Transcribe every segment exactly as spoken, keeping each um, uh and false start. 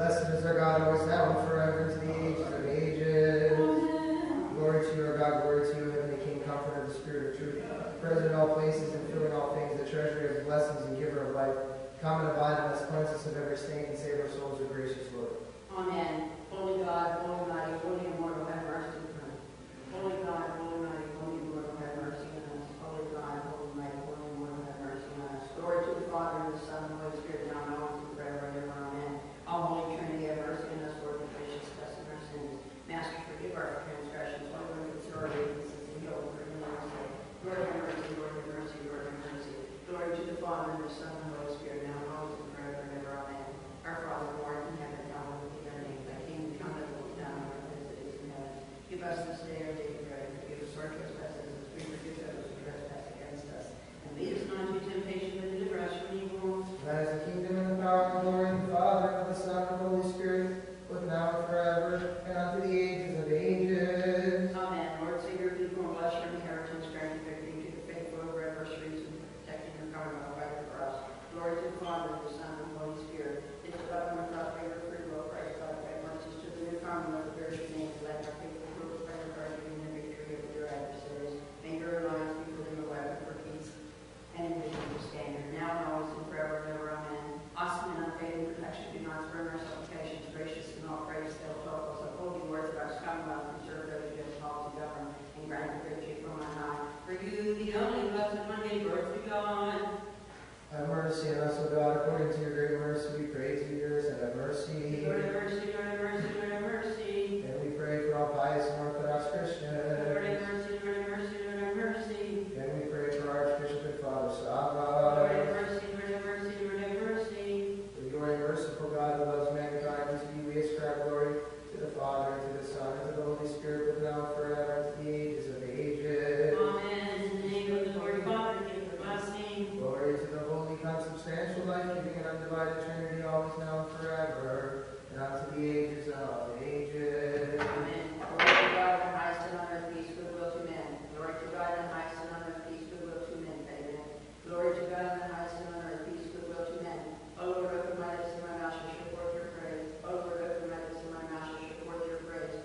Blessed is our God, always now and forever, to the ages of ages. Amen. Glory to you, our God, glory to you, heavenly King, comforter of the Spirit of truth, present in all places and filling all things, the treasury of blessings and giver of life. Come and abide in us, cleanse us of every stain, and save our souls, O gracious Lord. Amen. Holy God, holy mighty, holy immortal, have mercy on us. Holy God, holy mighty, holy immortal, have mercy on us. Holy God, holy mighty, holy immortal, have mercy on us. Glory to the Father, and the Son, and the Holy Spirit, now and always and forever and ever. Amen. All Holy Trinity, have mercy on us, Lord, gracious, bless our sins. Master, forgive our transgressions, Lord, we consider our weaknesses and heal for your name's sake. Lord, have mercy, Lord, have mercy, Lord, have mercy. Glory to the Father, and the Son, and the Holy Spirit, now and always and forever and ever. Amen. Our Father, who art in heaven, hallowed be thy name. Thy kingdom come, thy will be done on earth as it is in heaven. Give us this day our daily bread, and forgive us our trespasses, as we forgive those who trespass against us. And lead us not into temptation, but deliver us from evil. Thine is the kingdom and the power and the glory of the Father, and of the Son, and of the Holy Spirit, both now and forever, and unto the ages of ages. Amen. Lord, save your people and bless your inheritance, granting victory to the faithful over adversaries, and protecting your covenant by for us. Glory to the Father, the Son, and the Holy Spirit. Lift us up and without favor, free will, Christ, God, by mercies to the new covenant of the Virgin name, let our faithful prove by the guardian and victory over their adversaries. May your alliance be for them a weapon for peace and in vision to standard, now and always and forever and ever. Amen. Awesome and unfailing protection, do not spurn our supplications, gracious in all praise, they'll talk us, uphold the Orthodox Commonwealth, and serve those you have called to govern, and grant the victory from on high. For you, the only blessed one, gave birth to God. Have mercy on us, O God, according to your great mercy, we pray to yours, and have mercy. Lord, have mercy, Lord, have mercy, Lord, have mercy. And we pray for all pious and Orthodox Christians. Lord, have mercy, Lord, have mercy, Lord, have mercy. And we pray for Archbishop and Father Sava. Lord, have mercy, Lord, have mercy, Lord, have mercy. For your merciful God who loves mankind, and to you we ascribe glory, to the Father, and to the Son, and to the Holy Spirit, both now and forever, and to the ages of ages. Amen. In the name of the Lord, Father, give the blessing. Glory to the holy, consubstantial, life-giving, and undivided Trinity, always now and forever, and unto the ages of ages. Amen. Glory to God in the highest, and on earth peace, goodwill to men. Glory to God in the highest, and on earth peace, goodwill to men. Amen. Glory to God in the highest, and on earth peace, goodwill to men. O Lord, open my lips, and my mouth shall show forth your praise. O Lord, open my lips, and my mouth shall show forth your praise.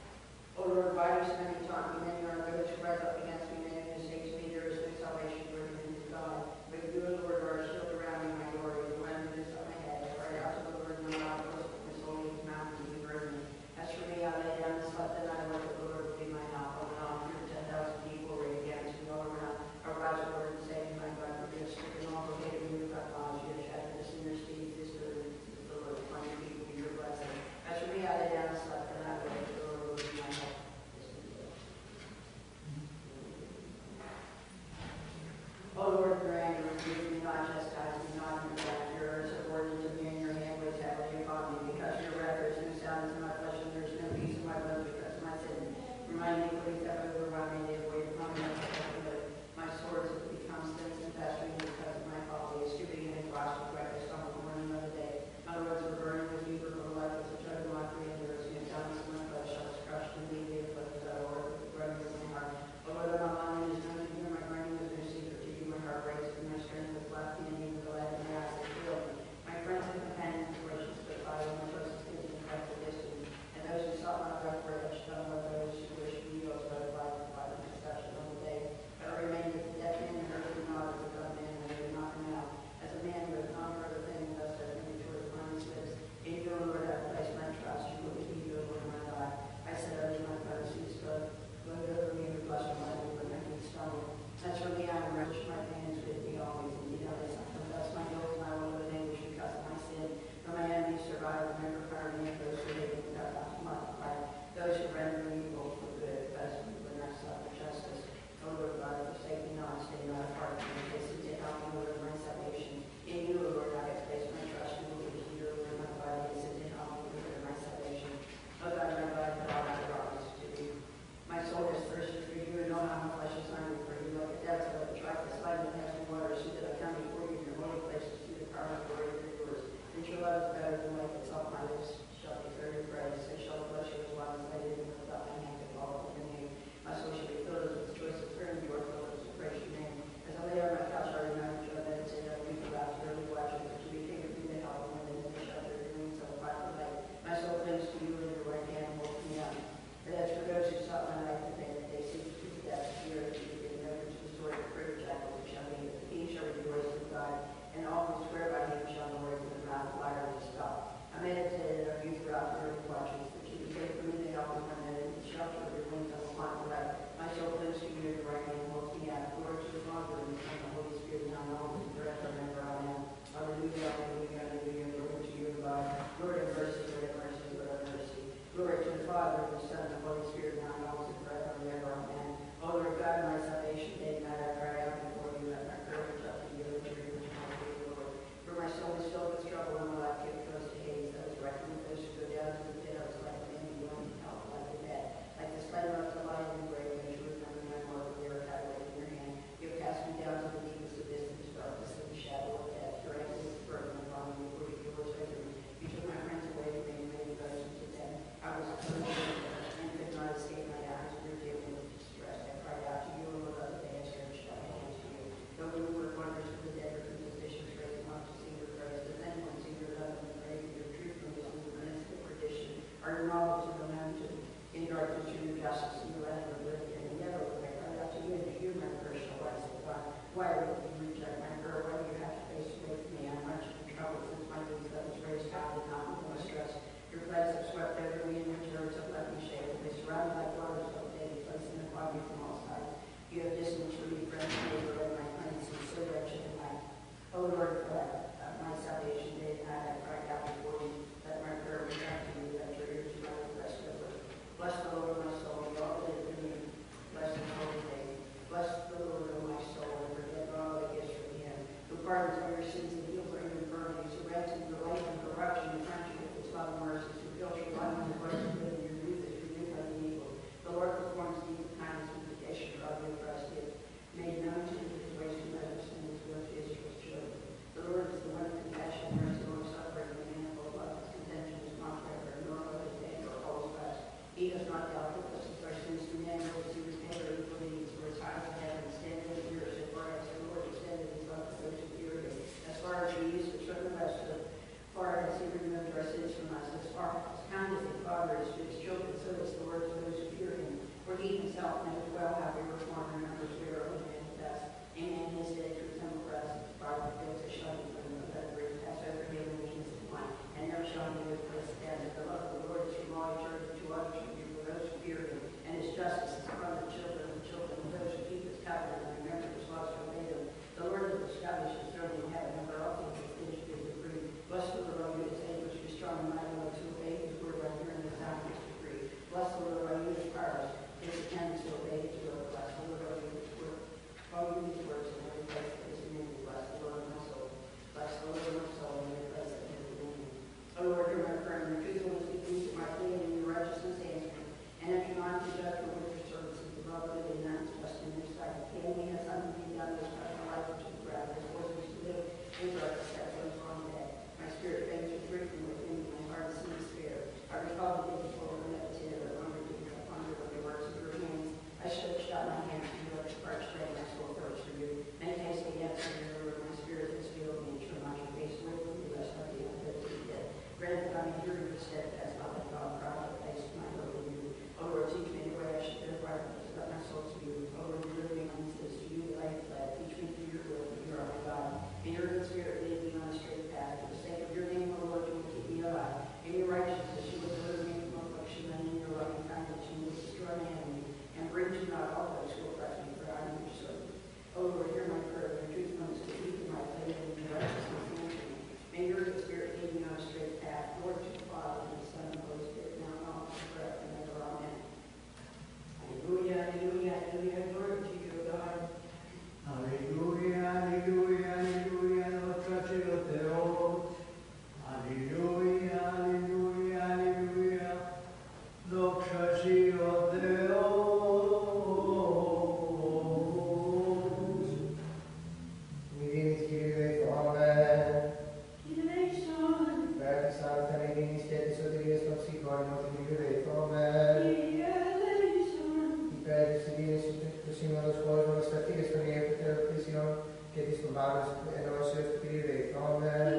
O Lord, why do so many taunt me? Many are those who rise up against me. Many who say to me, there is no salvation for him in his God. But you, O Lord, are a shield around me, my glory. The wind lifts up my head. I cry out to the Lord, and my mouth goes with his holy mountain to burn me. As for me, I lay down and slept, and I know that the Lord will be my help. O now, fear ten thousand people rage against me all around. Arise, O Lord, and save me, my God, for you have stricken all who hated me with thy laws. You have shattered the sinner's feet. This is the Lord, upon your people, be your blessing. As for me, I lay down and slept, and I know that the Lord will be my help. Alleluia, alleluia, alleluia, glory to you, God. Alleluia, alleluia, alleluia, nostra Dio Theos. Alleluia, alleluia, alleluia, nostra Dio Theos. Midinis Kyrie eleison. Vertus Sancta Medinis Stetis Soterias Toxicon, Kyrie eleison. Υπέρ Διεύθυνση του Σύμβολος Κόσμου, σταθείς στον ιερό Εκκλησιών και της του βάρους ενώσεως του Κυρίου Δεϊθόμεν.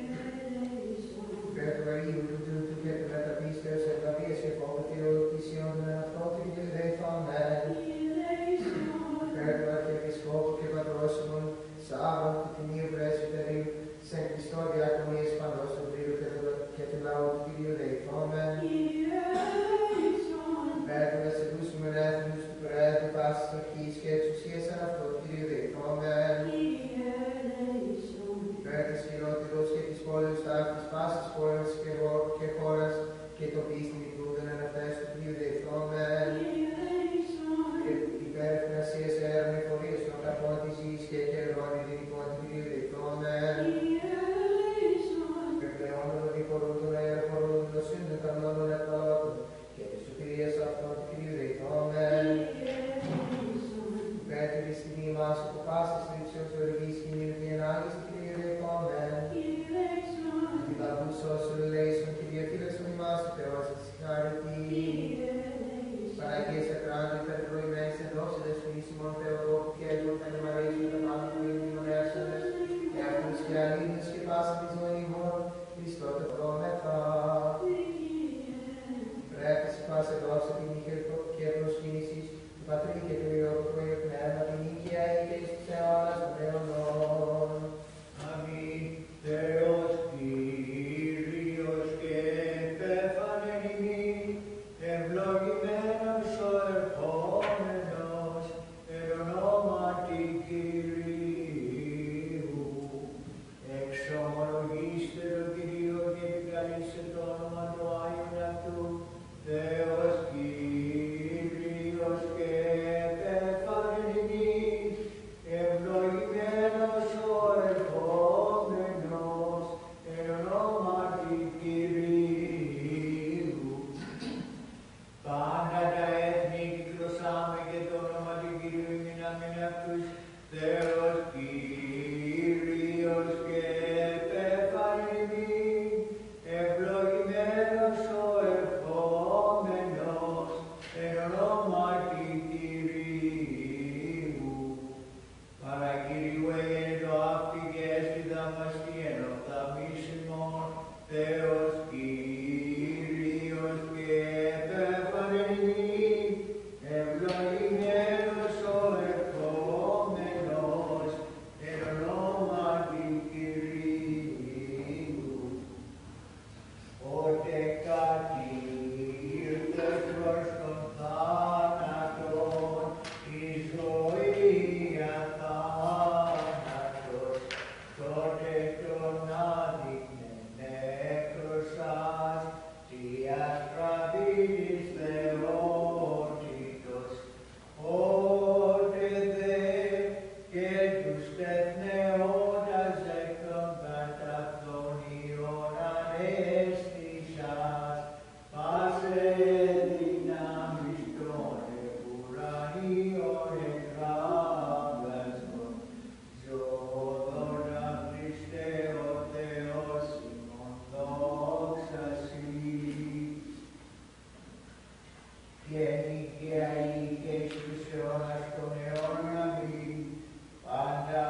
Υπέρ του Αγίου του Τούτου και του μεταπίστεως ευλαβίας και φόβου Θεού Εκκλησιών των εαυτών του Κυρίου Δεϊθόμεν. Υπέρ του Αρχιεπισκόπου και Πατρόσιμων Σάββων του Τιμίου Πρέσβυτερίου της εν Χριστώ Διακονίας παντός του Κύριου και του λαού του Κυρίου Δεϊθόμεν. Υπέρ του Βασιλούς του Μενέθνους του Προέδρου πάσης αρχής και εξουσίας εν αυτό του Κυρίου Δεϊθόμεν. Υπέρ της χειρότερος και της πόλεως ταύτης πάσης πόλεως και χώρας και το πίστην υπρούδεν εν αυτές του Κυρίου Δεϊθόμεν. Υπέρ ευνασίας έρων εφορίας των καρπών της γης και καιρών ειρηνικών του Κυρίου Δεϊθόμεν. Υπερπλεόντων διπορούντων αεροπορούντων σύντων κανόνων ευλόγων και της σωτηρίας αυτών του Κυρίου Δεϊθόμεν. Υπέρ τη δυστυχή μας από πάσης λήψεως οργής κοινής και ενάγης του Κυρίου Δεϊθόμεν. Αντιλαβούς όσους ελέησον και διαφύλαξον ημάς του Θεός της χάρητη. Παναγίας ακράτου υπερπροημένης ενδόξητες του ίσιμον Θεοδόκου και έργων τα νεμαρίες με τα πάντα του ήλιων έσοδες και αυτούς και αλήθειες και πάσα της ζωής ημών Χριστό το πρόμεθα. Πρέπει σε πάσα δόξα την και προσκύνησης του Πατρί και του Υιού και του Αγίου Πνεύματος την οικία και στους αιώνας των αιωνών. Αμήν. Θεός Κύριος και επέφανεν ημίν, ευλογημένος ο ερχόμενος, εν ονόματι Κυρίου. Εξομολογήστε το Κύριο και επικαλείστε το όνομα του Άγιον αυτού. Θεός Κύριος και επέφανεν ημίν, ευλογημένος ο ερχόμενος, εν ονόματι Κυρίου. Πάντα τα έθνη κυκλωσάμε και το όνομα του Κυρίου ημινάμεν αυτούς. Θεός Κύριος και επέφανεν ημίν, ευλογημένος ο ερχόμενος, εν ονόματι Κυρίου. Παρακύριου εγένετο αυτή και έστι δαμαστιέν οφθαλμίσιμον. Θεός Κύριος και επέφανεν ημίν, ευλογημένος ο ερχόμενος, εν ονόματι Κυρίου. Ότε κάτι ήρθε προς τον θάνατον, η ζωή αθάνατος, τότε τον άδειγνε νεκροσάς, τι αστραβήτης θεότητος. Ότε δε και τους τεθνεώτας εκ των καταφθονίων ανέστησας, πάσε δυνάμεις των ουρανίων εκράβγασμων, ζωοδόνα Χριστέ ο Θεός ημών δόξα Συ. Και νικαία ή και εις τους αιώνας των αιώνων αμήν, πάντα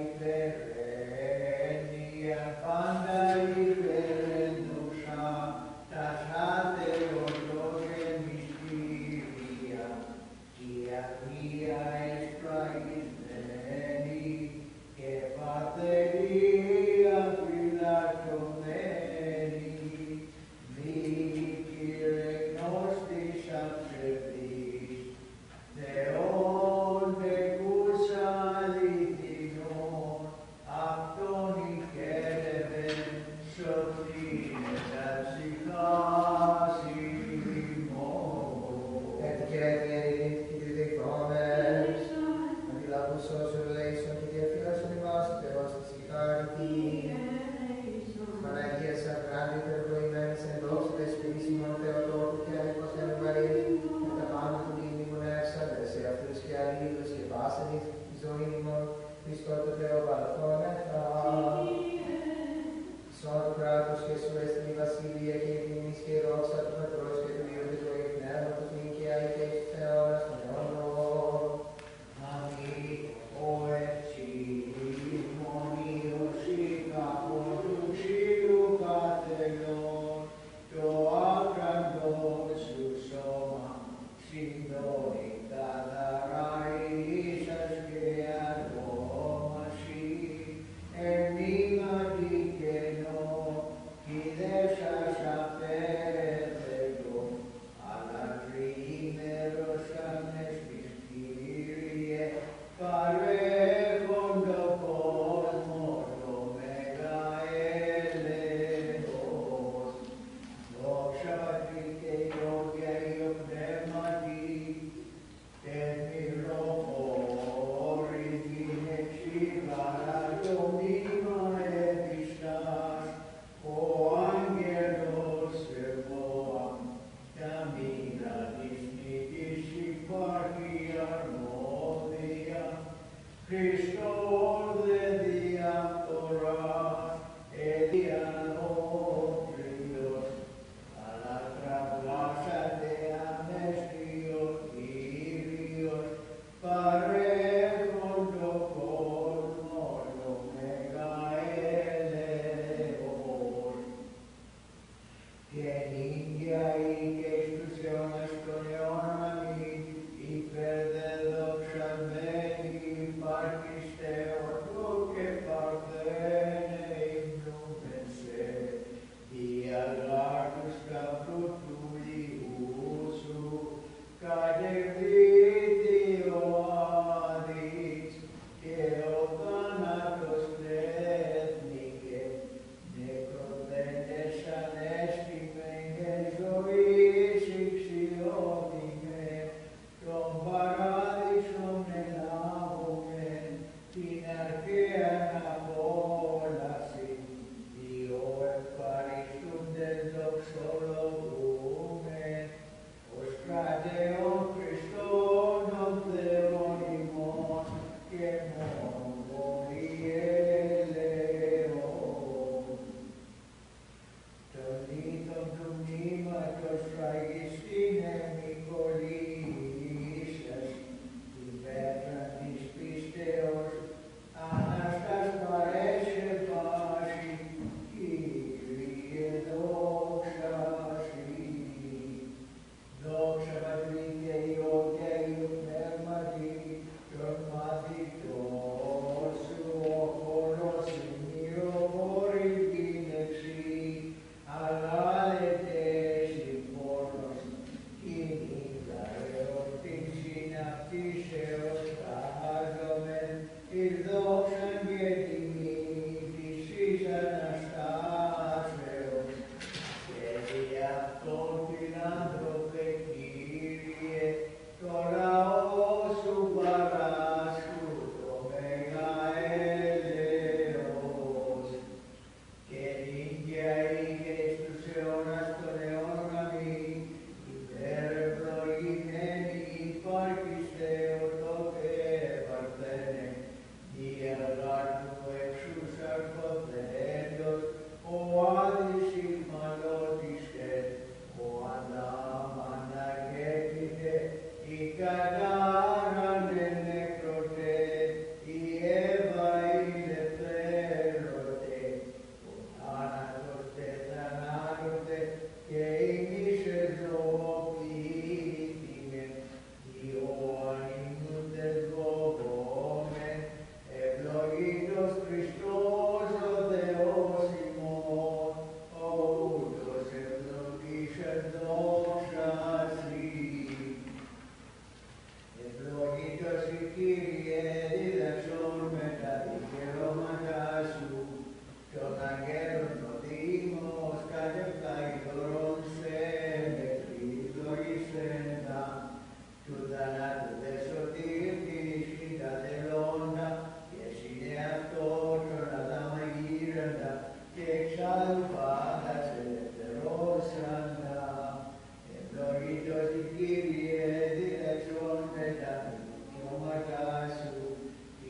υπερέννοια, πάντα υπερένουσα, τα σάτεως και μυστήρια, η αγνία εσπλαγισμένη και παθερία φυλακωμένη, μη Κύριε γνώστης αψευδής, Θεός ζωήμων, Χριστό το Θεό παραθόμεθα. Σώμα του κράτους και σου έστειλε η βασιλεία και η δύναμη και η δόξα του Πατρός και του Υιού και του Αγίου Πνεύματος, νυν και αεί και εις τους αιώνας των αιώνων. Αμήν. Ο εξής μονίος η καπότου ξύλου καθελών, το άκραντος σου σώμα, συντόνι καθαρά ίσας και αργόμαση, ενήμαντι κενό, κι δε σας απέθελον, αλλά τριήμερος ανέστης Κύριε, παρέχον το κόσμο το μέγα έλεος. Δόξα Πατρί και Υιό και Αγίο Πνεύματι, εν μυροφόρη την εξήγαρα το μήμα επιστάς, ο άγγελος Ευώαμ, τα μοίρα της νίκης υπάρχει αρμόδια, Χριστός δε διαφθοράς, εδιανότριος, αλλά τραυλάσατε ανέστιος Κύριος, παρέχον το κόσμο το μέγα έλεος. Και νύχια ή και εις τους αιώνας των αιώνων αμήν, υπέρ δε δοξασμένη υπάρχεις Θεότο και παρθένε υμνούμεν σε, διαγάρτους καυτού του Υιού σου, κατεβήτη ο Άδης, και ο θάνατος τέθνηκε, νεκροτέντες ανέστημε και ζωής ηξιώθημε, τον παράδεισον ελάβουμε, την αρχαίαν απόλαση, Υιό ευχαριστούντες δοξολογούμε, ως κρατεόν Χριστόν των Θεών ημών και μόνον πολυέλεον. Τον λίθον του μνήματος φραγιστήνε Μικολίσσας, την πέτρα της πίστεως, Αναστάς παρέσαι πάση, Κύριε δόξα σοι. Δόξα Πατρί και Υιό και Αγίου Πνεύματι, των μαθητών σου ο χώρος ημιροφόρη την εξή, αλλά ετές υπόνος, κινήτα εορτήν συναυτήσεως χάζομεν, εις δόξαν και τιμήν της εις Αναστάσεως, και δι' αυτόν φιλάνθρωπε Κύριε, το λαό σου παράσχου το μέγα έλεος. Και νύχια ή και εις τους αιώνας των αιώνων αμήν, υπερευλογημένη υπάρχεις Θεότο και παρθένε, διαγάρτου εξούς αρχοθέντος, ο Άδης ηγμαλώτιστε, ο Αδάμ αναγέννητε, η κατάραν ενεκρωτέ, η Εύα ελευθέρωτε, ο θάνατος τεθανάτωτε, και εμείς εζωοποιήθημε, Υιώαν υμνούντες γογόμεν, ευλογήτως Χριστός ο Θεός ημών, ο ούτως ευλογήσεν δόξα σοι. Ευλογήτως η Κύριε δίδαξον με τα δικαιώματά σου, των αγγέλων ο Δήμος κατεφθαγητορών σε ευλογήσεντα, του θανάτου δε σωτήρτης κοιτατελώντα, και συνε αυτό τον αδαμαγείραντα, και εξάλλου πάντας ελευθερώσαντα. Ευλογήτως η Κύριε δίδαξον με τα δικαιώματά σου,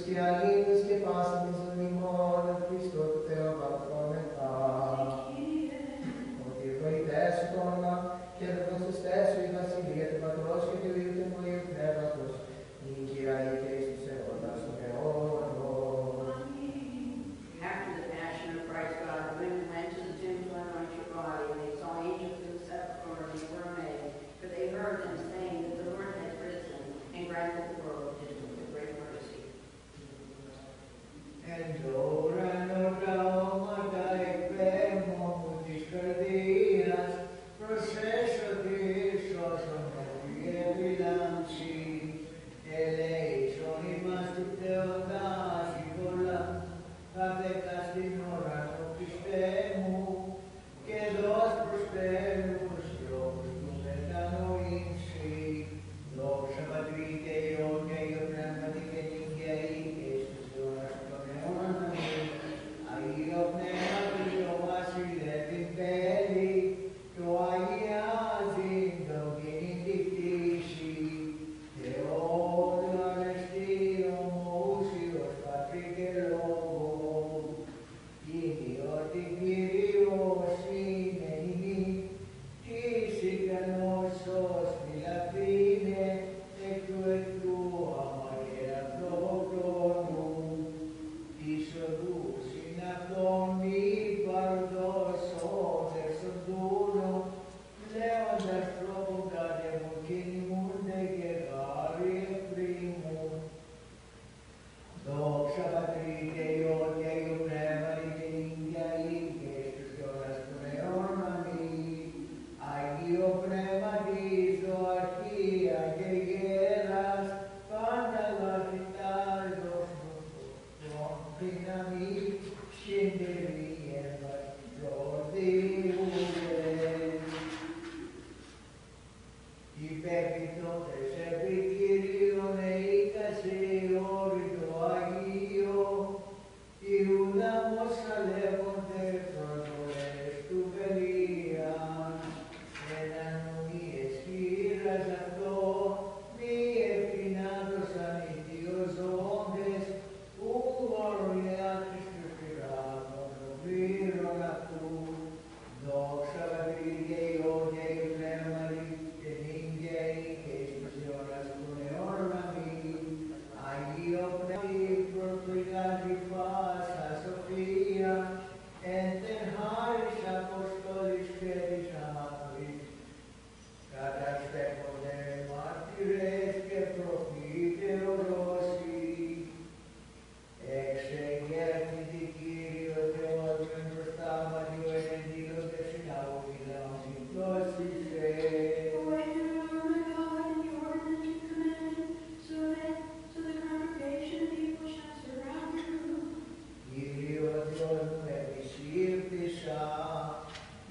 cristianos que pasan en su limón, el Cristo te va a tormentar. Motivo di te torna, che il vostro stesso i vasili e patros che ti aiutano voi e patros, in chiai che si seconda sobre oro. After the passion of Christ, God, the women went to the tomb to anoint your body, and they saw angels in the sepulchre, and they were amazed, for they heard them saying that the Lord had risen and granted the world his great mercy. And ora nota e premo mutis cardias, processo di sono e bilanci, e lei sono rimasti teodasi con la avecas ignorano Christemu, che dos prosperus Dios numerano in si, dos amadrite io che io pneumatica ninghei, che susionas proneonami, aio pneumatica vasile imperi, to aiasi domini dictisi, che odio restio musios patriche logo, io ti girio simeni, ci si canosos la fine, e tu e tu amare provoconum, ti sodus in attoni pardoso verso tuno, leonas provocare mucini munde che vari e primum, doxa patrite io che io prema di teninghia che susionas proneonami, aio prema di zoarchia che guerras, panda guarditaldo non pinami, scenderi e bastodi ude. I pepito te servi Kyrio nei casi orido aio, iuda mossa lemonte fronore stuperia, enanumi espiras ato, mi epinado sanitios ondes, uvor reatis stupirano, viro natu, doxa vadrige ode plemari, teninghei, che susionas cuneornami, aio pnei propriati fasa Sofia, et ten haris apostolis spedis amatris, catas pecode martires che profite orosi, exegerti di Kyrio Teodoro in prostama Dio e Dio che si naugila in prosis e Kyrio Teodoro e discipisa,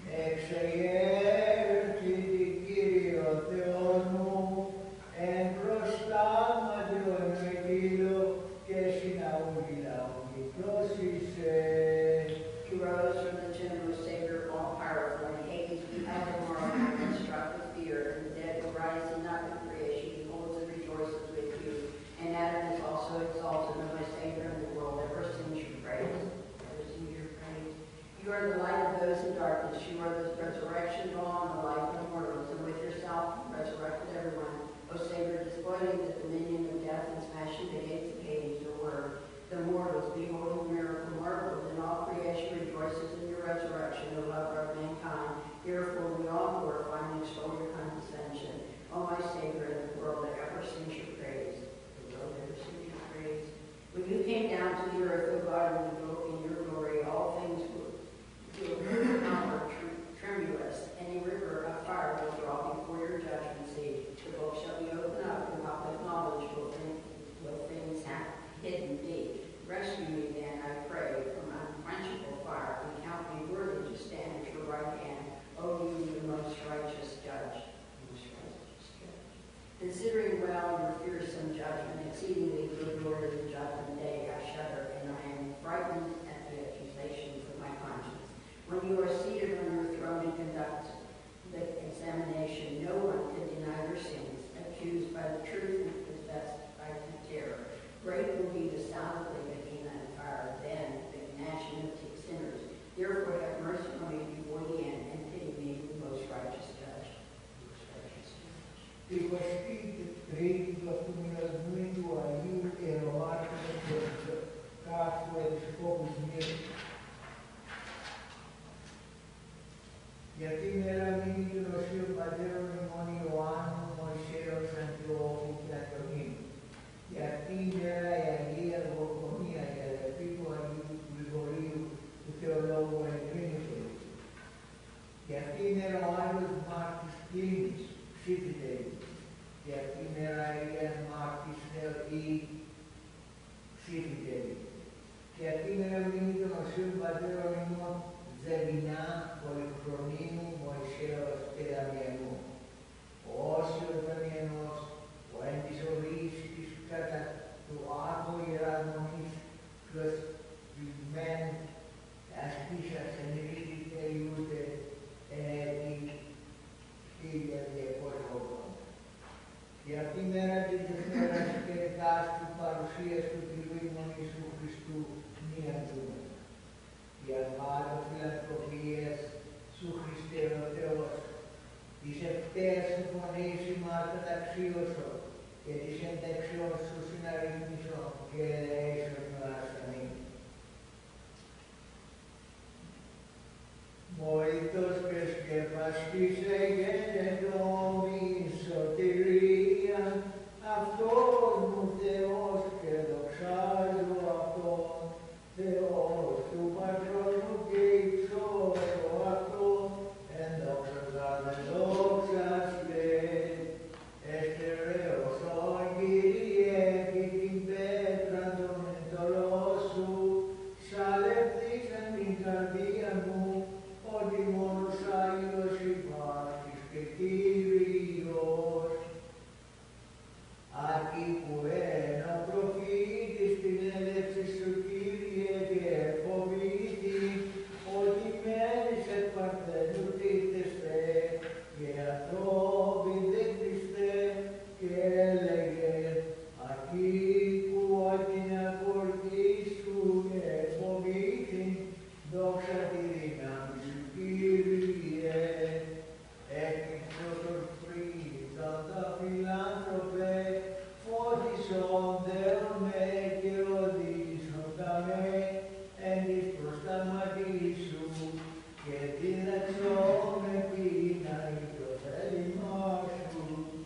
exegerti di Kyrio Teodoro en prostama Dio e Dio che si naugila in prosis e He rose from the tomb, O Savior, all powerful, and Hades beheld him more and struck with fear, and the dead will rise and not with creation, beholds and rejoices with you. And Adam is also exalted, O my Savior in the world, ever sings your praise. Ever sing your praise. You are the light of those in darkness. You are the resurrection, dawn, the life of mortals, and with yourself you resurrected everyone. O Savior, despoiling the dominion of death and smashing the gates of Hades, your word. The mortals, beholding miracle, marveled, and all creation rejoices in your resurrection, O lover of mankind. Therefore we all glorify and extol your condescension. O my Savior in the world that ever sings your praise. The world ever sings your praise. When you came down to the earth, O God, in your- in your glory, all things will will power tremulous. Any river of fire will draw before your judgment seat. The book shall be opened up, and public knowledge will think will things have hidden deep. Rescue me then, I pray, from unquenchable fire, and count me worthy to stand at your right hand, O you, the most righteous judge. Most righteous judge. Considering well your fearsome judgment, exceedingly good Lord of the judgment day, I shudder, and I am frightened at the accusations of my conscience. When you are seated on your throne and conduct the examination, no one can deny their sins, accused by the truth and possessed by the terror. Great will be the sound είκοσι τρίτη του αυτού μηνός του Αγίου Ιερομάρτυρα του Κάστου Επισκόπου Σμύρνη. Για την μέρα μείνει των Οσίων Πατέρων ημών Ιωάννου, Μωυσέως, Αντιόχου και Αντωνίου. Για την μέρα η Αγία Γορκομία, η αδερφή του Αγίου Γρηγορίου, του Θεολόγου εγκρίνησε. Για την μέρα ο Άγιος Μάρτης Κλίνης, ψήφιτε. Για την μέρα η Αγία Μάρτης Θεοτή, ψήφιτε. Για την μέρα μείνει των Οσίων Πατέρων ημών Ζεβινά, Πολυχρονίου, Μωυσέως και Δαμιανού. Ο Όσιος Δαμιανός, ο εν της ορής της κατά του άρχου Ιεράς Μονής προσφυγμέν ασκήσας εν ρίτη τελειούται εν έτη χίλια διακόσια ογδόντα. Για αυτή μέρα της Δευτέρας και εκάστου παρουσίας του Κυρίου ημών Ιησού Χριστού μοιάζουμε. Για μάλλον φιλανθρωπίες σου Χριστέ ο Θεός, της ευταίας σου φωνής ημάς καταξίωσο και της ενταξιός σου συναρρυθμίσω και ελέησον ημάς αμήν. Βοήθος και σκεφαστής εγένετον εις σωτηρίαν, αυτός μου Θεός και δοξάζω αυτόν, Θεός του Πατρός μου και υψώσω αυτόν, εν δόξαζα δόξαστε, εστερεώσον Κύριε και την πέτρα των εντολών σου, σαλευτήσαν την καρδία μου, ότι μόνος Άγιος υπάρχεις και Κύριος. Αρκεί που ένα προφήτης την έλεξη σου Κύριε και εφοβήθη, ότι μένεις εκ παρθένου τίθεστε και ανθρώποι δεν Χριστέ, και έλεγε αρκεί που την ακολουθή σου και εφοβήθη, δόξα τη δύναμη σου Κύριε. Έκρυψω τον φρύδα τα φιλάνθρωπε, φώτισον Θεόν με και οδήσοντα με εν της προσταματής σου και δίδαξον με πείναν το θέλημά σου.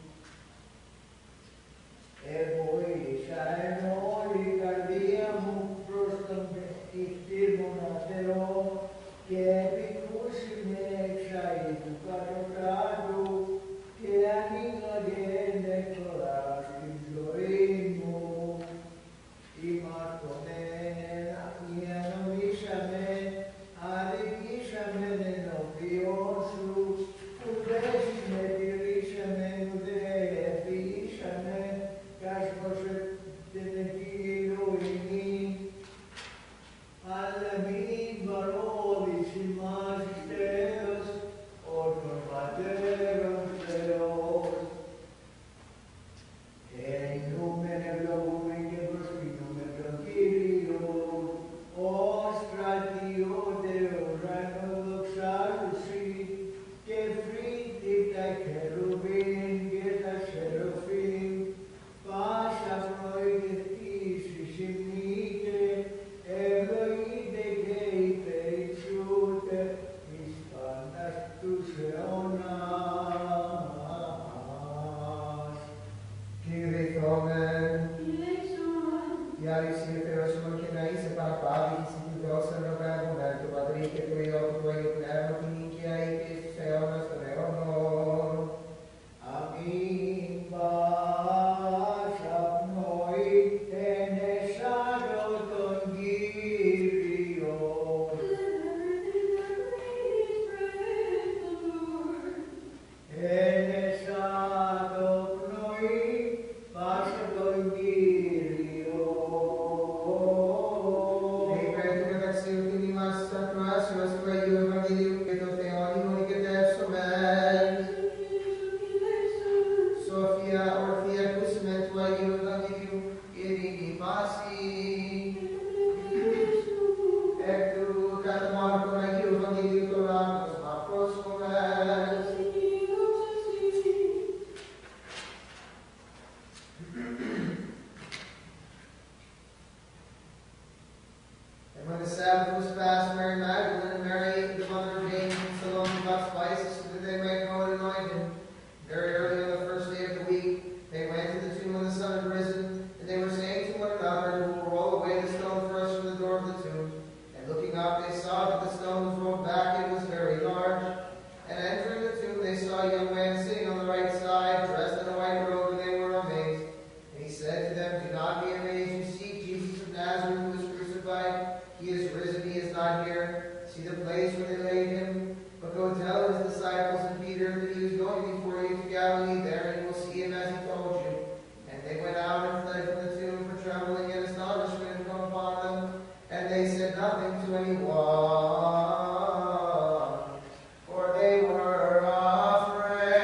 Εβοήθησα εν όλη η καρδία μου προς τον ηχτήρμονα Θεό και επικρούσει με εξαεί του κατωτάτου και ανοίγαγεν εκφορά στην ζωή μου. Ημαρτωμέν ανομήσαμε, αδικήσαμε ενώπιον σου, ουδές με τηρήσαμε, ουδέ εφοιήσαμε, κάσπωσε την εκκληρωινή, αλλά μην παρόδεις ημάς εις Θεός, ως των Πατέρων Θεός. Εννοούμεν ευλογούμεν και προσκυνούμεν τον Κύριο, ως στρατιώτε ουρανό δοξάζουσι, και φρύττει τα χερουβίν και τα σεραφείμ, πάσα πνοή και κτήσεις ημνείτε, ευλογείτε και υπερηψούτε εις πάντας τους αιώνας. Κηρυθόμεν, η αλήθεια Θεός ημών και να είσαι παραπάβη και συγκεκριώσαν το Πνεύμα του Πατρί και του Υιού και του Αγίου Πνεύματος νίκαια ή και στους αιώνας των αιώνων. Αμήν πάσα πνοή εν εσάρω τον Κύριο. Εν εσάρω πνοή πάσα τον Κύριο. And when the Sabbath was past, Mary Magdalene and Mary, the mother of James, and Salome bought spices so that they might go and anoint him. Very early on the first day of the week, they went to the tomb when the sun had risen, and they were saying to one another, "Who will roll away the stone for us from the door of the tomb?" And looking up, they saw that the stone was rolled back, it was very large. And entering the tomb, they saw a young man sitting on the right side, dressed in a white robe, and they were amazed. And he said to them, "Do not be amazed. You seek Jesus of Nazareth, who was crucified. He is risen, he is not here. See the place where they laid him. But go tell his disciples and Peter that he was going before you to Galilee. There you will see him as he told you." And they went out and fled from the tomb, for trembling and astonishment had come upon them. And they said nothing to anyone, for they were afraid.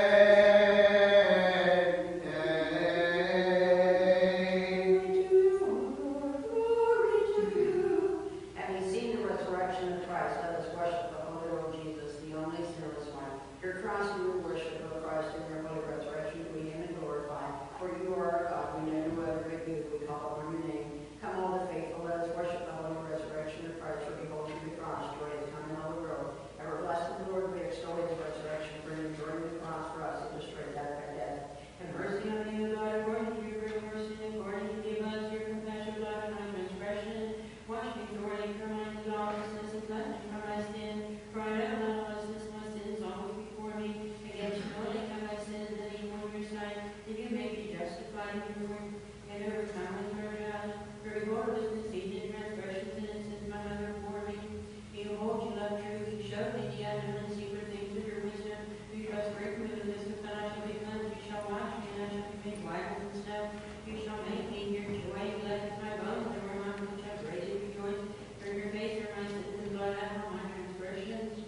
Glory to you. Having seen the resurrection of Christ, let us worship the Holy Lord Jesus, the only sinless one. Your cross we will worship, O Christ, in your holy resurrection we him and glorify. For you are our God, we know no other but you, we call upon your name. Come all the faithful, let us worship the holy resurrection of Christ, for behold you the cross, joy is come in all the world. Ever blessed the Lord, we extol his resurrection, for him enduring the cross for us, and destroyed death by death. Have mercy on me, O God, according to your great mercy, and according to give us your compassion, God, and my transgression. Wash me thoroughly from my lawlessness, and cleanse me from my sin. For I know my lawlessness, my sin is always before me. Against you only have I sinned, and evil in your sight, that you may be justified in your word, and overcome with your judge. For behold, was conceived in transgressions, and in sins my mother bore me. Behold, you love truth, you showed me the unknown and secret things of your wisdom. You shall break me with the midst of that I shall be cleansed. You shall wash me, and I shall be made white as snow. You shall make me your joy, you left my bones, and were my which have greatly rejoiced. For your face are my sins, and blood out of my transgressions.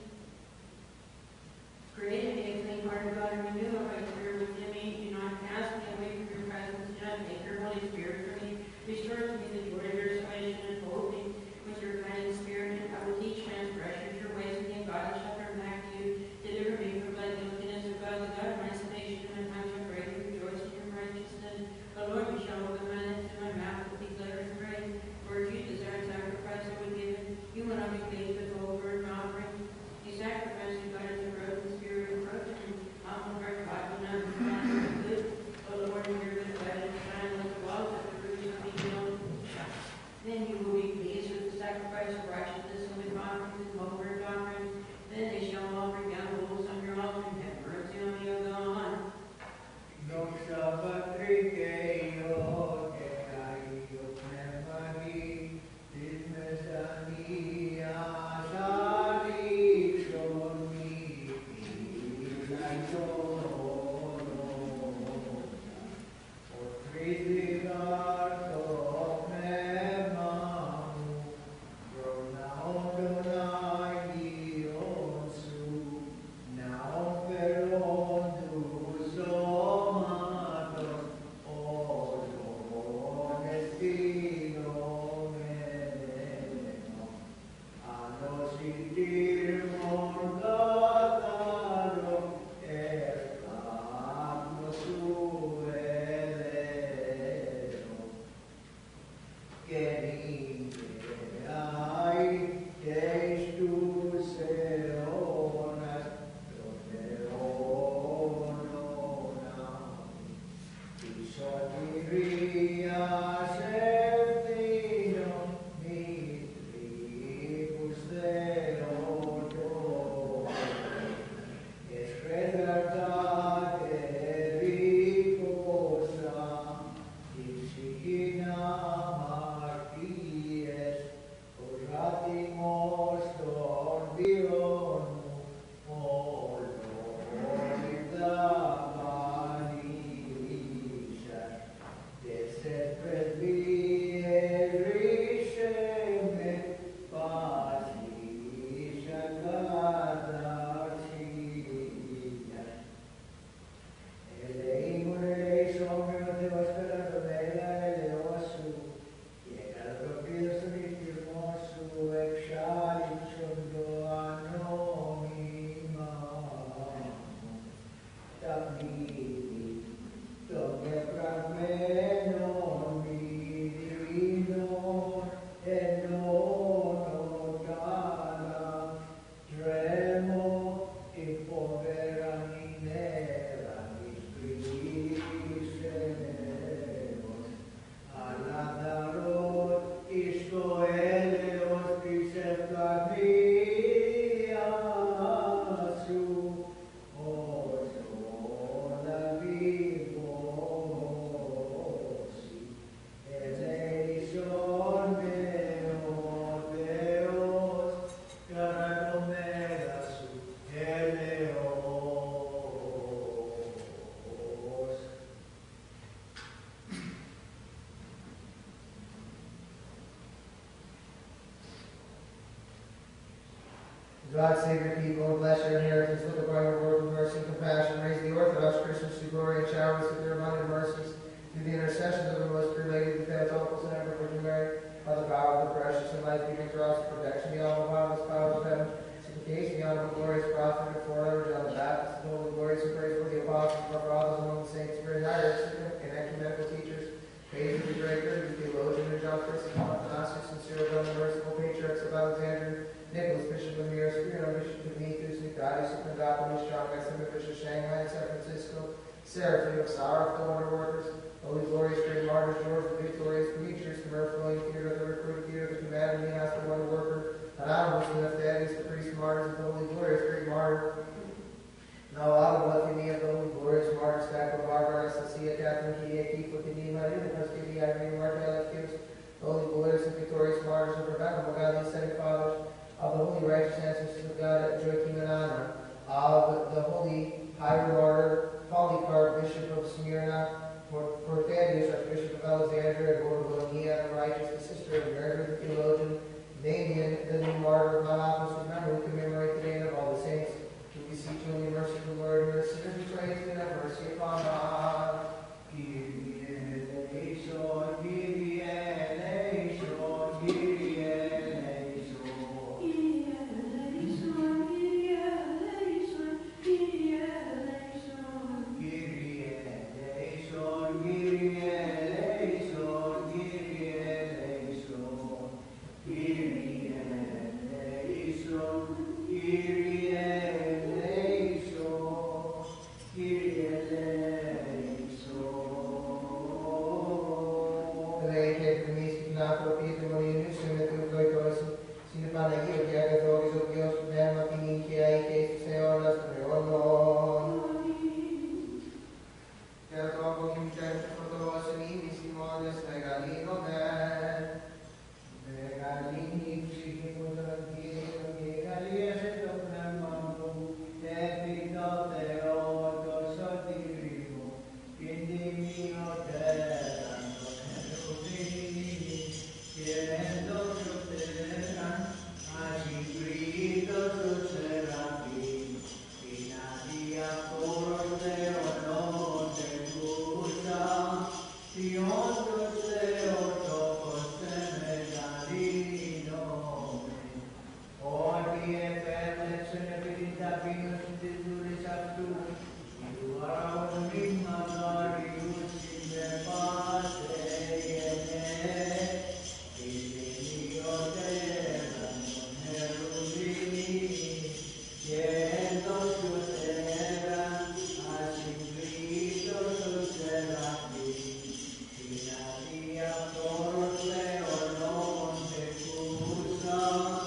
Created me a clean heart, O God, and renew a right spirit within me. Do not cast me away from your presence. Do not take your Holy Spirit from me. Restore to me the joy of your salvation, and hold me with your guiding spirit. And I will teach transgressors your ways, and the ungodly shall turn back to you. Deliver me from my guiltiness, O God, the God of my salvation, and my time shall greatly rejoice in your righteousness. O Lord, you shall open my lips, and my mouth will declare your praise. For if you desire sacrifice, I would give it. You will not be pleased with gold, burnt offering. You sacrifice to God as a broken spirit of broken. Humble heart, God will not be found good. O Lord, when your good light and shine like the walls of the roots of the hill. Then you will be pleased with the sacrifice of righteousness and with offerings and whole burnt offerings. Then they shall all bring down bulls on your altar and have mercy on me, O God. Doxa Patrice, yo te caigo, pneumani, dismesani, asani, shoni, ilaitono, o trisigarto, pneumanu, pronaon donai, onsu, naon peron duso, Yes. God save your people and bless your inheritance. Look upon your work with mercy and compassion. Raise the Orthodox Christians to glory and shower us with your abundant mercies. Through the intercessions of the most pure Lady, the Theotokos and ever Virgin Mary, by the power of the precious and life-giving cross of protection, the all boundless power of heaven, supplication, the honorable, glorious prophet and forerunner John the Baptist, the holy, glorious, and praiseworthy apostles of our fathers among the saints, very higher and ecumenical teachers, Pages the Great, the theologian, and John Christ, Athanasius, and Cyril, the merciful patriarchs of Alexandria, Nicholas, Bishop of Myra, Spiro, Bishop of Methodist, Nicodemus of Pendapolis, John Mason, Bishop of Shanghai, and San Francisco, Seraphim of Sorrow, the wonder workers, holy, glorious, great martyrs, George, the victorious, Demetrius, the merciful, Theodore, the recruit, Theodore, the commander, Minas, the wonder worker, Anonymous, the Thaddeus, the priest, martyrs, the holy, glorious, great martyr, now out of what me of the holy, glorious martyrs, Stacco, Barbara, Anastasia, Catherine, Kidia, Keith, Wakini, Maria, the Custody, Irene, Marta, Elefkios, the holy, glorious, and victorious martyrs of Rebecca, Godly, Ascetic Fathers, of the holy, righteous ancestors of God, Joachim and Anna, of the holy, higher martyr, Polycarp, Bishop of Smyrna, for Thaddeus, Archbishop of Alexandria, Gorgonia, the righteous, the sister of Mary, the theologian, Damien, the new martyr of Mount Athos, remember we commemorate the day of all the saints. We beseech you in the mercy of the Lord, and the sinners we pray to have mercy upon us. Kyrie eleison, Kyrie eleison, Kyrie eleison. Kyrie eleison, Kyrie eleison, Kyrie eleison. Kyrie eleison, Kyrie eleison, Kyrie eleison. Kyrie eleison, Kyrie eleison, Kyrie eleison. Today, take the means to not repeat the money in mission that you go to us. Sino Panagio, que haga todos los Dios, vean a ti, que hay que se oras, pero no. Que a todos los muchachos, por todos los niños, y modes, regalino, man. Regalini, psichicotrantino, regalia se tocna mambo, tepito teoto sotirimo, quindi mio terra, così, chiedendo soterran, ascibrito soserapi, inadia por Leo, te gusta, Dio Leo, Oggi è per l'essere verità fino a giure saptu, tu ora un immagari in te pace e me, e Dio terra non è rubini, chiedendo su terra, a simplito su serapi, fino a via por leo non te cusa,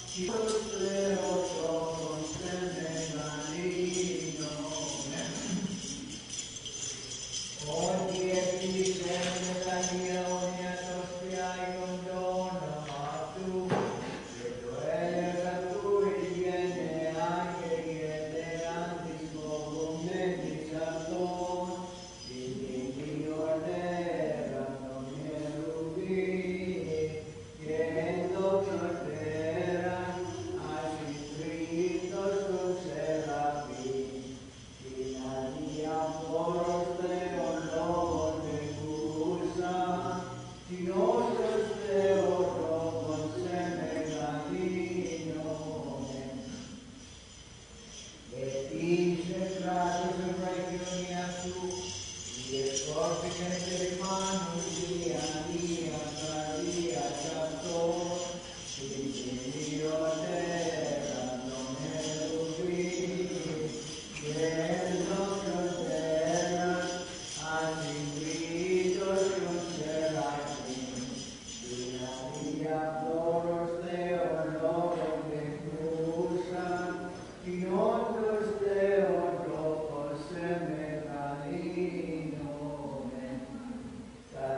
oggi è qui sempre la mia ogni sospia con dono a tu, che tu è la tua viene anche chiede anti come di salton, di Dio terra non è rubini, chiendo per terra, ascibrito sul serapi, fina dia poros Leo non te cusa, di nostros Leo con seme latino, et dice gratis in regionia tu, die forte che te manus dia dia dia chaptor, Dio terra non è rubini, chiedendo su terra, ascibrito sul serapi, fina via floros Deo loro te cruza, in otros Deo dopo seme calino,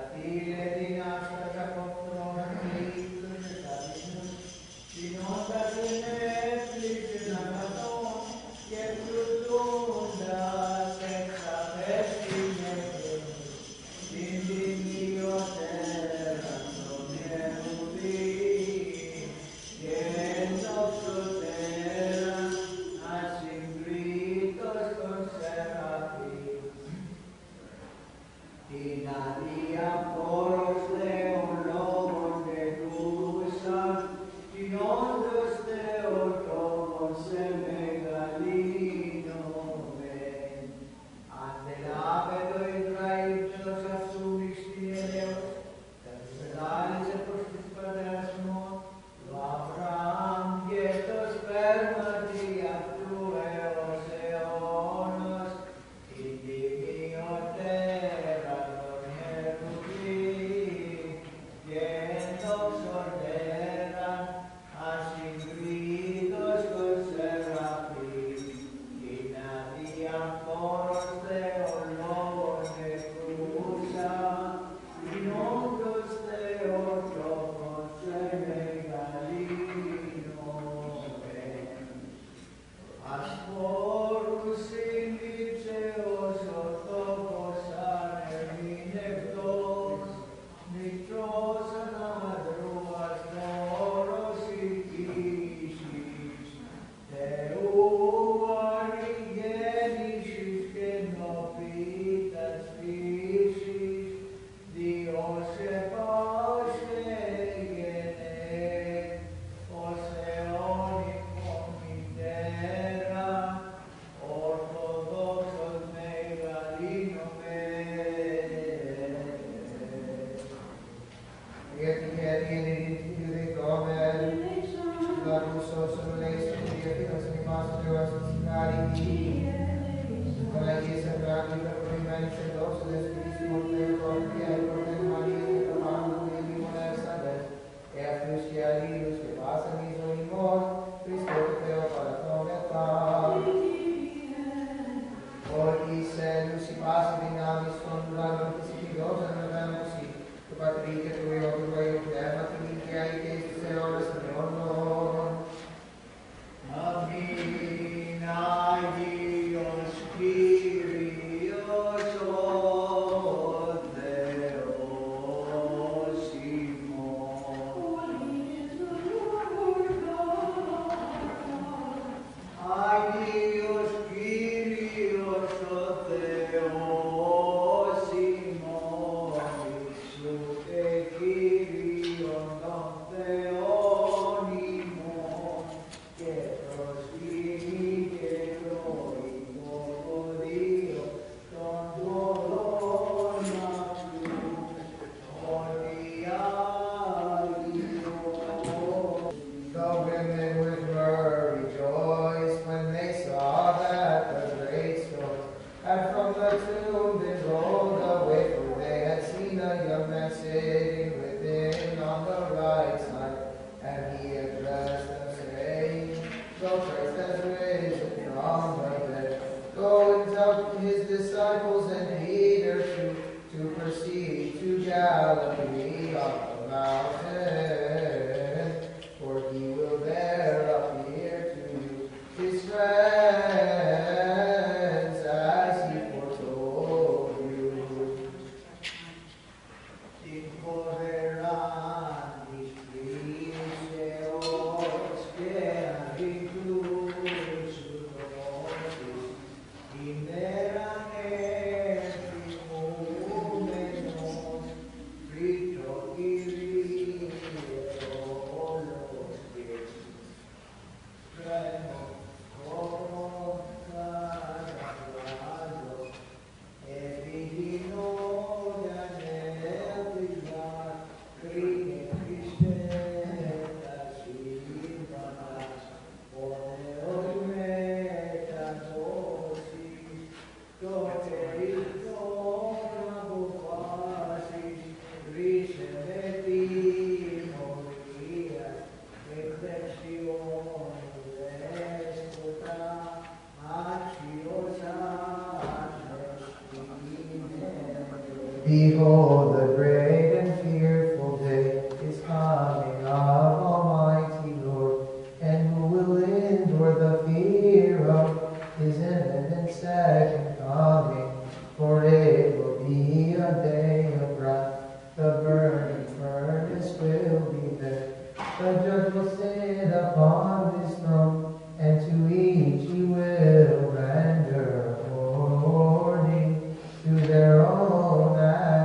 Behold, the great and fearful day is coming of Almighty Lord, and who will endure the fear of his imminent second coming? For it will be a day of wrath, the burning furnace will be there. The judge will sit upon his throne, and to each he will render according to their own acts.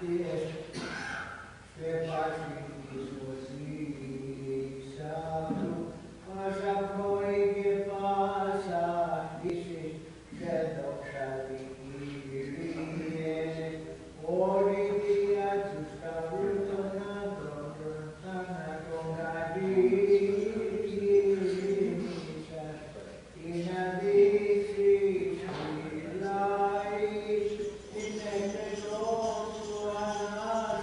In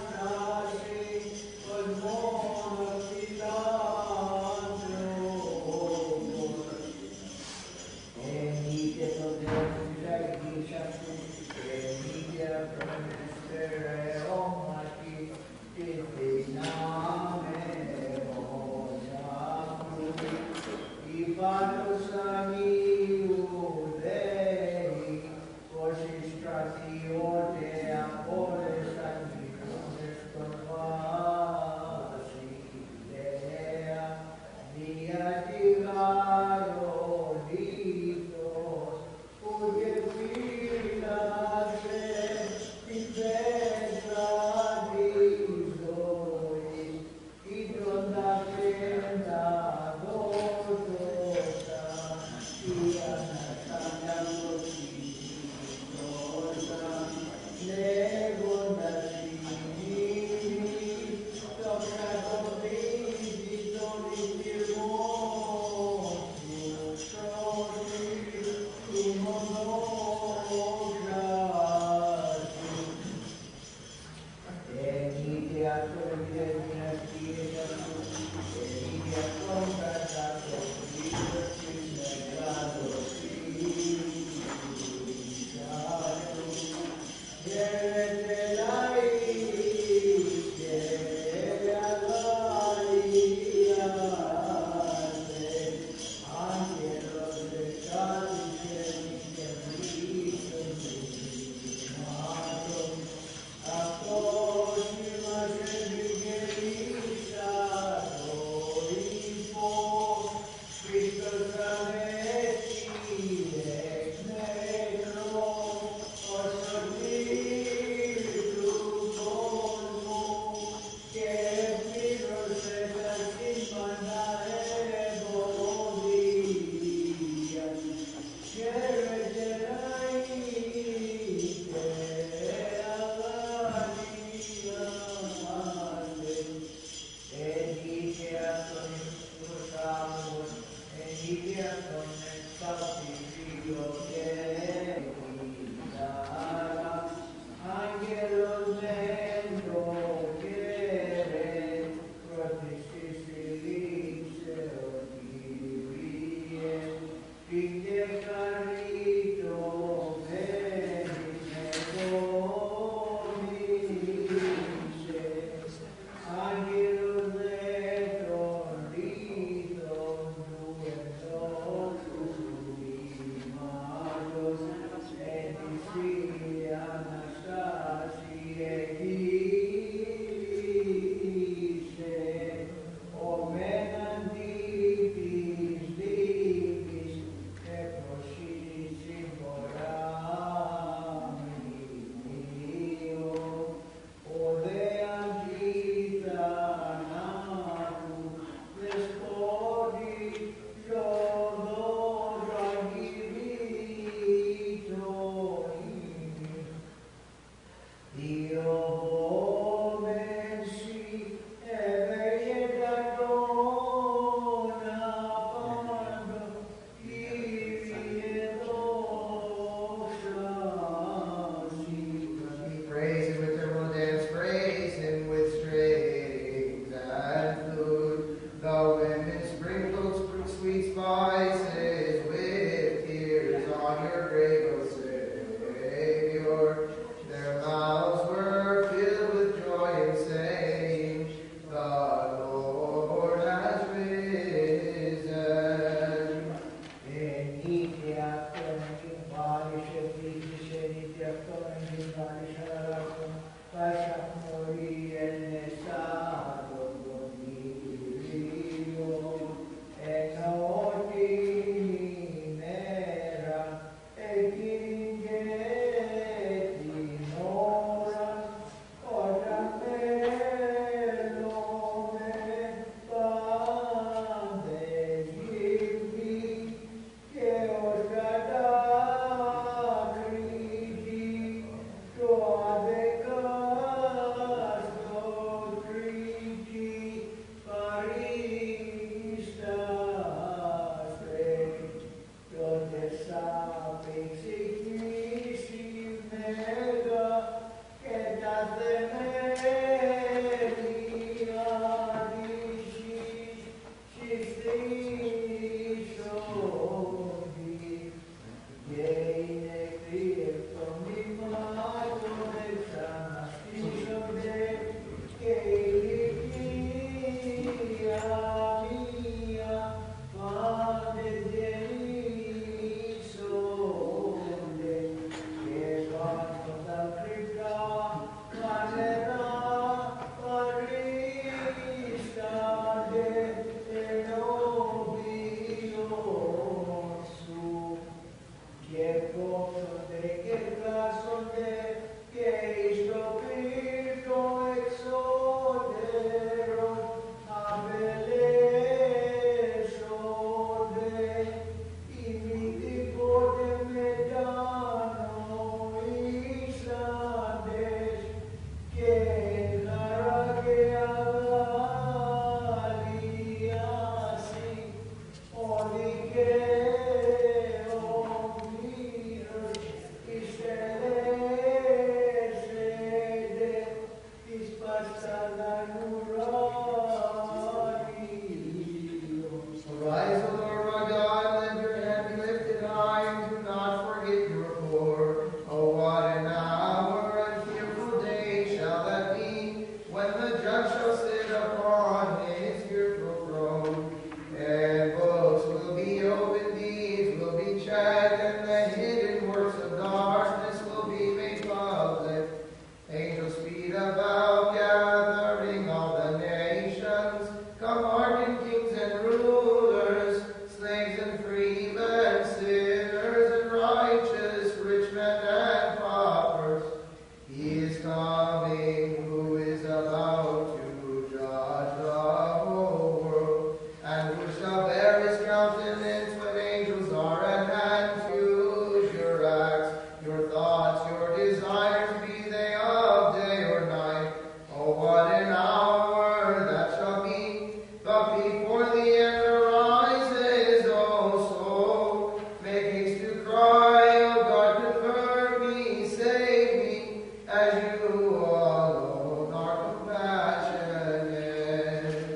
coming, who is about to judge the whole world, and who shall bear his countenance when angels are at hand to use your acts, your thoughts, your desires, be they of day or night. Oh, what an hour that shall be! But before the end arises, O soul, make haste to cry, O God, convert me, save me, as you alone are compassionate.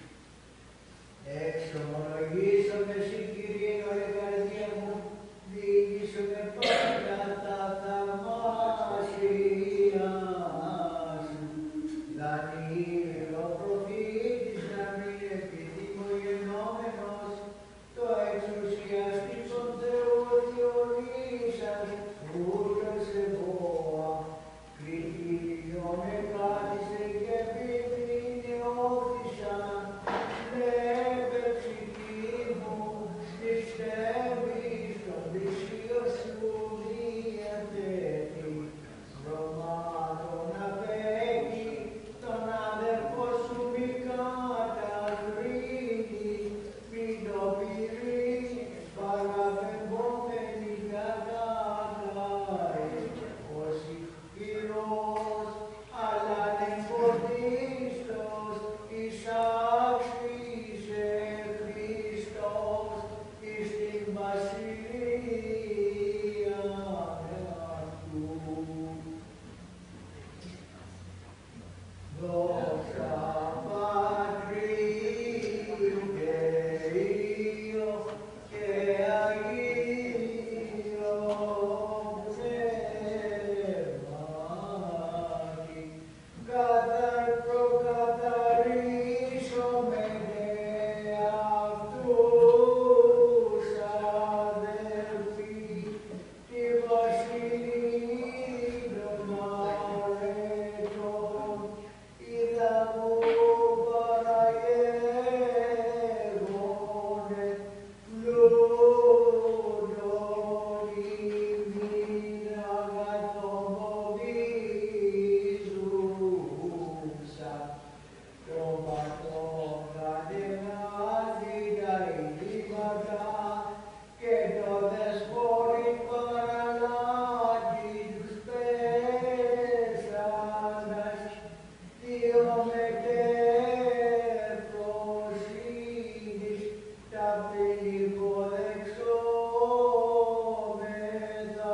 Εξομολογήσω με συγκυρίν όλη καρδία μου, διηγήσω με πάντα τα θαυμάσια σου. Δανείλ ο προφήτης να μην επιδημογενόμενος, το εξουσιαστικό Θεό Διονύσας, ούτως ευώα, κριτήριον εκράτησε και πίπλην εώθησαν, βλέπε ψυχή μου, πιστεύει στον πλησίο σου διαθέτει, βρωμάτων απέχει, τον αδερφό σου μη κατακρίνει, μην το πειρήσει, παραπεμπόμενη κατάκαει, ως ισχυρός, αλλά νεκοδίστος, εισάξισε Χριστός, εις την βασιλεία αυτού. Δόξα Πατρί και Υιό και Αγίο Πνεύματι, καθαρ προκαθαρίσομεν αυτούς αδελφοί, τη βασιλεία των αρετών, είδα μου παραγεύονται, πλούτον ημίν αγαθόν φοβίζουσα, τον πατρόν κατενάζει τα ιδρύματα και το δεσπόρι παραλάγει τους πέσαντας, δύο μετέρ προσύνης τα φιλιποδεξόμεθα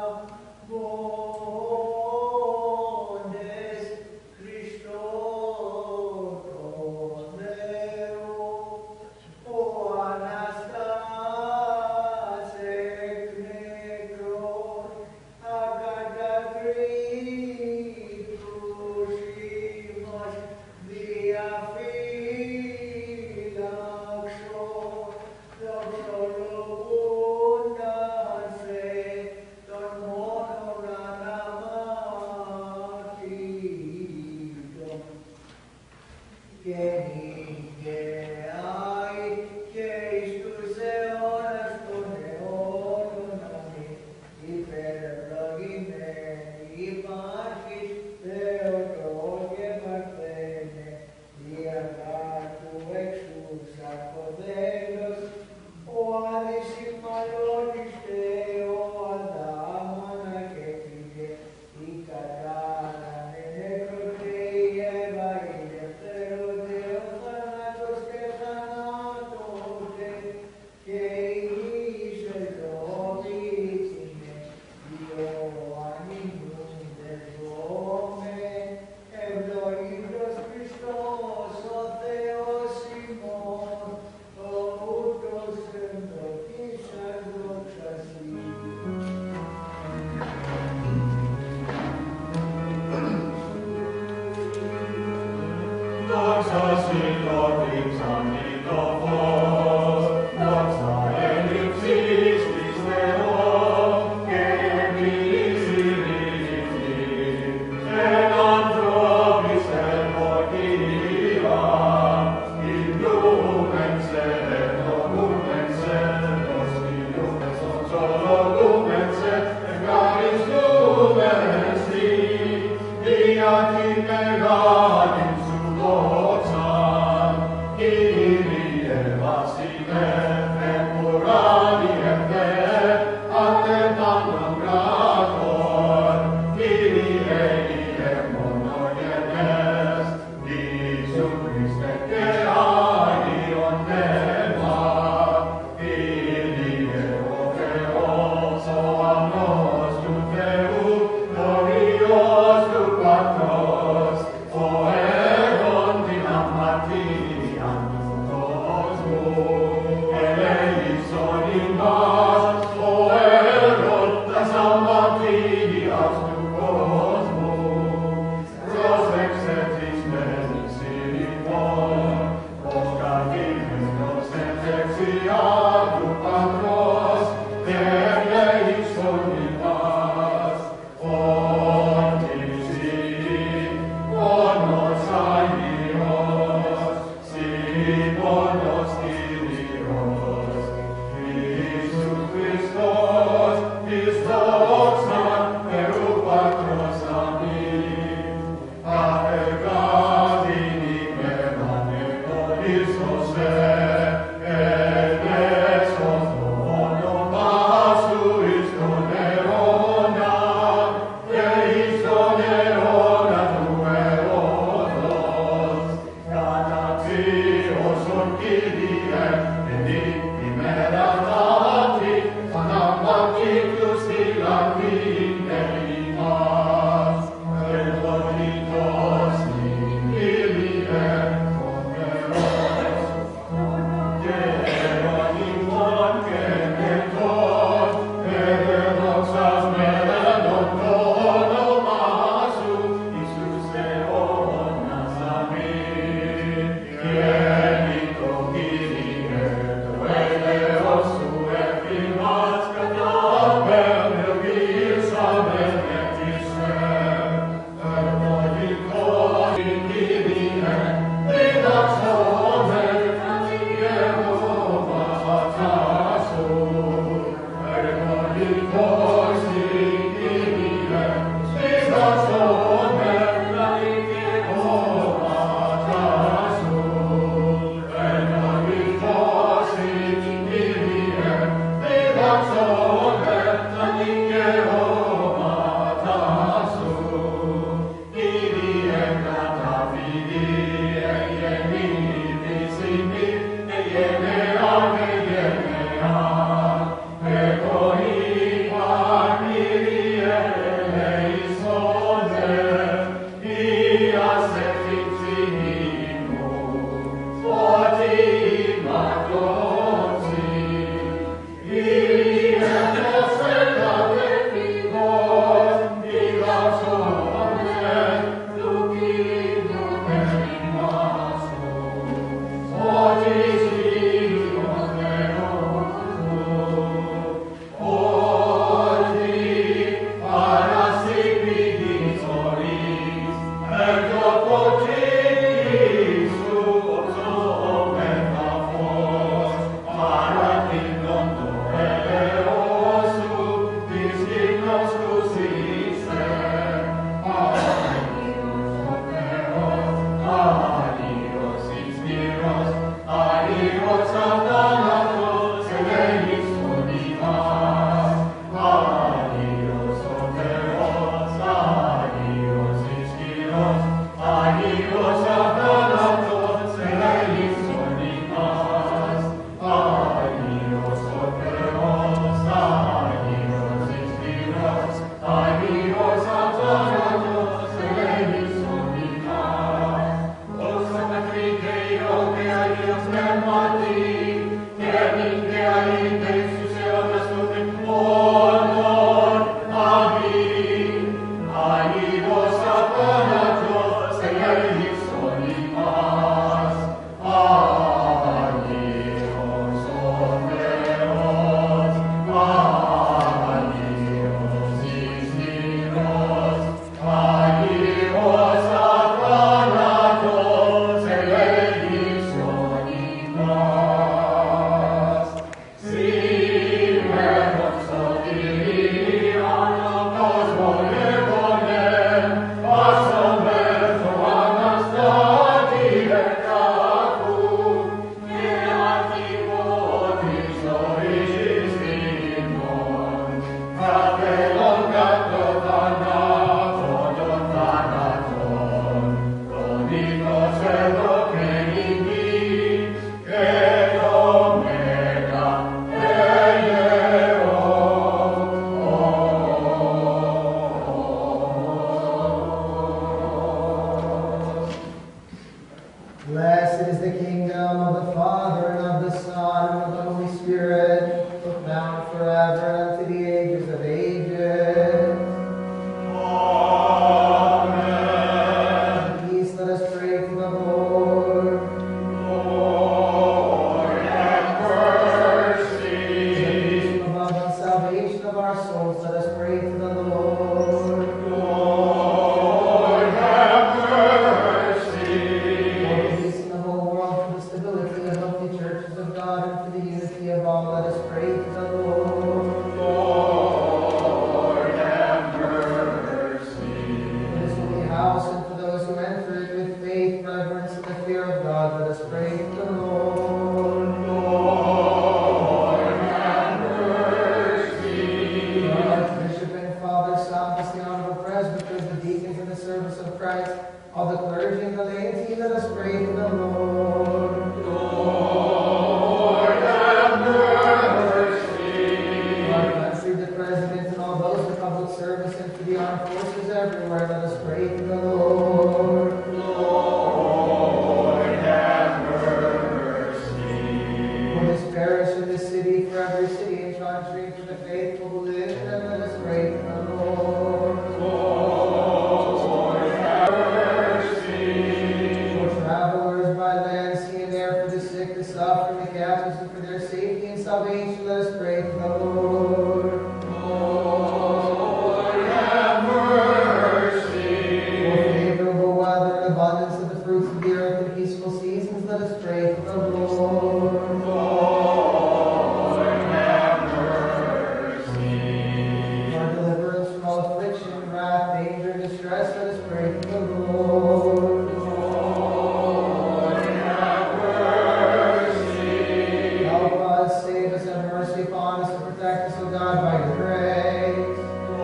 βόντες Χριστόν τον Θεό, ο Αναστάς εκ νεκρών ακατακρίτους ημάς διαφύλαξον, δοξολογούνταν σε τον μόνον αναμάρτητον. Και νυν και άη και εις τους αιώνας των αιώνων. Αμήν. Υπερευλογημένη υπάρχεις, Θεοτό και Παρθένε, διαγάτου εξούσα κοδέλος, ο αδυσυμαλώνης Θεό Αδάμανα και πήγε, η κατάρανε νεκροτέ η Εύα η δευτερότε, ο θάνατος και θανάτωτε, και η γης εζωμήτινε, Ιωαννίνουν δεζώμε, ευλογήτως Χριστός ο Θεός ημών, ο ούτως εμπλοκήσας δόξασι. Δόξα σοι το δείξανι το φως, δόξα έλλειψης της Θεός και εμείς εν ανθρώπης ελποκία, υλούμεν σε, ευλογούμεν σε, προσκυνούμεν σωτσολογούμεν σε, ευχαριστούμεν σοι, δια Glorios tu patros, o egon all the clergy and the laity, let us pray to the Lord. Lord, have mercy. For our country, the president, and all those in public service, and for the armed forces everywhere, let us pray to the Lord. Lord, have mercy. For this parish and this city, for every city and country, for the faithful who live in them, let us pray to the Lord. Lord, have mercy. For travelers by land, sea, and air, for the sick, the suffering, the captives, and for their safety and salvation, let us pray to the Lord. Lord, have mercy. For favorable weather and abundance of the fruits of the earth and peaceful seasons, let us pray to the Lord. Lord, have mercy. For deliverance from all affliction, wrath, danger, and distress, let us pray to the Lord. Lord, have mercy. Help us, save us, have mercy upon us, and protect us, O God, by your grace.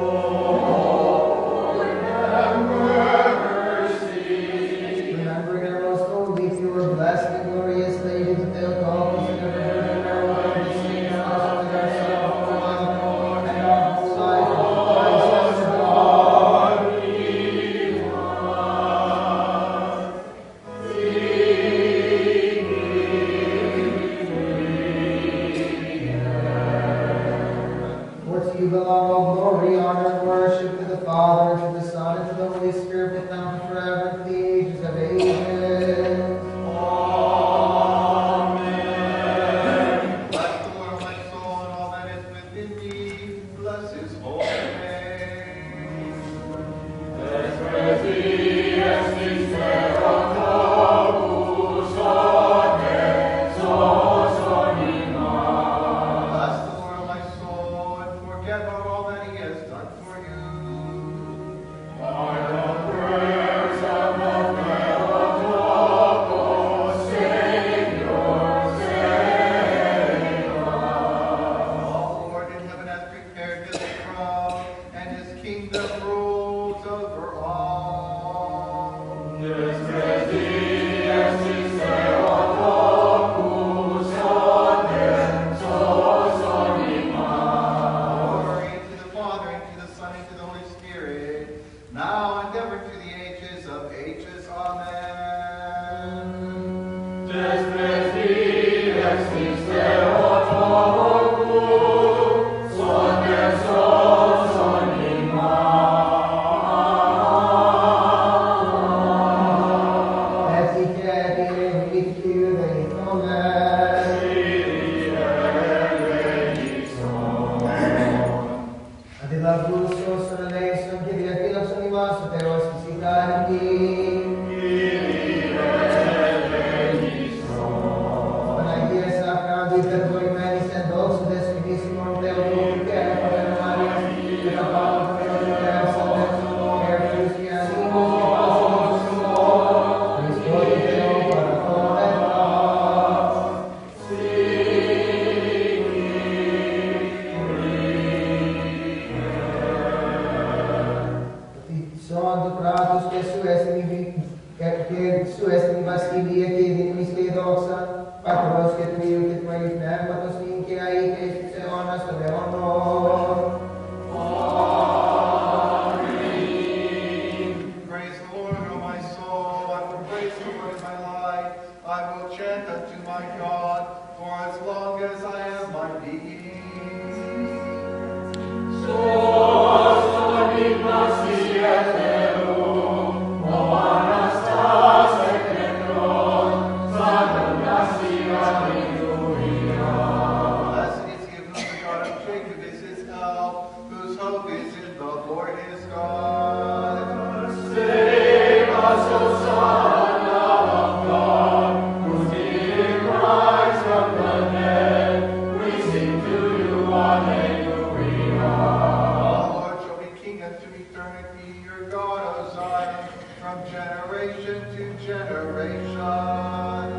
Lord, have mercy. Remembering our most holy, pure, blessed, and glorious Lady, the Theotokos, and ever virgin Mary, with the saints, and us, and ourselves, for one, and our whole life, and Christ, our God. For to you belong all glory, honor, and worship, to the Father, and to the Son, and to the Holy Spirit, with now and forever, and to the ages of ages. Amen. Bless the Lord, my soul, and all that is within me. Bless his holy name. Bless the Lord, my soul, and forget not all that he has done for you. All the Lord in heaven has prepared his throne, and his kingdom rules over all. Glory to the Father, and to the Son, and to the Holy Spirit, now and ever to the ages of ages. Amen. Efficacia victio Adila Gusto, Sonaleison, Kivia Philips, Animas, Teos, Physicanti. Panagia Sacra, Vita, Manis, and also this Finissimum Theotum, Care, Paternalias, the Papa, the Care, Santos, Care, Christianimus, Christo, Theo, Paraton, and Santo Kratos, que su estimi, que su estimi vastibia, que vinimis le doxa, patros que tu iu, que tu eis pneumatos, in que ai, que se onas, te honor. Praise the Lord, O my soul. I will praise the Lord in my life. I will chant unto my God for as long as I have my being. Blessed is he of whom the God of Jacob is his help, whose hope is in the Lord his God. The Lord shall be king unto eternity, your God, O Zion, from generation to generation.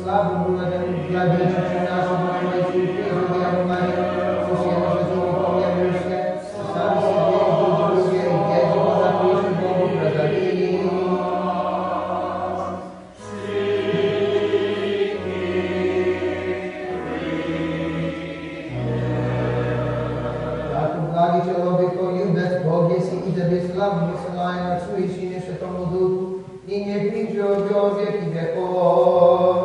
slavă, bună de la vecii și nașă, bună mai surpriză de a mare, Susția nu se zove pomia mușche, sami se vei, duce, vieți, bună priși, Bogu prăzării. Dacă blagi celor vector iubeți, Bog jesi i tebe slavă, vyselaje na svoj i neše tomu duhu, i nie príde o vieky vekov.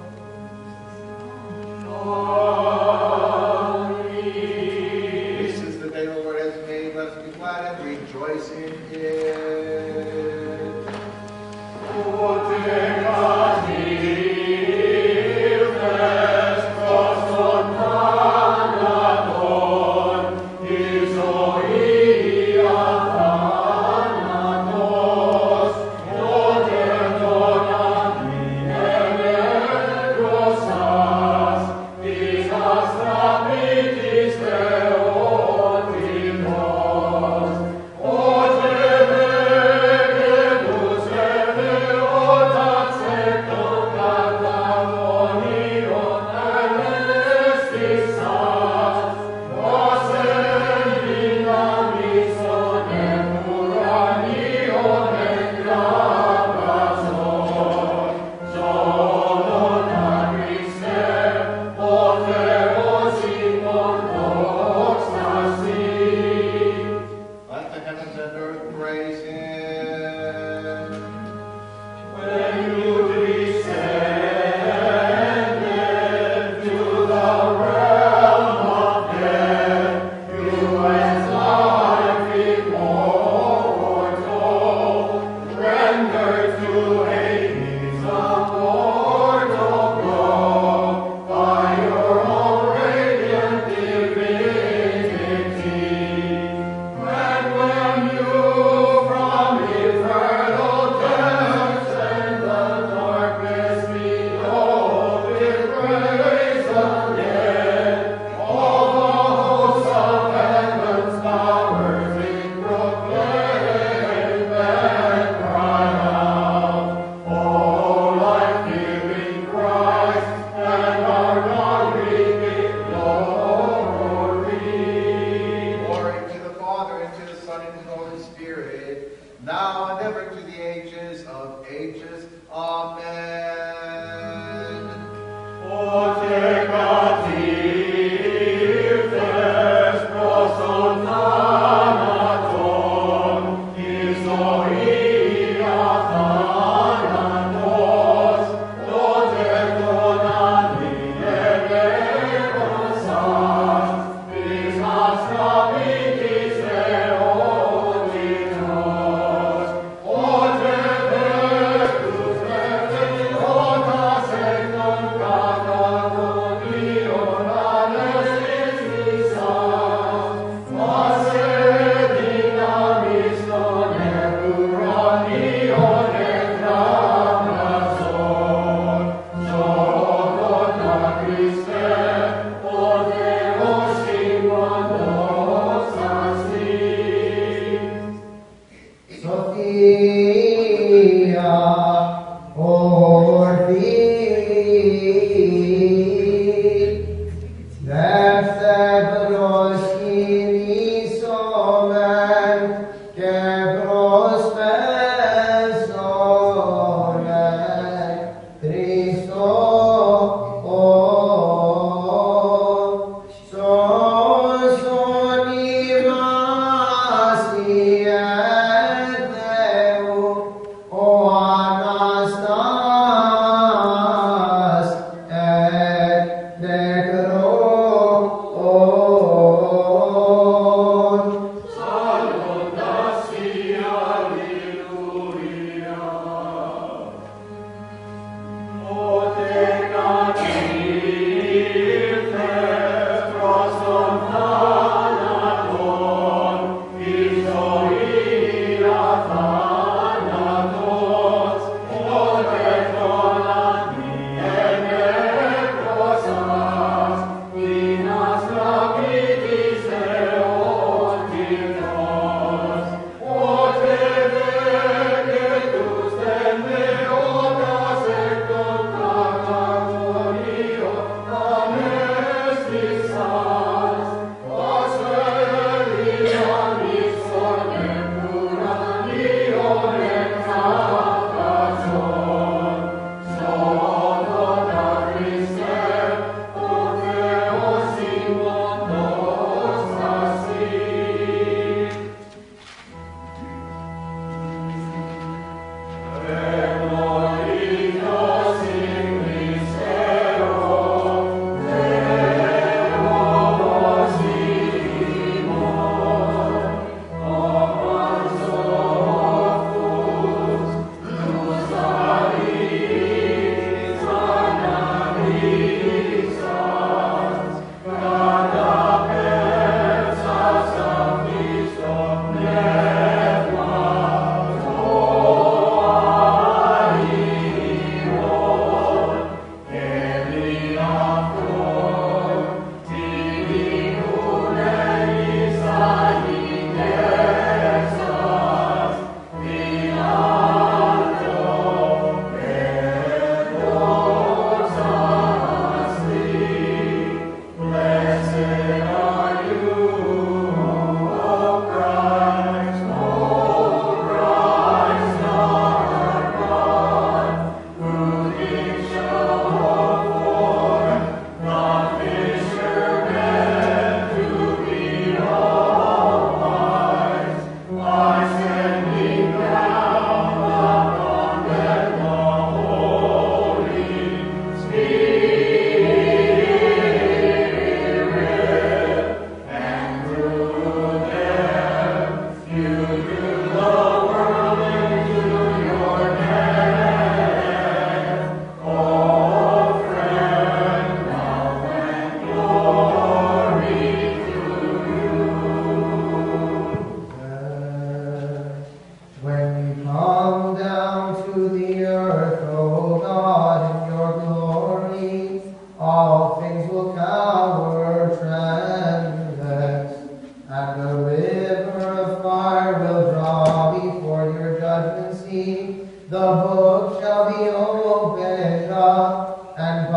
This is the day the Lord has made. Let us be glad and rejoice in it. Is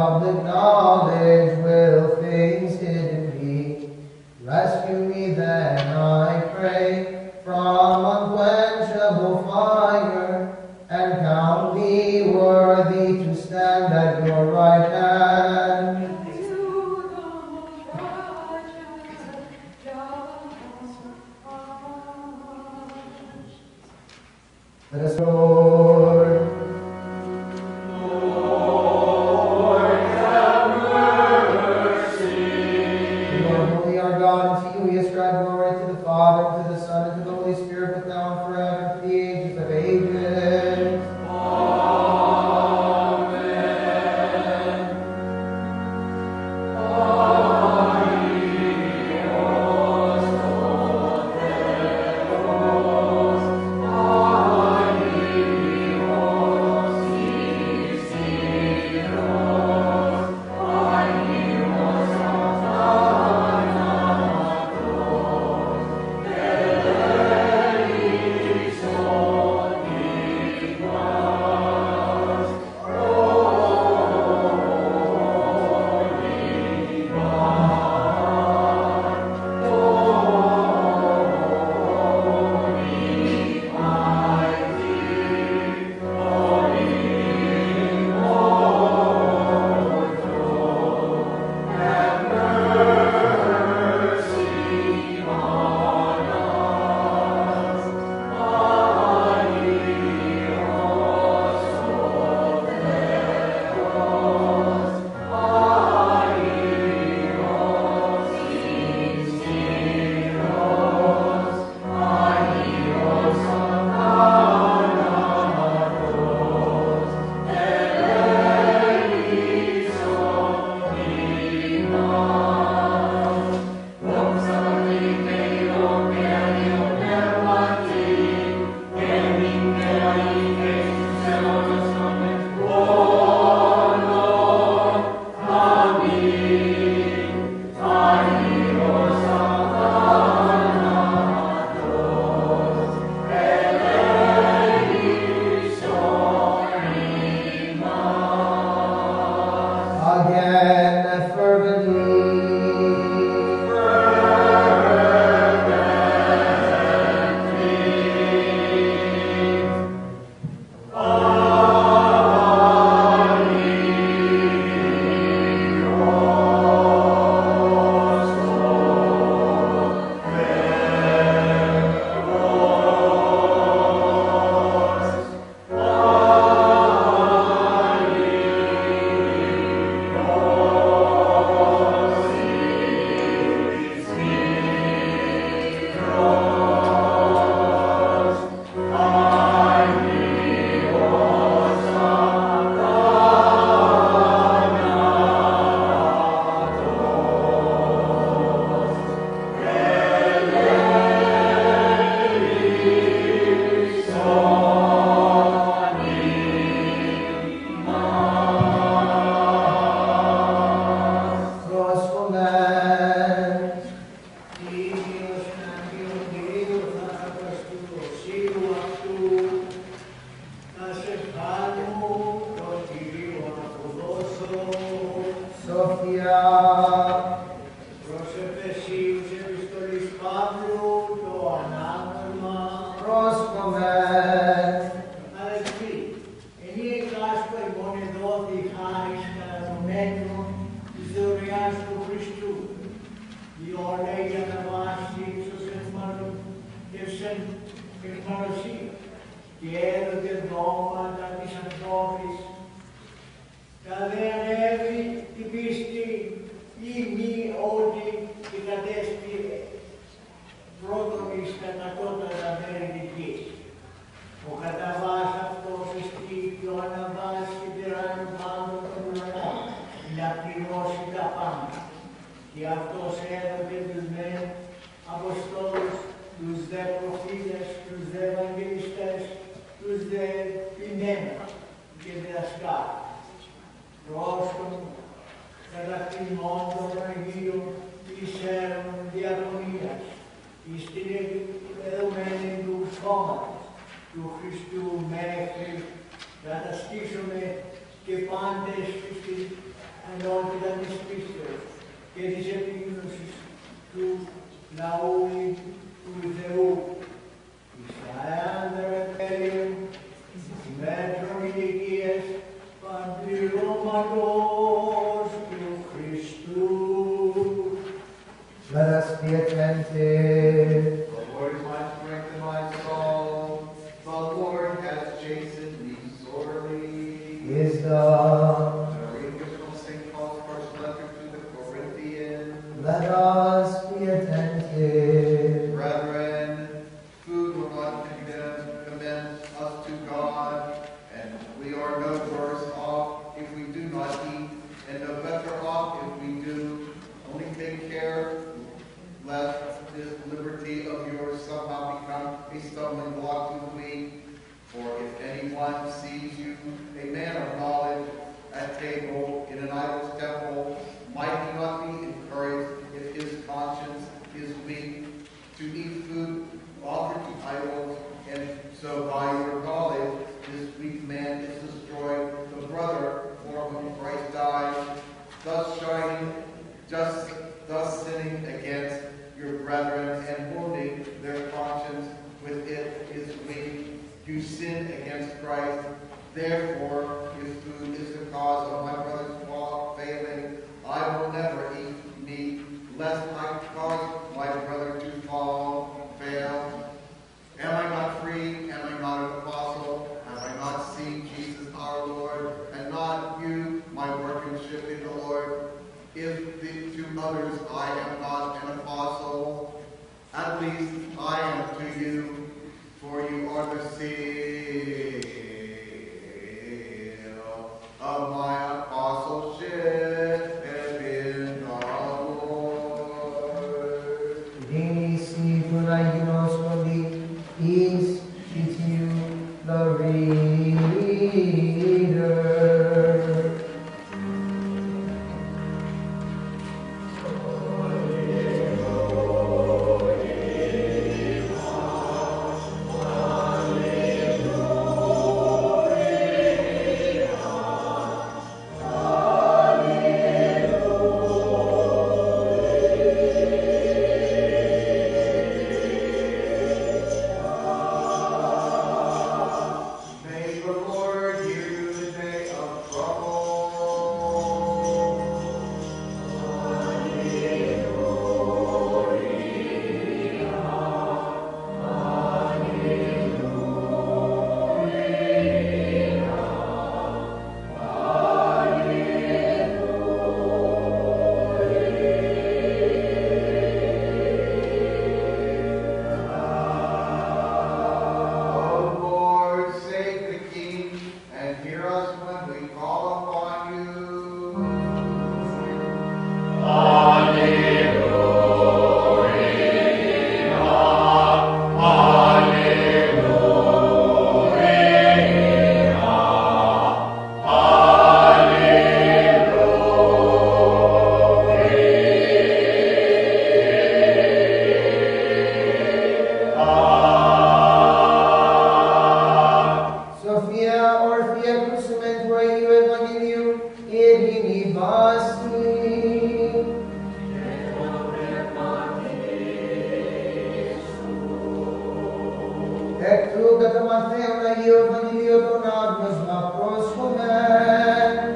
public knowledge will things hidden be. Rescue me then, I pray, from unquenchable fire, and count me worthy to stand at your right hand. Let us, Lord. Lord, have mercy. Lord, holy our God, and to you we ascribe glory to the Father, and to the Son, and to the Holy Spirit, but now and forever, to the ages of ages. Again, fervently. του Χριστού μέχρι να τα στήσουμε que pan de Espíritu, anointed and His priesthood, que dice tu la ui uzeu, Israel the rebellion, Metro Milikies, Pandiromanos to Christus. Let us be attentive. The Lord is my strength and my soul. The Lord has chastened me sorely. Wisdom. The reading from Saint Paul's first letter to the Corinthians. Let us be attentive. Brethren, food will not condemn, commend us to God, and we are no worse off if we do not eat, and no better off if we do. Only take care lest this liberty of yours somehow become a stumbling block to the weak. For if anyone sees you, a man of knowledge, at table in an idol's temple, might he not be encouraged if his conscience is weak to eat food offered to idols, and so by your knowledge this weak man is destroyed, the brother for whom Christ died, thus shining, just thus sinning against your brethren and wounding their conscience with it is weak. You sin against Christ. Therefore, if food is the cause of my brother's walk failing, I will never eat meat, lest I cause my brother to fall, fail. Am I not free? Am I not an apostle? Have I not seen Jesus our Lord, and not you, my workmanship in the Lord? If the, to others I am not an apostle, at least I am to you, for you are the seal of my apostleship in the Lord. Nisi tunainos noli, is citiu the reader. May the Lord hear you in the day of trouble. O Lord, save the King, and hear us when we call upon you. Sophia Orthia Crucimen Tuaio Evangelium Irini Basi. Εκ του κατά Μαθαίον Αγίου Ευαγγελίου των Άγνωσμα πρόσχομεν.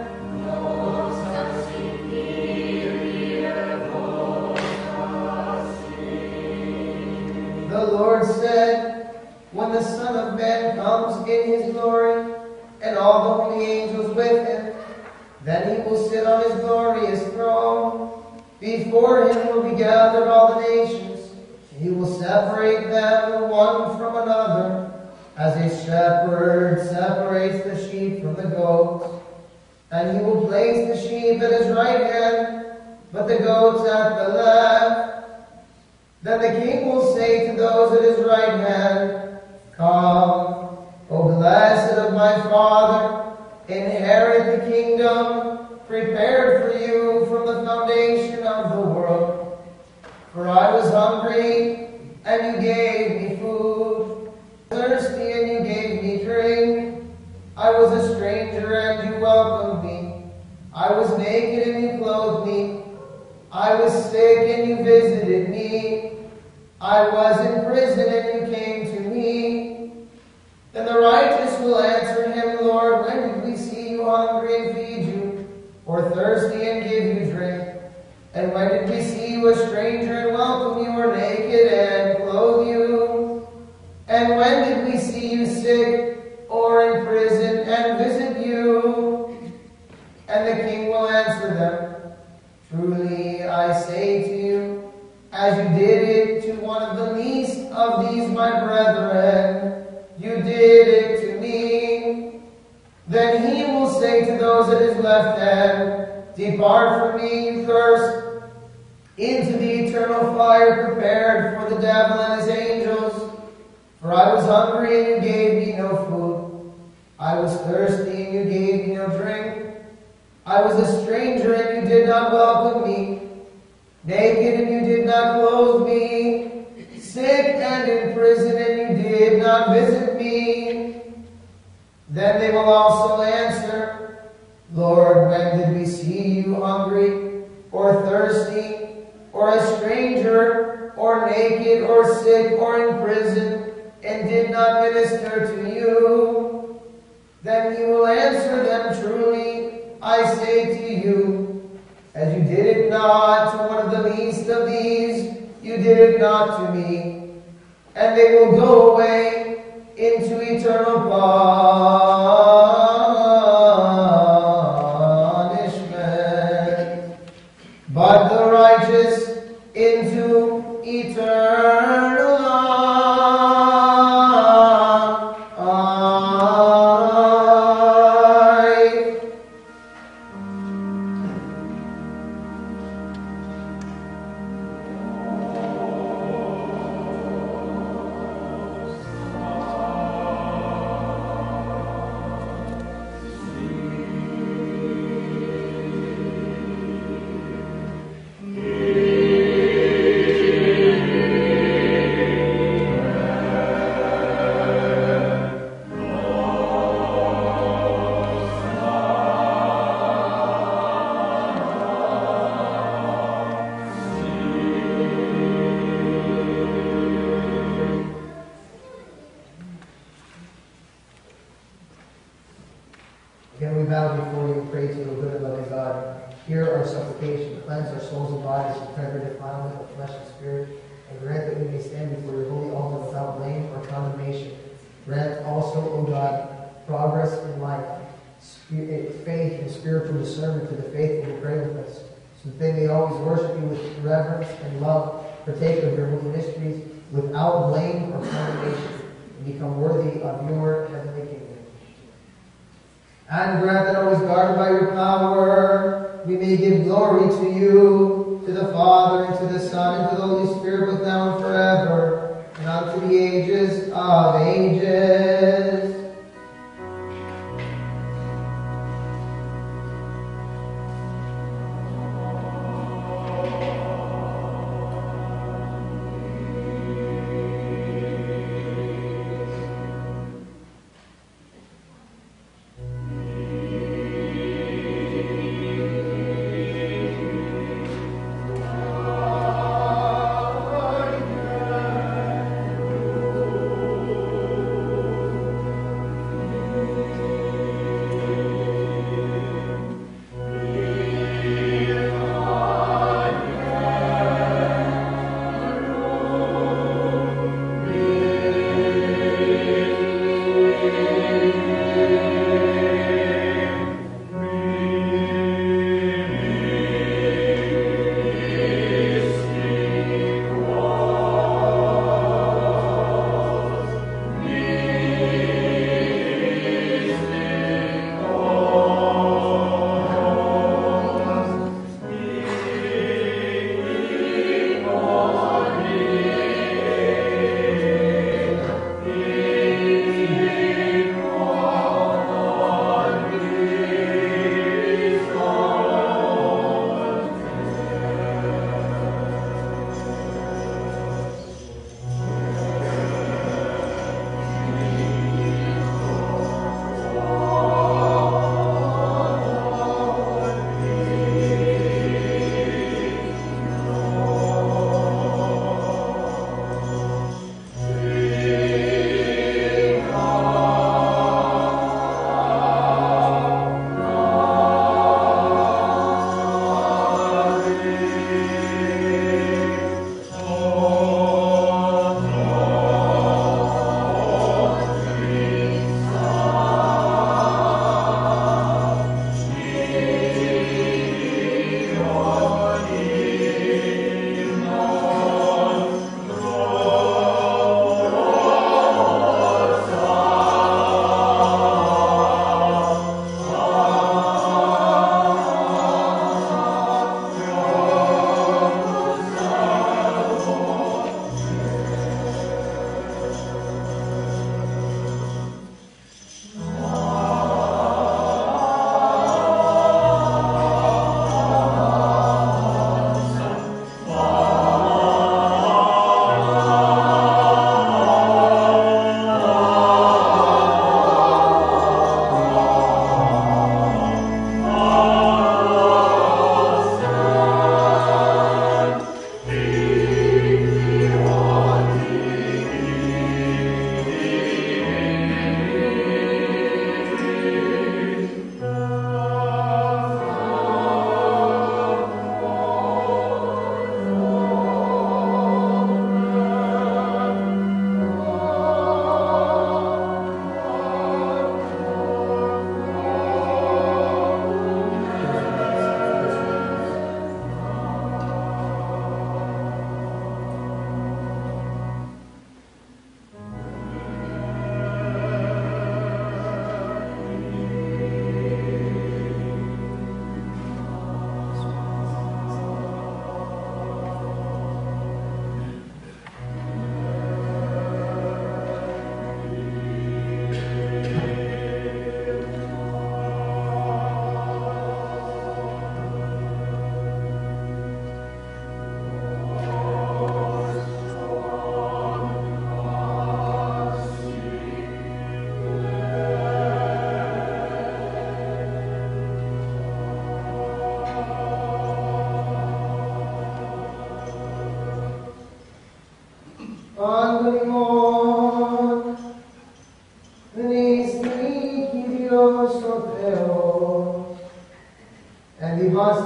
The Lord said, when the Son of Man comes in his glory, and all the holy angels with him, then he will sit on his glorious throne. Before him will be gathered all the nations. He will separate them one from another, as a shepherd separates the sheep from the goats. And he will place the sheep at his right hand, but the goats at the left. Then the king will say to those at his right hand, Come, O blessed of my Father, inherit the kingdom prepared for you from the foundation of the world. For I was hungry, and you gave me food, thirsty, and you gave me drink. I was a stranger, and you welcomed I was naked and you clothed me. I was sick and you visited me. I was in prison and you came to me. Then the righteous will answer him, Lord, when did we see you hungry and feed you, or thirsty and give you drink? And when did we see you a stranger and welcome you, or naked and clothe you? And when did we see you sick or in prison and visit you? And the king will answer them, truly I say to you, as you did it to one of the least of these my brethren, you did it to me. Then he will say to those at his left hand, depart from me, you cursed, into the eternal fire prepared for the devil and his angels. For I was hungry and you gave me no food. I was thirsty and you gave me no drink. I was a stranger and you did not welcome me. Naked and you did not clothe me. Sick and in prison and you did not visit me. Then they will also answer, Lord, when did we see you hungry or thirsty or a stranger or naked or sick or in prison and did not minister to you? Then he will answer them, truly I say to you, as you did it not to one of the least of these, you did it not to me. And they will go away into eternal punishment, but the righteous into eternal life. Again, we bow before you and pray to you, O good and loving God. Hear our supplication, cleanse our souls and bodies from every defilement of flesh and spirit, and grant that we may stand before your holy altar without blame or condemnation. Grant also, O God, progress in life, spirit, faith, and spiritual discernment to the faithful who pray with us, so that they may always worship you with reverence and love, partake of your holy mysteries without blame or condemnation, and become worthy of your heavenly kingdom. And grant that always guarded by your power, we may give glory to you, to the Father, and to the Son, and to the Holy Spirit, both now and forever, and unto the ages of ages.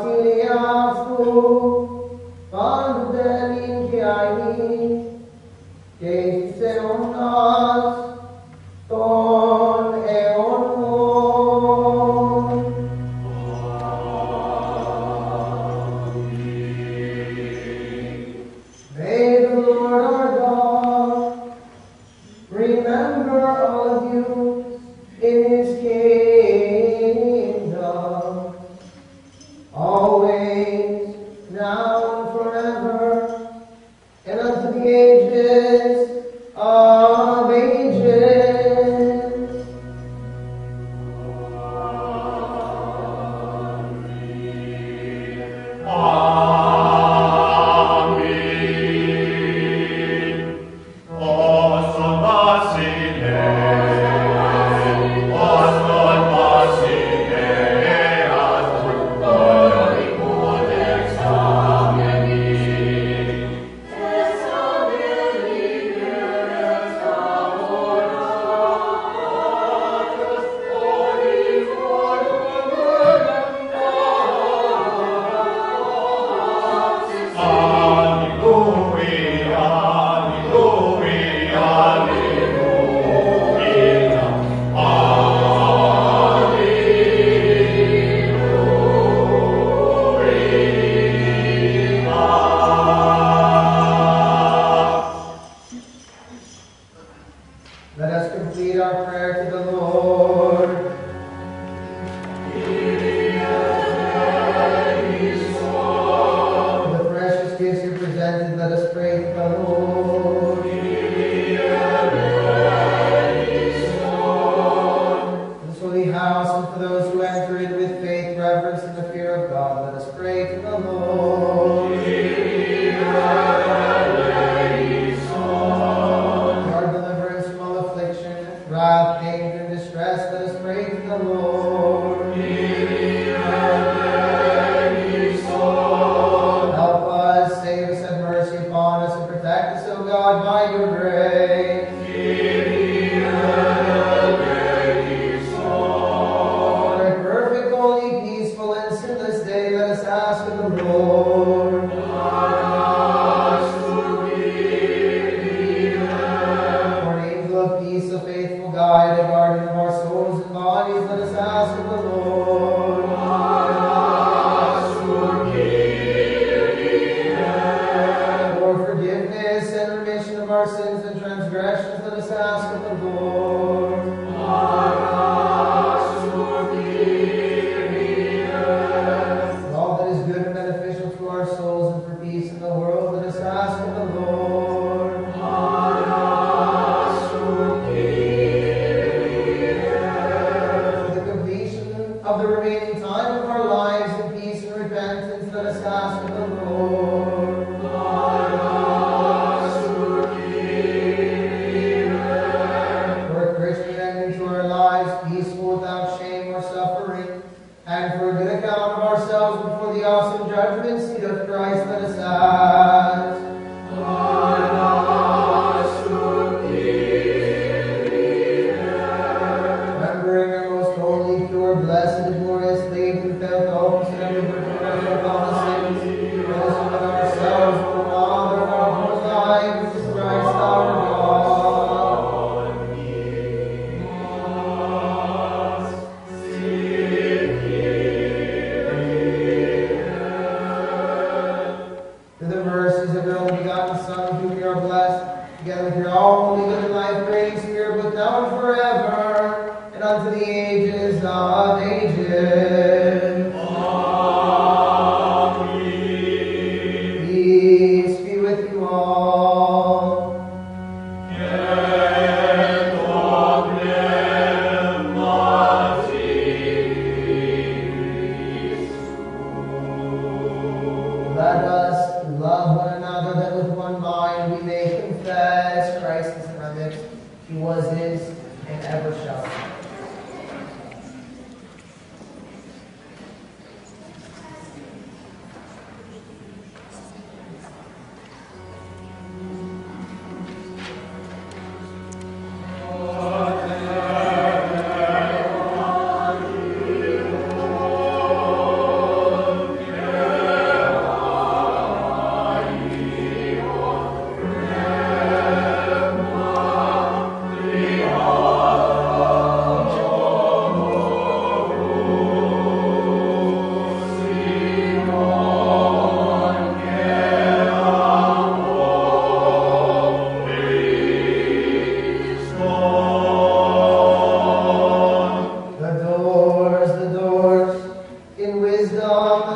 Amen.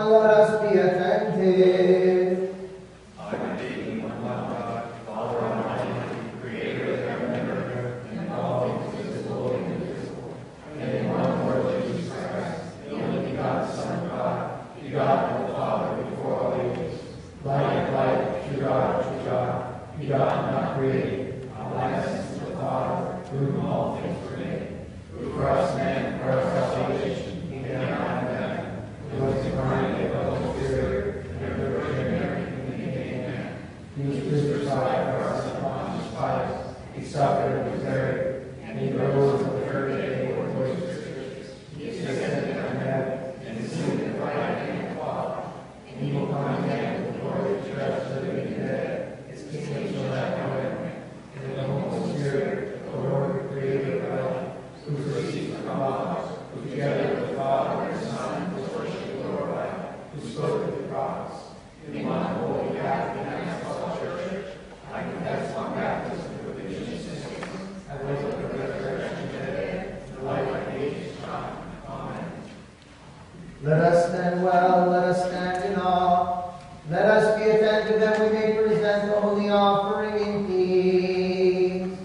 Son, let us be attentive. I believe in one God, Father Almighty, creator of heaven and earth, and all things visible and invisible, and in one Lord Jesus Christ, the only begotten Son of God, begotten of the Father before all ages, light of light, true God of true God, begotten, not created, of thy essence of the Father, through whom all things were made, who for us men, for our salvation, came down from heaven, who was incarnate of the Holy Spirit, and of the Virgin Mary, and became man. He was crucified for us upon Pontius Pilate. He suffered and was buried, and he rose on the third day according to the Scriptures. He ascended from heaven, and is seated at the right hand of the Father. And he will come again with glory to judge the living and dead. His kingdom shall have no end. And the Holy Spirit, the Lord, the Creator of heaven, who proceeds from God, who together with the Father and the Son was worshipped and glorified, who spoke with the prophets. In one holy Catholic and Apostolic Church, I confess one baptism for the remission of sins. I believe in the resurrection of the dead, and the life of the ages to come. Amen. Let us stand well, let us stand in awe. Let us be attentive that we may present the holy offering in peace.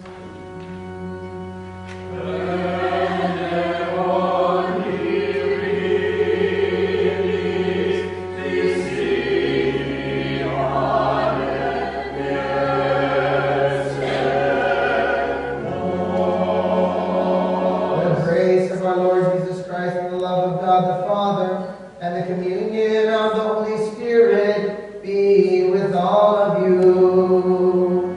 The grace of our Lord Jesus Christ and the love of God the Father and the communion of the Holy Spirit be with all of you.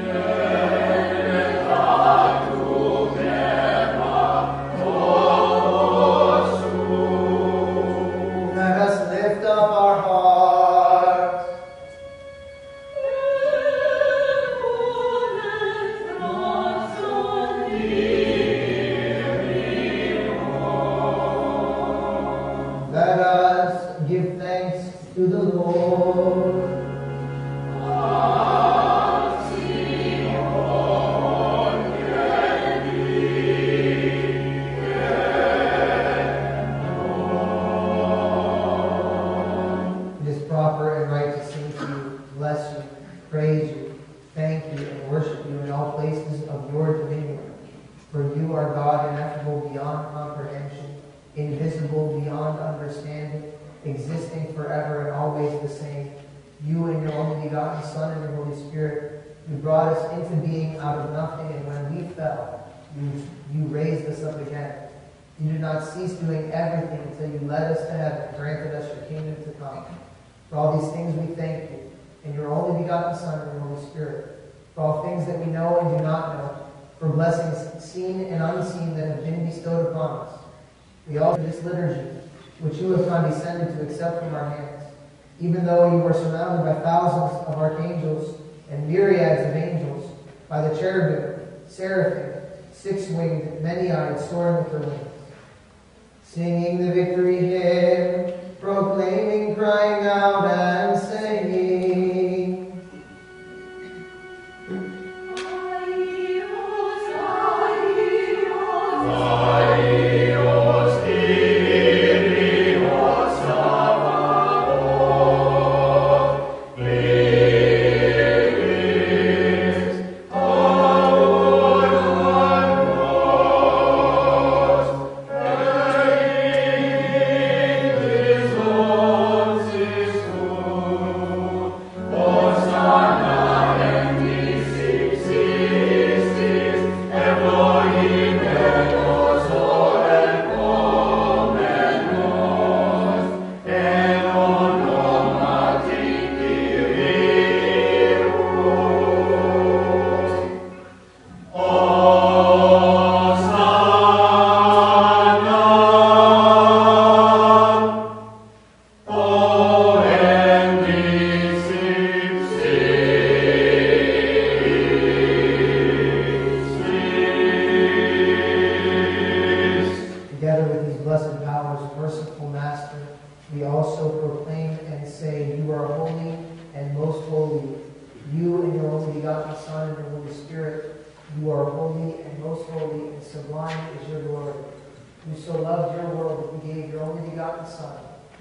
Let us lift up our hearts. Let us give thanks to the Lord. It is proper and right to sing to you, bless you, praise you, thank you, and worship you in all places of your dominion. For you are God, ineffable beyond comprehension, invisible beyond understanding, existing forever and always the same. You and your only begotten Son and your Holy Spirit, you brought us into being out of nothing, and when we fell, you, you raised us up again. You did not cease doing everything until you led us to heaven and granted us your kingdom to come. For all these things we thank you, and your only begotten Son and your Holy Spirit, for all things that we know and do not know, for blessings seen and unseen that have been bestowed upon us. We offer this liturgy, which you have condescended to accept from our hands, even though you were surrounded by thousands of archangels and myriads of angels, by the cherubim, seraphim, six-winged, many-eyed, soaring with their wings. Singing the victory hymn, proclaiming, crying out, and saying,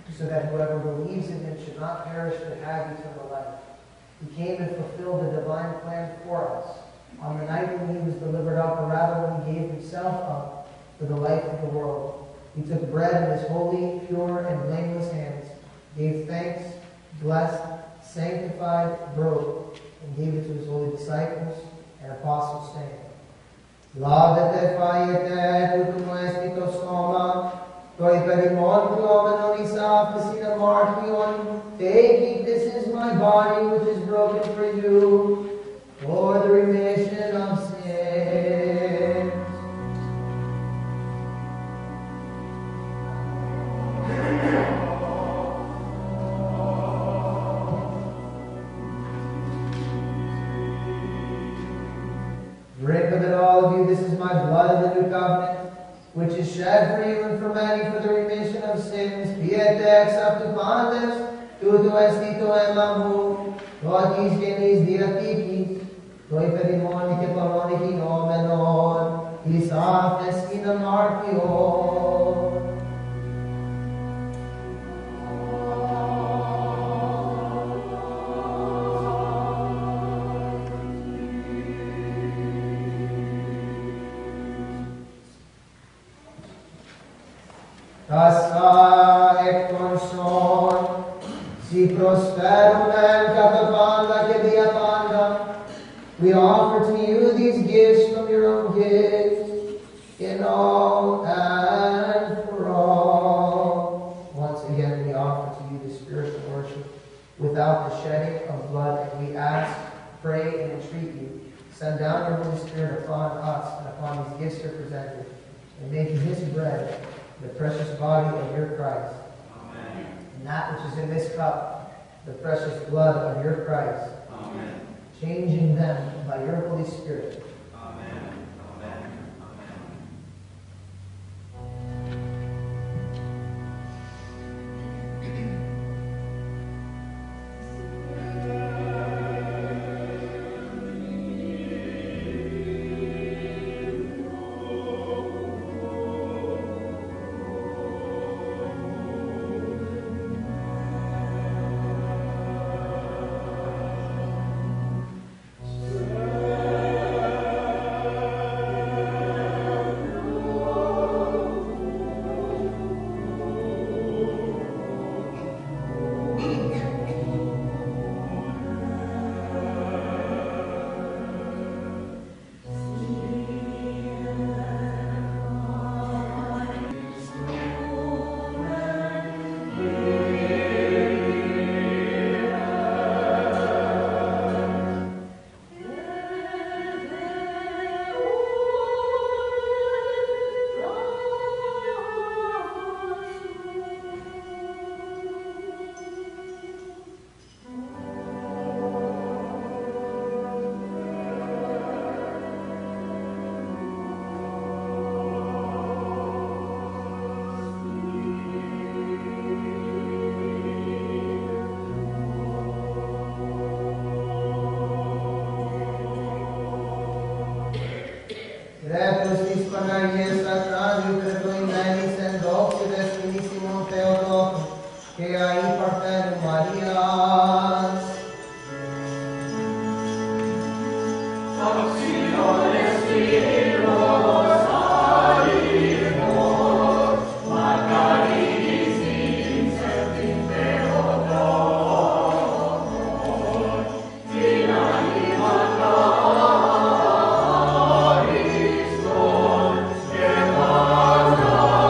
so that whoever believes in him should not perish but have eternal life. He came and fulfilled the divine plan for us on the night when he was delivered up, or rather when he gave himself up for the life of the world. He took bread in his holy, pure, and blameless hands, gave thanks, blessed, sanctified, broke, and gave it to his holy disciples and apostles, saying, Laudate faiete tutum espito stoma, toi perimon glomenon isaf piscina martion. Take, eat, this is my body which is broken for you, for the remission of sins. Drink of it, all of you. This is my blood of the new covenant, which is shed for you and for many for the remission of sins. Piete ex aptu pantes, tutu estito emamu, totis genis diatikis, toi perimonice paronici nomenon, isaf escina martion. Tassa ecton son, si prosperum en catapanda que diapanda. We offer to you these gifts from your own gift, in all and for all. Once again, we offer to you the spiritual worship without the shedding of blood, and we ask, pray, and entreat you, send down your Holy Spirit upon us and upon these gifts here presented, and make this bread the precious body of your Christ. Amen. And that which is in this cup, the precious blood of your Christ. Amen. Changing them by your Holy Spirit. Amen. Amen.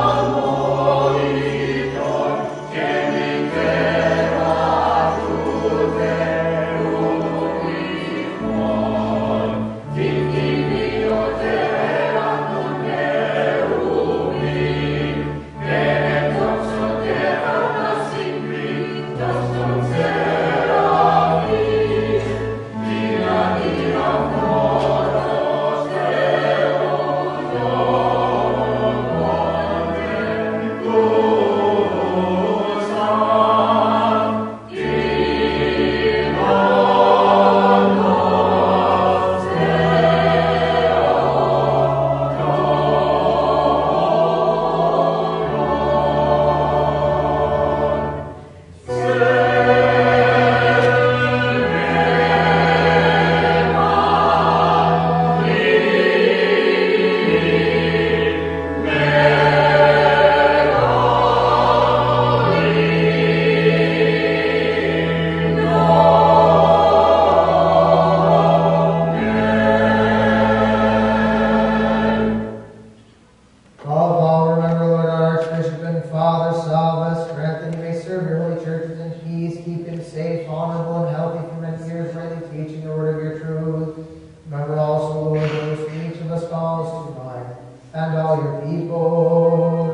Amen. keep him safe, honorable, and healthy for many years, rightly teaching the word of your truth. Remember also, Lord, those who each of us calls to mind, and all your people.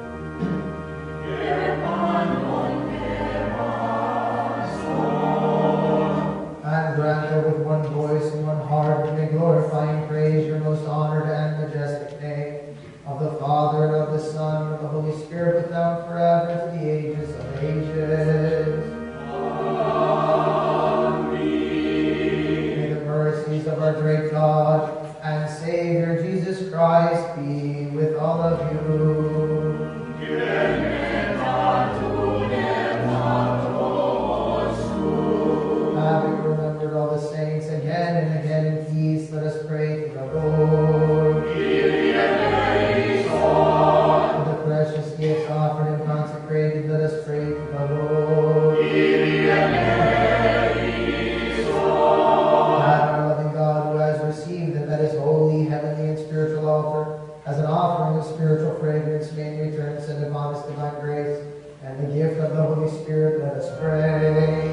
And grant that with one voice and one heart we may glorify and praise your most honored and majestic name, of the Father, and of the Son, and of the Holy Spirit, with now and forever, to the ages of ages. Amen. May the mercies of our great God and Savior Jesus Christ be with all of you. Having remembered all the saints again and again in peace, let us pray to the Lord. For the precious gifts offered and consecrated, let us pray to the Lord. And our loving God, who has received them at his holy, heavenly, and spiritual altar, as an offering of spiritual fragrance, may in return send upon us divine grace and the gift of the Holy Spirit. Let us pray.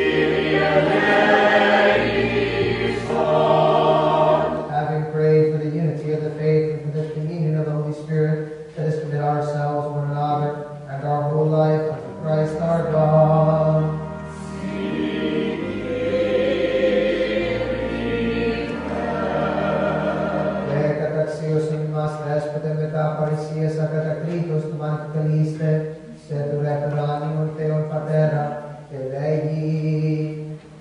Having prayed for the unity of the faith and for the communion of the Holy Spirit, let us commit ourselves, one another, and our whole life unto Christ our God. Vekataxios in mas despotem metaparisias acataclitos tuman caliste, sed reperanimum teon patera, elegi.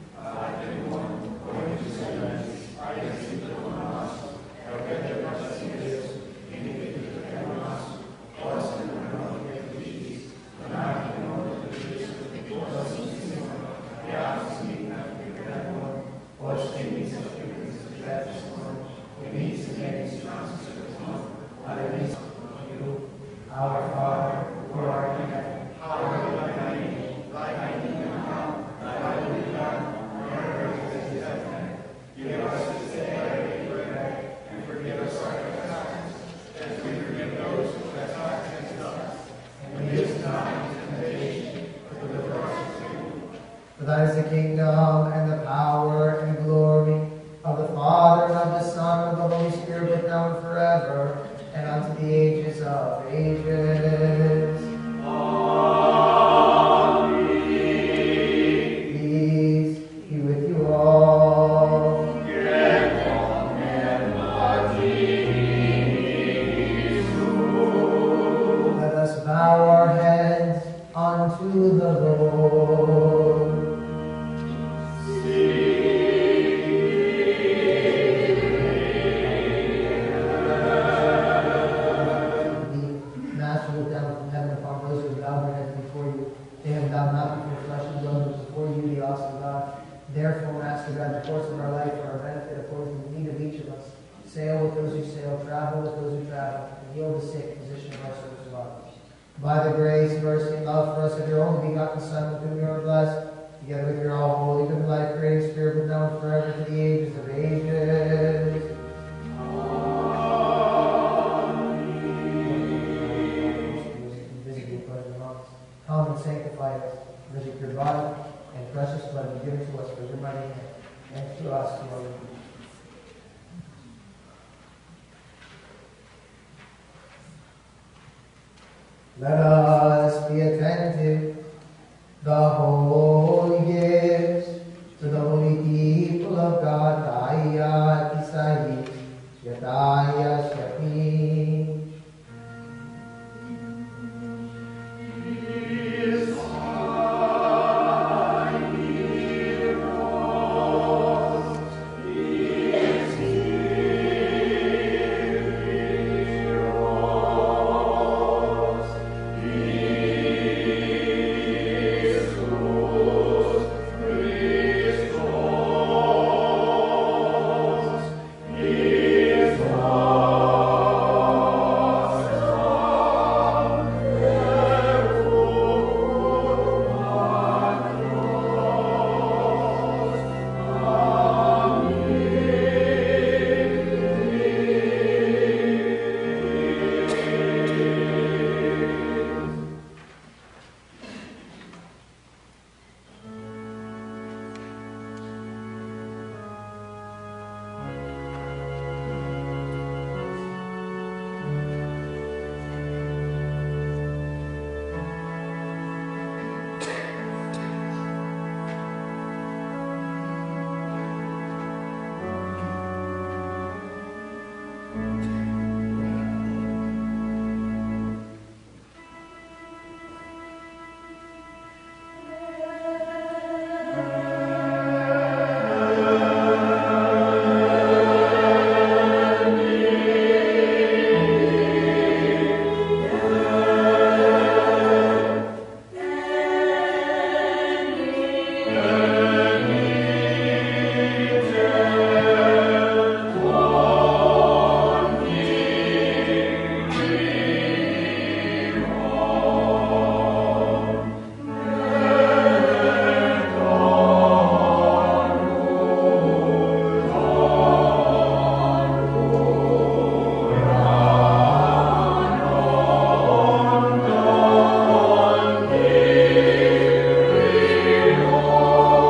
Our Father, who art in heaven, hallowed be thy name. Thy kingdom come, thy will be done, on earth as it is in heaven. Give us this day our daily bread, and forgive us our trespasses, as we forgive those who trespass against us. And lead us not into temptation, but deliver us from evil. For thine is the kingdom, and the power, and the glory, of the Father, and of the Son, and of the Holy Spirit, both now and forever, and unto the ages of ages. Amen. Peace be with you all. Let us bow our heads unto the Lord. Therefore, Master God, the course of our life for our benefit, according to the need of each of us. Sail with those who sail, travel with those who travel, and heal the sick, physician of our service of others. By the grace, mercy, and love for us of your only begotten Son, with whom you are blessed, together with your all holy, good life, creating Spirit, with now and forever, to the ages of ages. Come and sanctify us, visit your body and precious blood be given to us for your mighty hand, and to us to our Lord. Let us be attentive. The holy gifts to the holy people of God. Daya Isai, Yataya Shakti. Oh Amen.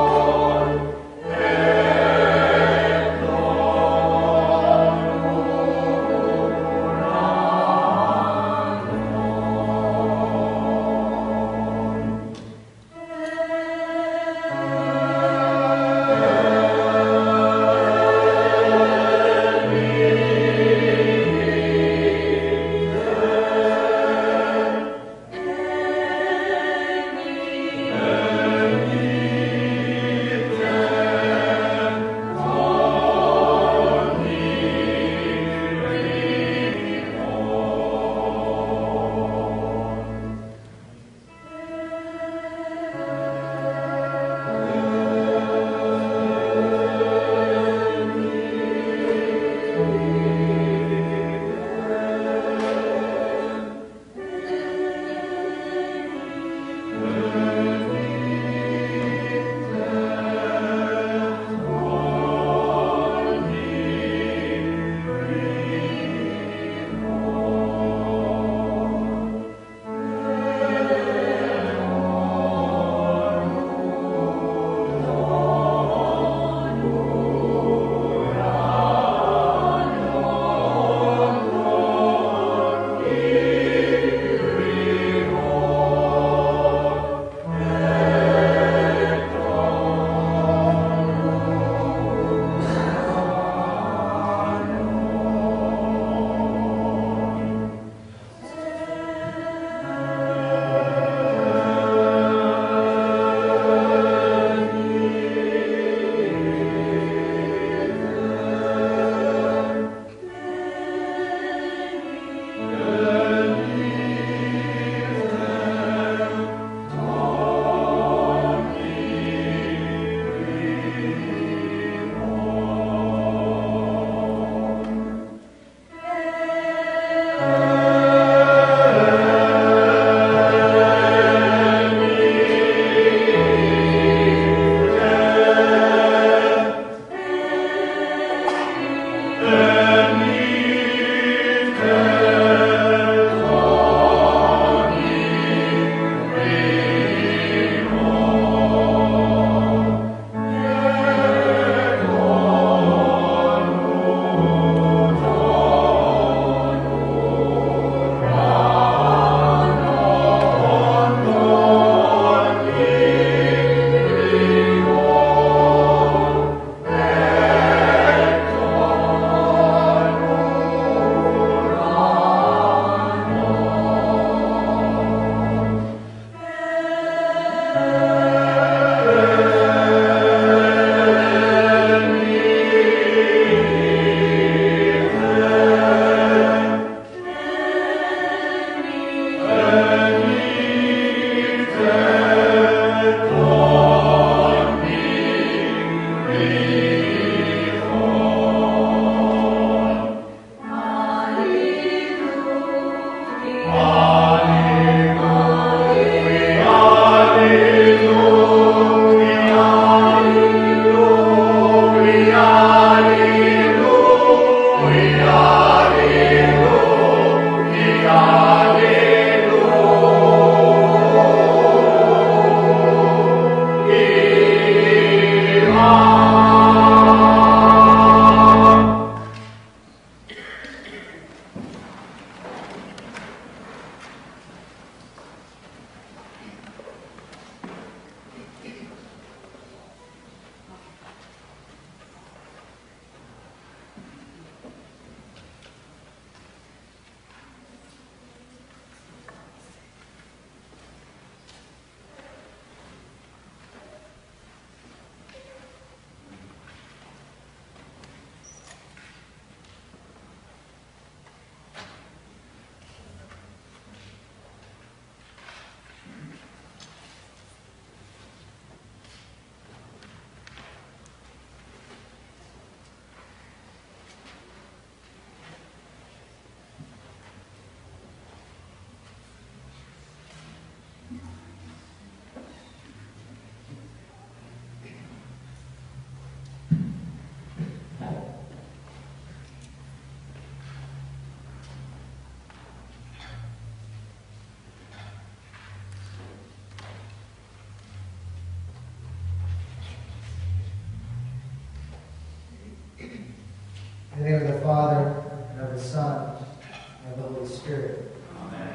In the name of the Father, and of the Son, and of the Holy Spirit. Amen.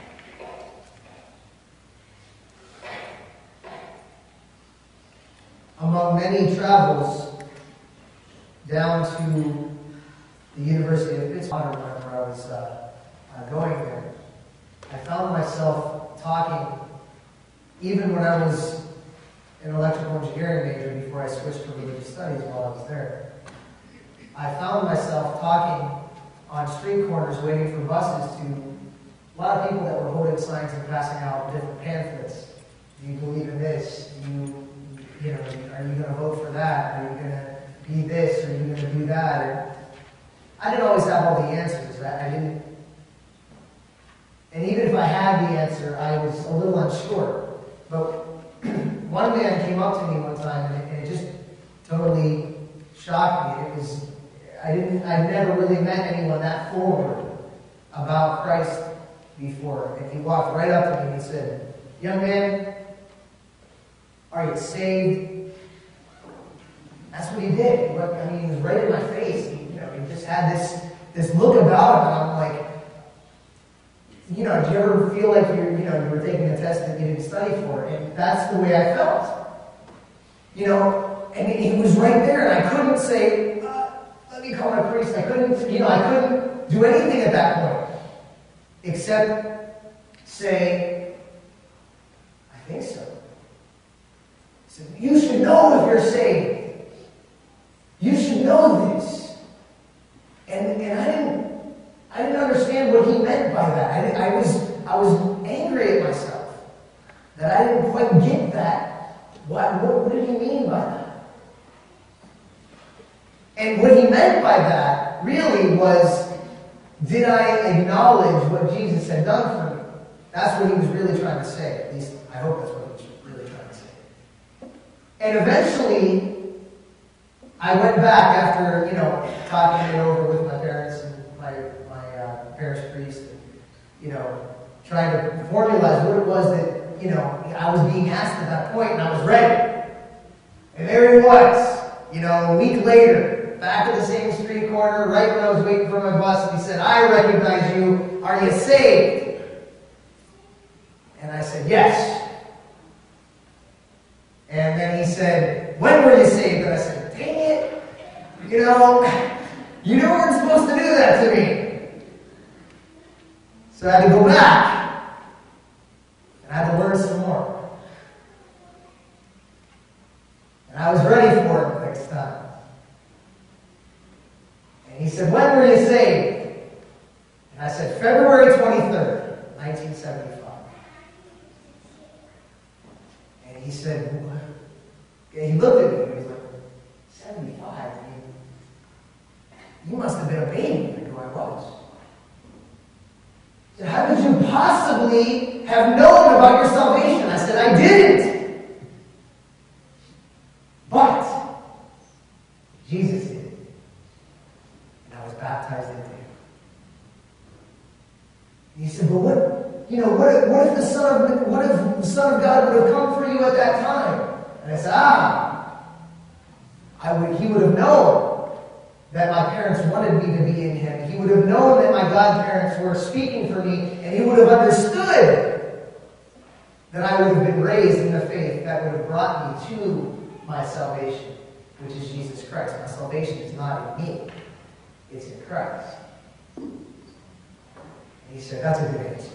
Among many travels down to the University of Pittsburgh, whenever I was uh, uh, going there, I found myself talking, even when I was an electrical engineering major before I switched to religious studies while I was there. I found myself talking on street corners waiting for buses to a lot of people that were holding signs and passing out different pamphlets. Do you believe in this? Do you, you know, are you going to vote for that? Are you going to be this? Are you going to do that? And I didn't always have all the answers. I, I didn't. And even if I had the answer, I was a little unsure. But one man came up to me one time, and it, and it just totally shocked me. It was I didn't. I'd never really met anyone that forward about Christ before. And he walked right up to me and he said, "Young man, are you saved?" That's what he did. He looked, I mean, he was right in my face. He, you know, he just had this this look about him, and I'm like, you know, do you ever feel like you're, you know, you were taking a test that you didn't study for? And that's the way I felt. You know, and he was right there, and I couldn't say, uh, let me call my priest. I couldn't, you know, I couldn't do anything at that point except say, I think so. He said, you should know if you're saved. You should know this. And and I didn't I didn't understand what he meant by that. I, didn't, I was I was angry at myself that I didn't quite get that. What, what what did he mean by that? And what he meant by that really was, did I acknowledge what Jesus had done for me? That's what he was really trying to say. At least I hope that's what he was really trying to say. And eventually, I went back after, you know, talking it over with my parents and my my uh, parish priest, and, you know, trying to formalize what it was that, you know, I was being asked at that point, and I was ready. And there he was, you know, a week later, back at the same street corner, right when I was waiting for my bus, and he said, "I recognize you. Are you saved?" And I said, "Yes." And then he said, "When were you saved?" And I said, "Dang it. You know, you weren't supposed to do that to me." So I had to go back. And I had to learn some more. And I was ready for it next time. And he said, "When were you saved?" And I said, "February twenty-third, nineteen seventy-five. And he said, "What?" And he looked at me and he was like, seventy-five? I mean, you must have been a baby like who I was. He said, "How could you possibly have known about your salvation?" I said, "I didn't. But Jesus did. And I was baptized into him." And he said, "But what, you know, what if, what if the Son of what if the Son of God would have come for you at that time?" And I said, ah, I would, he would have known that my parents wanted me to be in him. He would have known that my godparents were speaking for me, and he would have understood that I would have been raised in the faith that would have brought me to my salvation, which is Jesus Christ. My salvation is not in me. It's in Christ. And he said, "That's a good answer."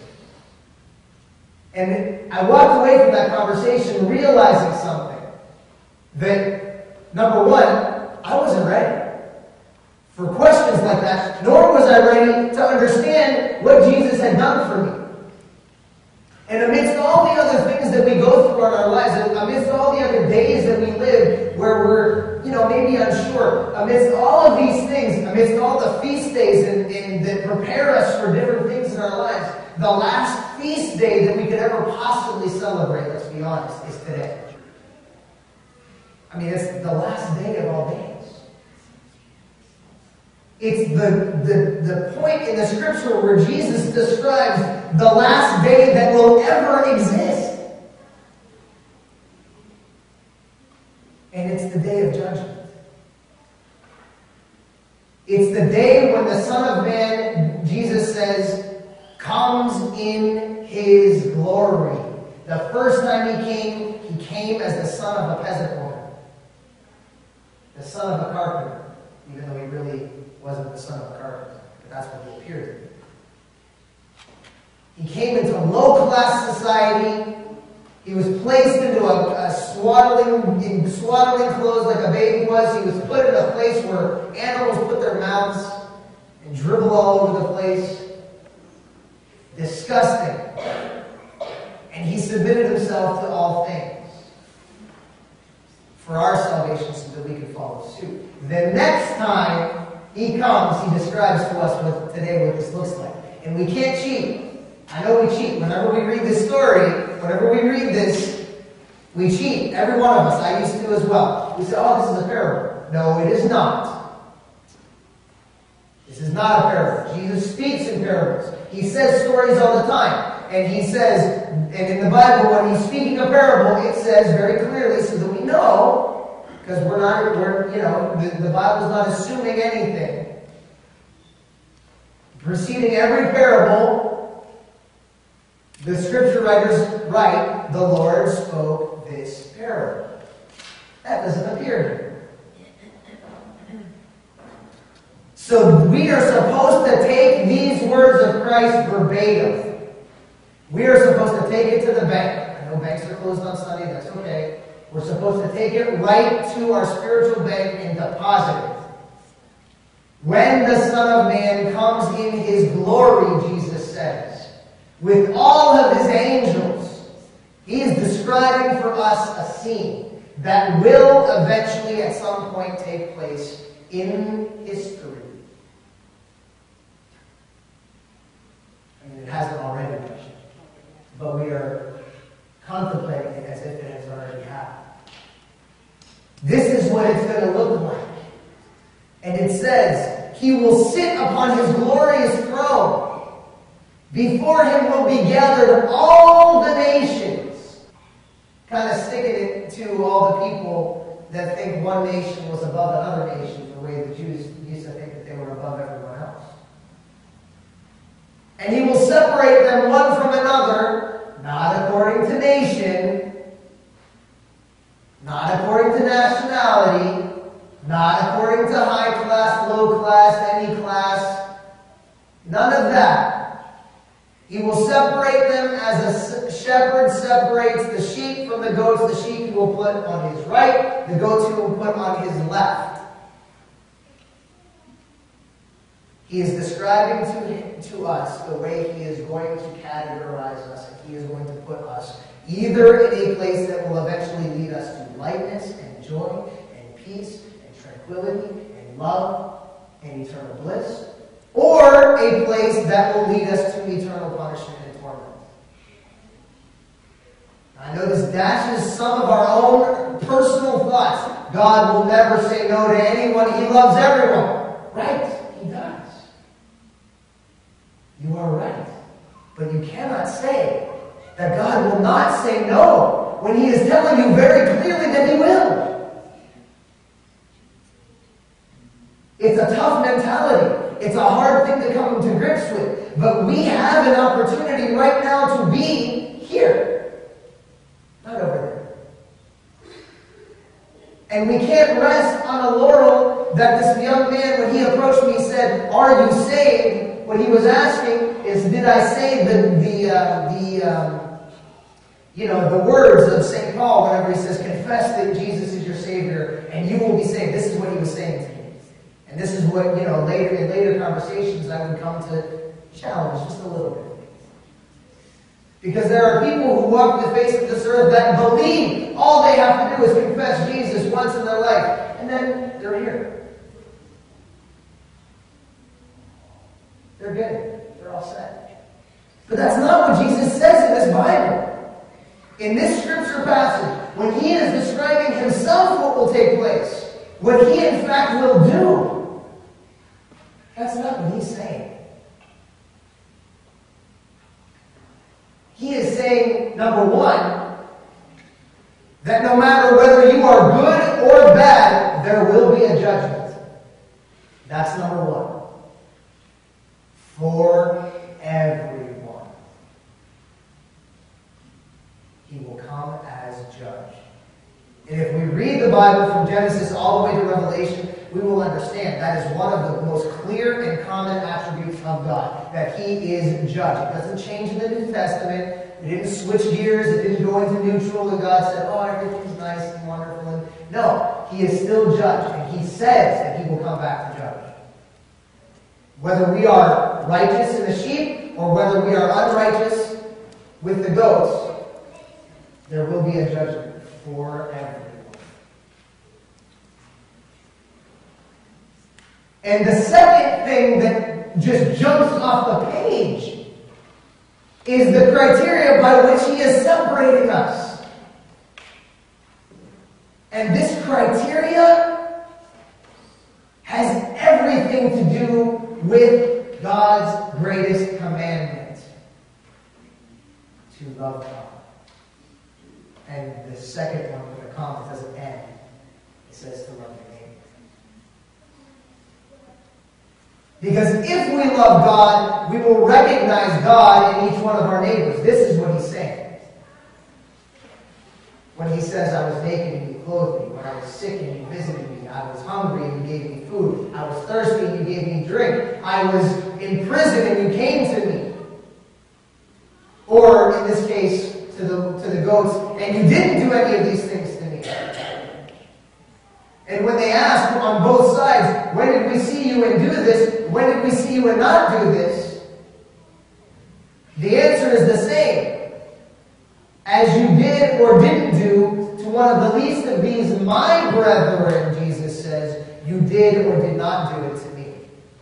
And I walked away from that conversation realizing something. That, number one, I wasn't ready for questions like that, nor was I ready to understand what Jesus had done for me. And amidst all the other things that we go through in our lives, and amidst all the other days that we live where we're, you know, maybe unsure, amidst all of these things, amidst all the feast days and, and that prepare us for different things in our lives, the last feast day that we could ever possibly celebrate, let's be honest, is today. I mean, it's the last day of all days. It's the, the, the point in the scripture where Jesus describes the last day that will ever exist. And it's the day of judgment. It's the day when the Son of Man, Jesus says, comes in his glory. The first time he came, he came as the son of a peasant woman. The son of a carpenter, even though he really wasn't the son of a carpenter. But that's what he appeared to be. He came into low-class society. He was placed into a, a swaddling, in swaddling clothes like a baby was. He was put in a place where animals put their mouths and dribble all over the place. Disgusting. And he submitted himself to all things for our salvation so that we could follow suit. The next time he comes, he describes to us what, today what this looks like. And we can't cheat. I know we cheat. Whenever we read this story, whenever we read this, we cheat. Every one of us. I used to as well. We say, oh, this is a parable. No, it is not. This is not a parable. Jesus speaks in parables. He says stories all the time. And he says, and in the Bible, when he's speaking a parable, it says very clearly so that we know, because we're not, we're, you know, the, the Bible's not assuming anything. Preceding every parable, the scripture writers write, the Lord spoke this parable. That doesn't appear here. So we are supposed to take these words of Christ verbatim. We are supposed to take it to the bank. I know banks are closed on Sunday, that's okay. We're supposed to take it right to our spiritual bank and deposit it. When the Son of Man comes in his glory, Jesus says, with all of his angels, he is describing for us a scene that will eventually at some point take place in history. I mean, it hasn't already, but we are contemplating it as if it has already happened. This is what it's going to look like. And it says, he will sit upon his glorious throne. Before him will be gathered all the nations. Kind of sticking it to all the people that think one nation was above another nation, the way the Jews used to think that they were above everyone else. And he will separate them one from another, not according to nation, not according to nationality, not according to high class, low class, any class, none of that. He will separate them as a shepherd separates the sheep from the goats. The sheep he will put on his right, the goats he will put on his left. He is describing to, to us the way he is going to categorize us, and he is going to put us either in a place that will eventually lead us to lightness and joy and peace and tranquility and love and eternal bliss, or a place that will lead us to eternal punishment and torment. I know this dashes some of our own personal thoughts. God will never say no to anyone. He loves everyone. Right? He does. You are right. But you cannot say that God will not say no when he is telling you very clearly that he will. It's a tough mentality. It's a hard thing to come to grips with. But we have an opportunity right now to be here. Not over there. And we can't rest on a laurel that this young man, when he approached me, said, "Are you saved?" What he was asking is, did I say the the uh, the um, you know the words of Saint Paul whenever he says, "Confess that Jesus is your Savior, and you will be saved." This is what he was saying to me, and this is what you know later in later conversations I would come to challenge just a little bit, because there are people who walk the face of this earth that believe all they have to do is confess Jesus once in their life, and then they're here. They're good. They're all set. But that's not what Jesus says in this Bible. In this scripture passage, when he is describing himself what will take place, what he in fact will do, that's not what he's saying. He is saying, number one, that no matter whether you are good or bad, there will be a judgment. That's number one. For everyone. He will come as judge. And if we read the Bible from Genesis all the way to Revelation, we will understand that is one of the most clear and common attributes of God, that He is judge. It doesn't change in the New Testament. It didn't switch gears. It didn't go into neutral, and God said, oh, everything's nice and wonderful. And no, He is still judge, and He says that He will come back to judge. Whether we are righteous in the sheep, or whether we are unrighteous with the goats, there will be a judgment for everyone. And the second thing that just jumps off the page is the criteria by which He is separating us. And this criteria has everything to do with God's greatest commandment, to love God. And the second one with a comma doesn't end. It says to love your neighbor. Because if we love God, we will recognize God in each one of our neighbors. This is what He's saying. When He says, I was naked and you clothed me. When I was sick and you visited me. I was hungry and you gave me food. I was thirsty and you gave me drink. I was in prison and you came to me. Or, in this case, to the, to the goats, and you didn't do any of these things to me. And when they ask on both sides, when did we see you and do this? When did we see you and not do this? The answer is the same. As you did or didn't do to one of the least of these, my brethren, Jesus says, you did or did not do it to me.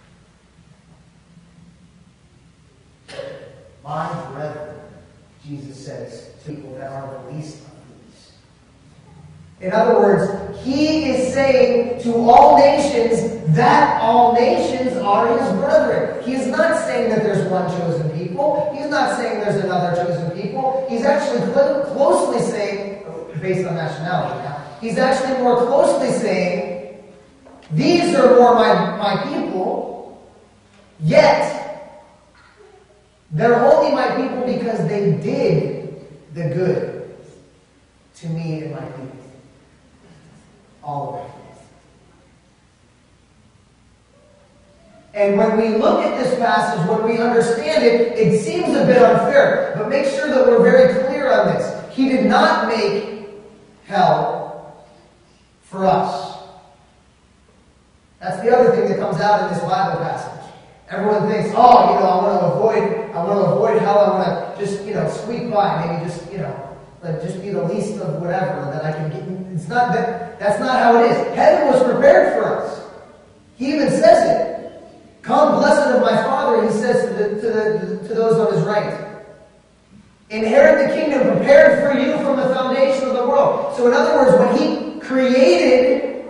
My brethren, Jesus says, to people that are the least of these. In other words, He is saying to all nations that all nations are His brethren. He is not saying that there's one chosen people. He's not saying there's another chosen people. He's actually cl- closely saying, based on nationality now, He's actually more closely saying, these are more my, my people, yet they're only my people because they did the good to me and my people. All of it. And when we look at this passage, when we understand it, it seems a bit unfair. But make sure that we're very clear on this. He did not make hell for us. That's the other thing that comes out in this Bible passage. Everyone thinks, oh, you know, I want to avoid, I want to avoid hell. I want to just, you know, squeak by. Maybe just, you know, like just be the least of whatever that I can get. It's not that. That's not how it is. Heaven was prepared for us. He even says it. Come, blessed of my Father, He says to, the, to, the, to those on His right. Inherit the kingdom prepared for you from the foundation of the world. So in other words, when He created,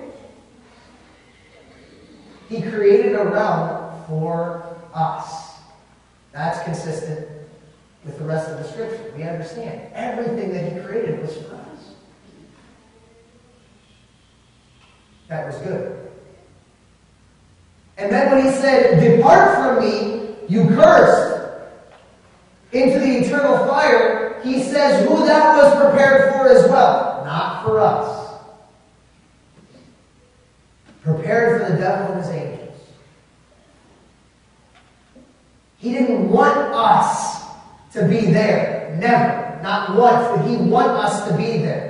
He created a realm for us. That's consistent with the rest of the Scripture. We understand everything that He created was for us. That was good. And then when He said, depart from me, you cursed, into the eternal fire, He says who that was prepared for as well. Not for us. Prepared for the devil and his angels. He didn't want us to be there. Never. Not once did He want us to be there.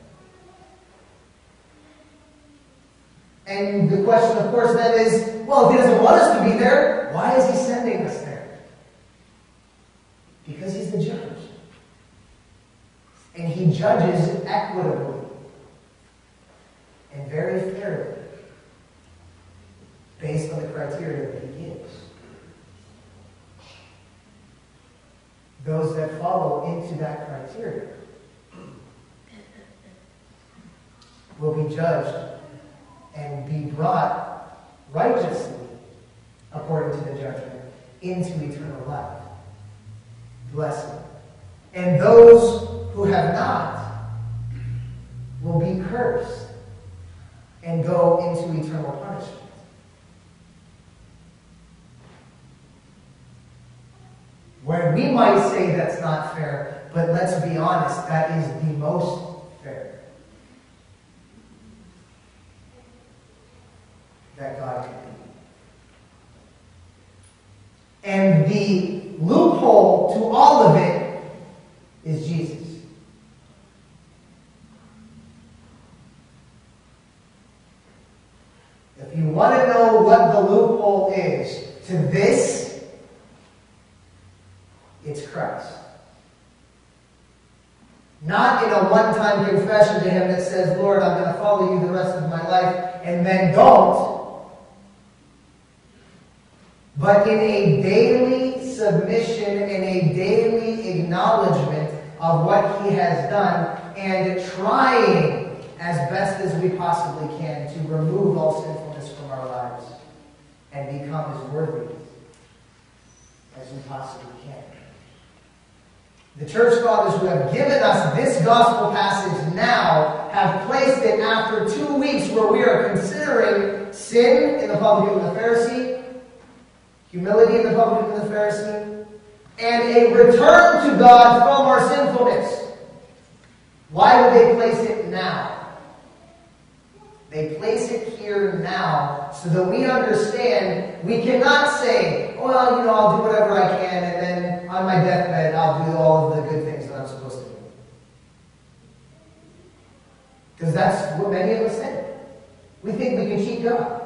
And the question, of course, then is, well, if He doesn't want us to be there, why is He sending us there? Because He's the judge. And He judges equitably and very fairly based on the criteria that He gives. Those that follow into that criteria will be judged and be brought righteously, according to the judgment, into eternal life. Blessed. And those who have not will be cursed and go into eternal punishment. Where we might say that's not fair, but let's be honest, that is the most fair that God can be. And the loophole to all of it is Jesus. If you want to know what the loophole is to this, it's Christ. Not in a one-time confession to Him that says, Lord, I'm going to follow you the rest of my life, and then don't. But in a daily submission, in a daily acknowledgement of what He has done, and trying as best as we possibly can to remove all sinfulness from our lives and become as worthy as we possibly can. The church fathers who have given us this gospel passage now have placed it after two weeks where we are considering sin in the publican and the Pharisee, humility in the publican and the Pharisee, and a return to God from our sinfulness. Why would they place it now? They place it here now so that we understand we cannot say, oh, well, you know, I'll do whatever I can, and then on my deathbed I'll do all of the good things that I'm supposed to do. Because that's what many of us think. We think we can cheat God.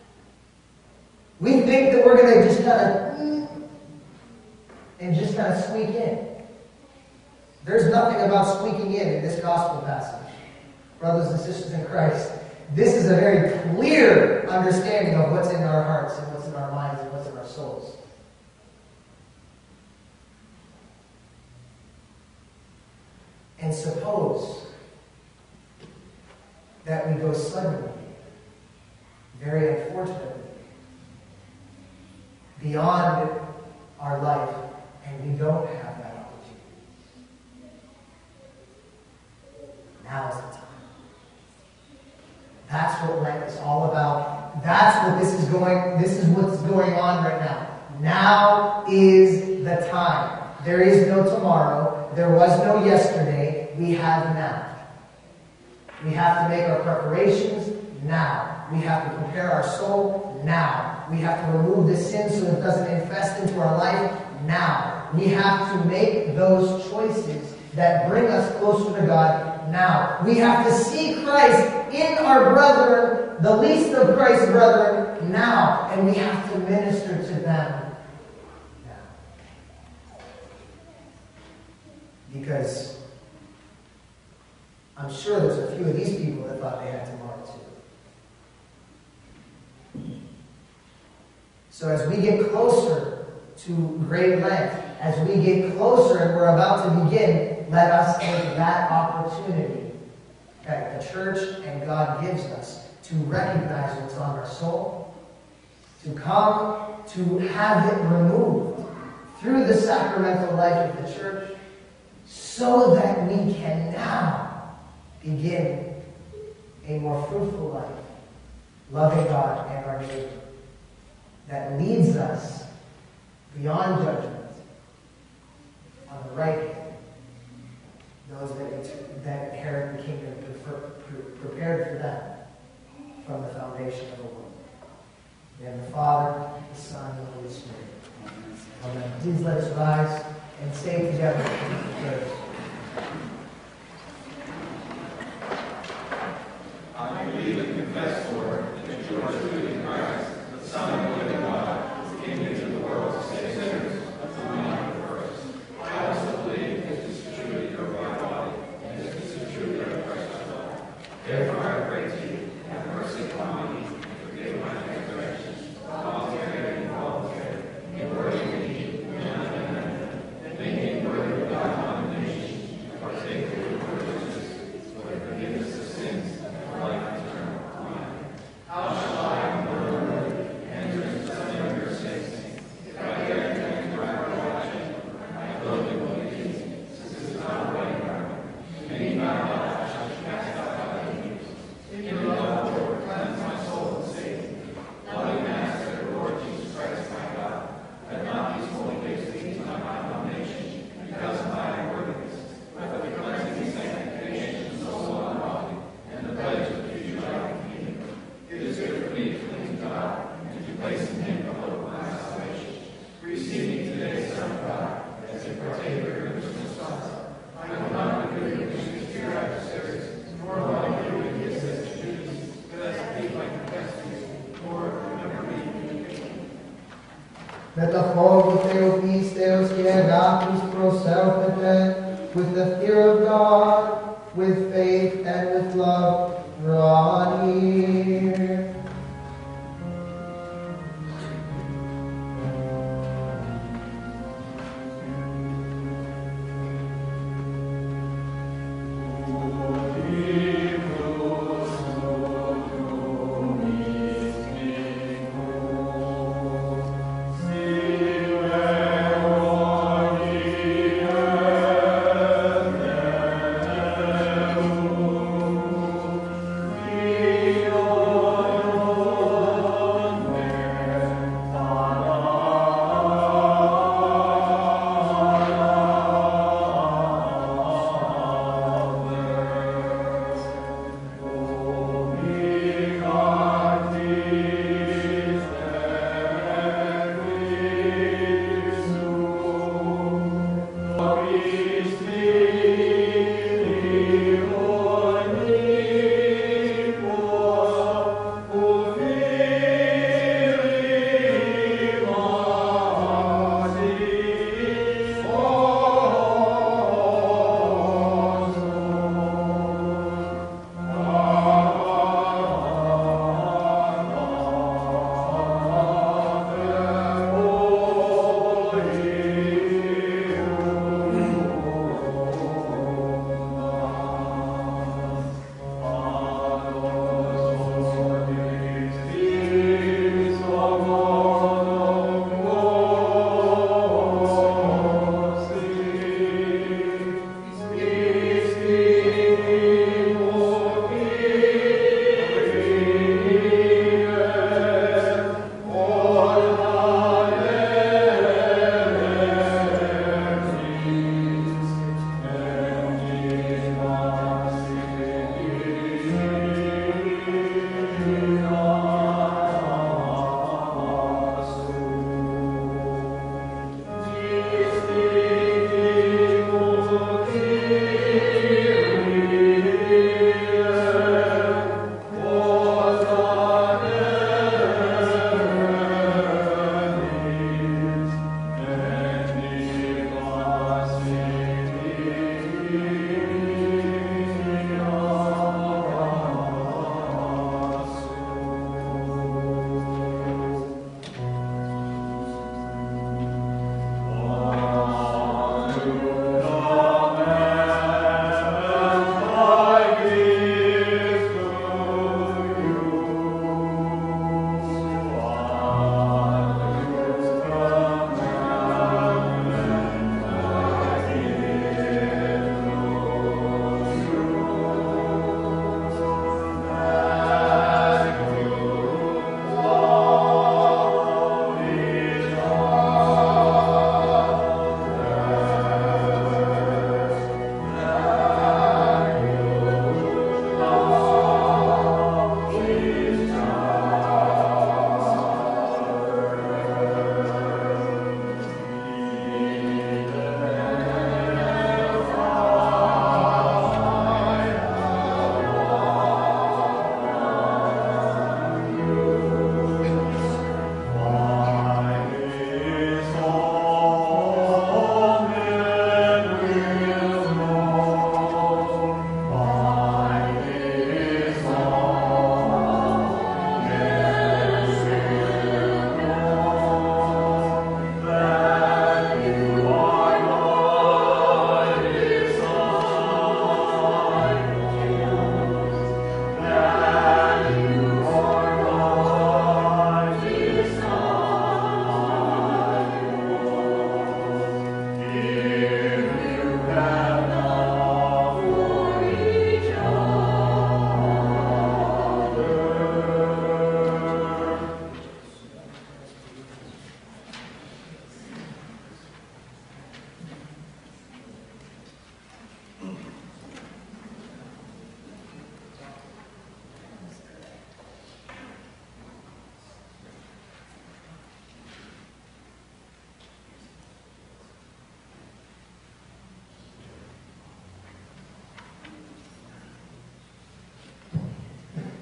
We think that we're going to just kind of and just kind of squeak in. There's nothing about squeaking in in this gospel passage. Brothers and sisters in Christ, this is a very clear understanding of what's in our hearts and what's in our minds and what's in our souls. And suppose that we go suddenly, very unfortunately, beyond our life, and we don't have that opportunity. Now is the time. That's what Lent is all about. That's what this is going, this is what's going on right now. Now is the time. There is no tomorrow. There was no yesterday. We have now. We have to make our preparations now. We have to prepare our soul now. We have to remove the sin so it doesn't infest into our life now. We have to make those choices that bring us closer to God now. We have to see Christ in our brethren, the least of Christ's brethren, now. And we have to minister to them now. Because I'm sure there's a few of these people that thought they had tomorrow too. So as we get closer to Great Lent, as we get closer and we're about to begin, let us take that opportunity that the church and God gives us to recognize what's on our soul, to come to have it removed through the sacramental life of the church, so that we can now begin a more fruitful life, loving God and our neighbor, that leads us beyond judgment on the right hand, those that, that inherit the kingdom prepared for them from the foundation of the world. And the Father, the Son, and the Holy Spirit. Amen. Please let us rise and say together the prayers. I believe and confess, Lord, that you are truly Christ, the Son of the living God, who came into the world to save sinners, whom we honor first. I also believe that this is truly your body, and that this is truly your precious blood. Therefore I pray to you, have mercy upon me, and forgive my transgressions, voluntary and involuntary, in word and deed, and unknown, making worthy of God's condemnation, and partake of your righteousness, for the forgiveness of sins, and life eternal. Amen. How shall I, Lord, enter into the sin of your saints? If I dare enter into recollection, my clothing will be easy, since it is not away from me. Many my life I shall cast out by the enemies. In your love, Lord, cleanse my soul and save me. Met de hoge Theopis, Theos, Hierarchus, Proselpete, with the fear of God, with faith and with love, draw near.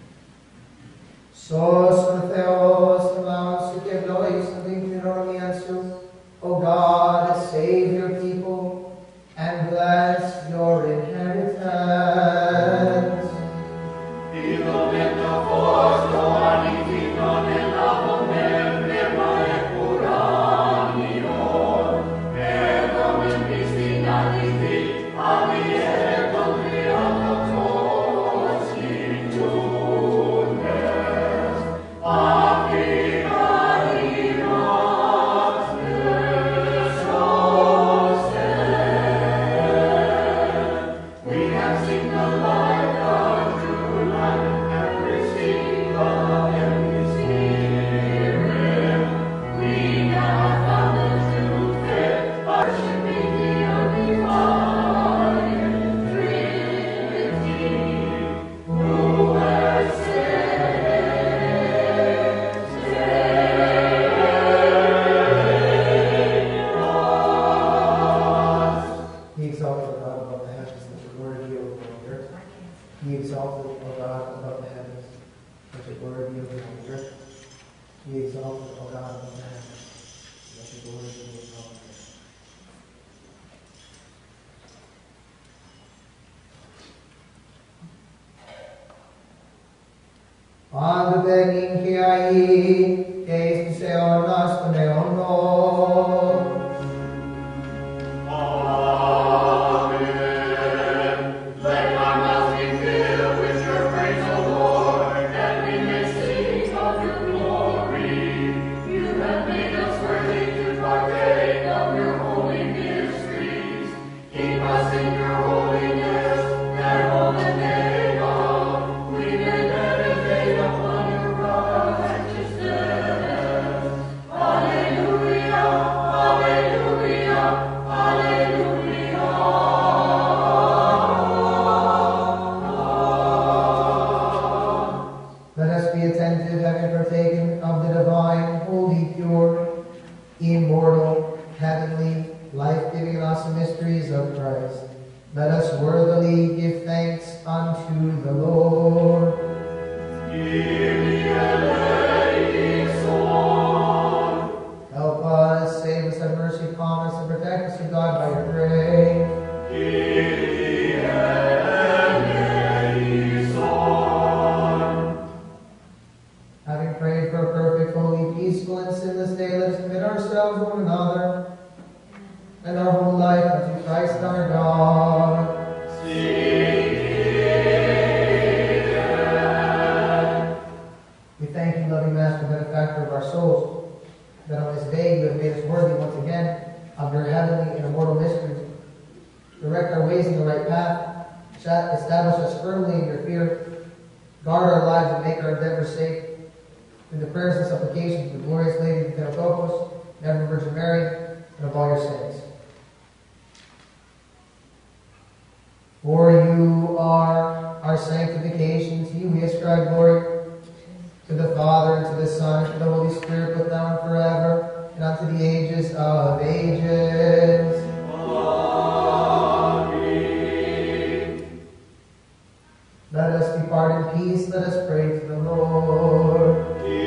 Sos Theos, Theos, Theos, Theos, Theos, Theos, O God, save your people and bless your inheritance. Ande begging kiai, eis seonas neono. Let us worthily give thanks unto the Lord. Help us, save us, have mercy upon us, and protect us, O God, by your grace. Having prayed for a perfect, holy, peaceful, and sinless day, let us commit ourselves one another and our whole life unto Christ our God. We thank you, loving Master, benefactor of our souls, that on this day you have made us worthy once again of your heavenly and immortal mysteries. Direct our ways in the right path, establish us firmly in your fear, guard our lives and make our endeavors safe. Through the prayers and supplications of the glorious Lady of Theotokos, and ever Virgin Mary, and of all your saints. For you are our sanctification. To you we ascribe glory. To the Father, and to the Son, and to the Holy Spirit, both now and forever, and unto the ages of ages. Amen. Let us depart in peace. Let us pray to the Lord.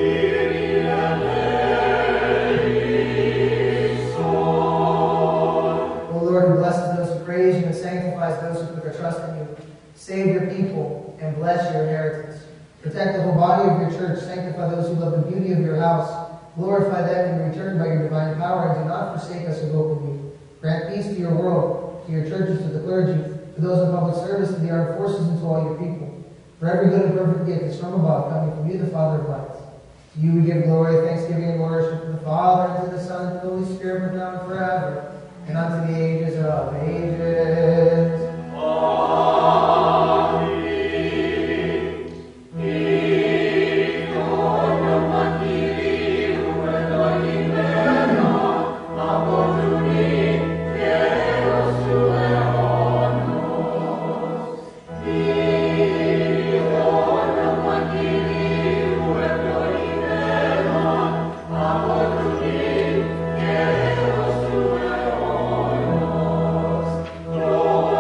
O Lord, who blesses those who praise you and sanctifies those who put their trust in you, save your people and bless your inheritance. Protect the whole body of your church. Sanctify those who love the beauty of your house. Glorify them in return by your divine power, and do not forsake us who hope in you. Grant peace to your world, to your churches, to the clergy, to those in public service, to the armed forces, and to all your people. For every good and perfect gift is from above, coming from you, the Father of lights. To you we give glory, thanksgiving, and worship, to the Father, and to the Son, and to the Holy Spirit, both now and forever, and unto the ages of ages. Amen. Lord.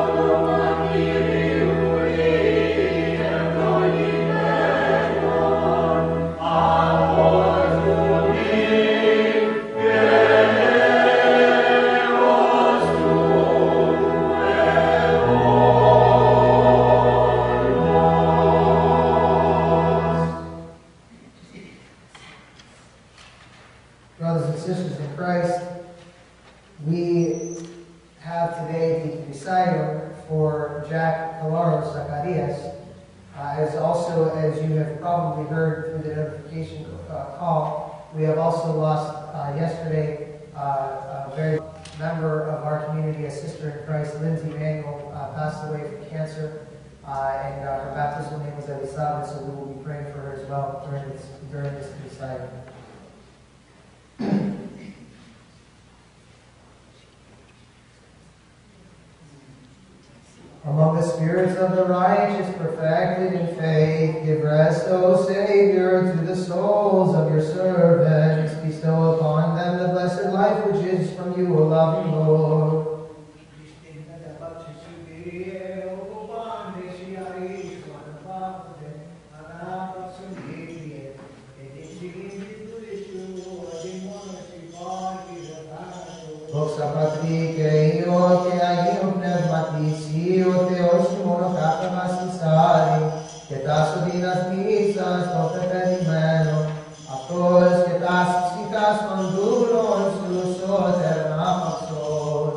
Christ. We have today the recital for Jack Calaros Zacarias. Uh, as also, as you have probably heard through the notification uh, call, we have also lost uh, yesterday uh, a very member of our community, a sister in Christ, Lindsay Manuel, uh, passed away from cancer, uh, and uh, her baptismal name was Elisabeth, so we will be praying for her as well during this during this recital. Among the spirits of the righteous, perfected in faith, give rest, O Savior, to the souls of your servants. Bestow upon them the blessed life which is from you, O loving Lord. Δόξα Πατρί και Υιό και Αγίου Πνεύματι, ο Θεός μόνο κάθε μας εισάρει, και τάσο δυναστήσας το πεπερημένο, αυτός και τάσος ψυχάς των δούλων σου σώτερν άπαξον.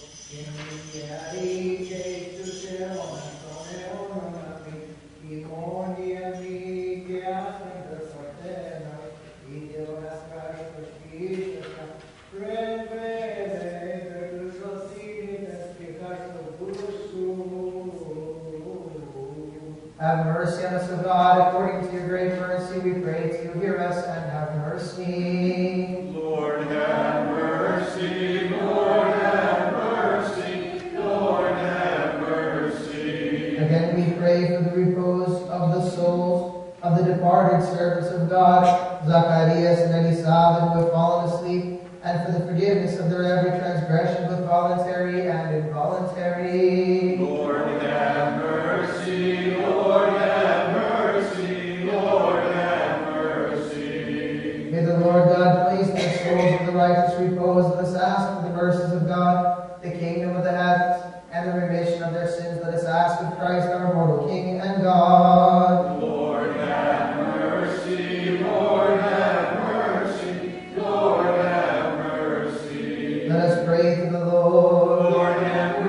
Have mercy on us, O God, according to your great mercy, we pray to you. Hear us and have mercy. Lord, have mercy. Lord, have mercy. Lord, have mercy. Again, we pray for the repose of the souls of the departed servants of God, Zacharias and Elisabeth, who have fallen asleep, and for the forgiveness of their every transgression, both voluntary and involuntary. Lord, have mercy. Lord, have mercy. Lord, have mercy. May the Lord God place in the souls of the righteous repose. Let us ask for the mercies of God, the kingdom of the heavens, and the remission of their sins. Let us ask of Christ, our mortal King and God. Lord, have mercy. Lord, have mercy. Lord, have mercy. Let us pray to the Lord. Lord, have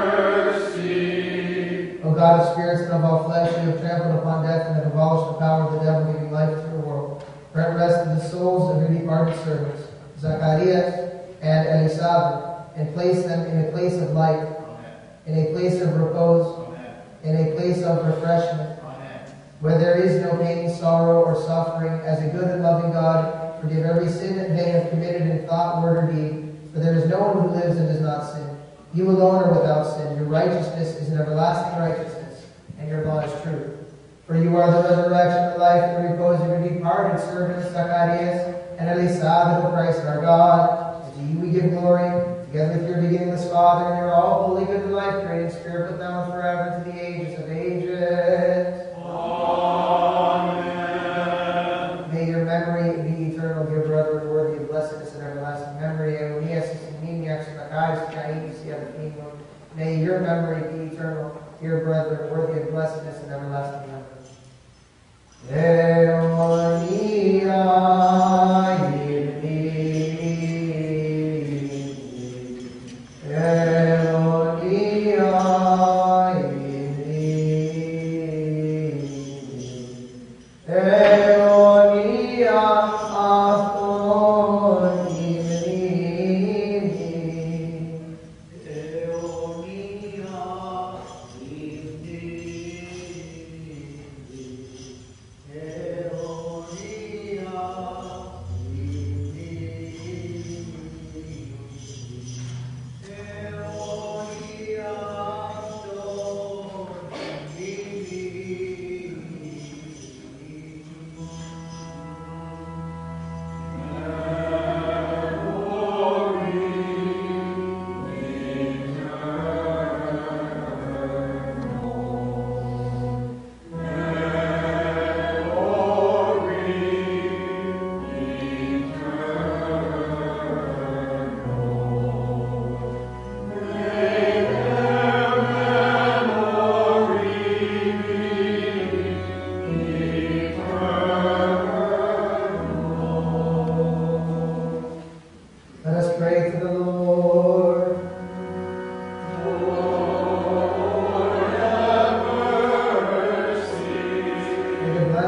mercy. O God of spirits and of all flesh, you have trampled upon death and have abolished the power of the devil, giving life to the world. Grant rest to the souls of your departed servants, Zacharias and Elisabeth, and place them in a place of life, in a place of repose, in a place of refreshment, where there is no pain, sorrow, or suffering. As a good and loving God, forgive every sin that they have committed in thought, word, or deed, for there is no one who lives and does not sin. You alone are without sin. Your righteousness is an everlasting righteousness, and your law is true. For you are the resurrection, the life, and the repose of your departed servants, Zacharias and Elisabeth, O Christ our God. And to you we give glory, together with your beginningless Father, and your all holy, good, and life-creating Spirit, with now and forever, to the ages of ages. Amen. May your memory be eternal, dear brother, worthy of blessedness and everlasting memory. May your memory be eternal, dear brother, worthy of blessedness and everlasting memory. Leonia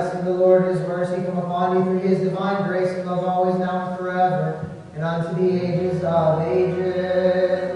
blessing of the Lord and his mercy come upon you through his divine grace and love always now and forever, and unto the ages of ages.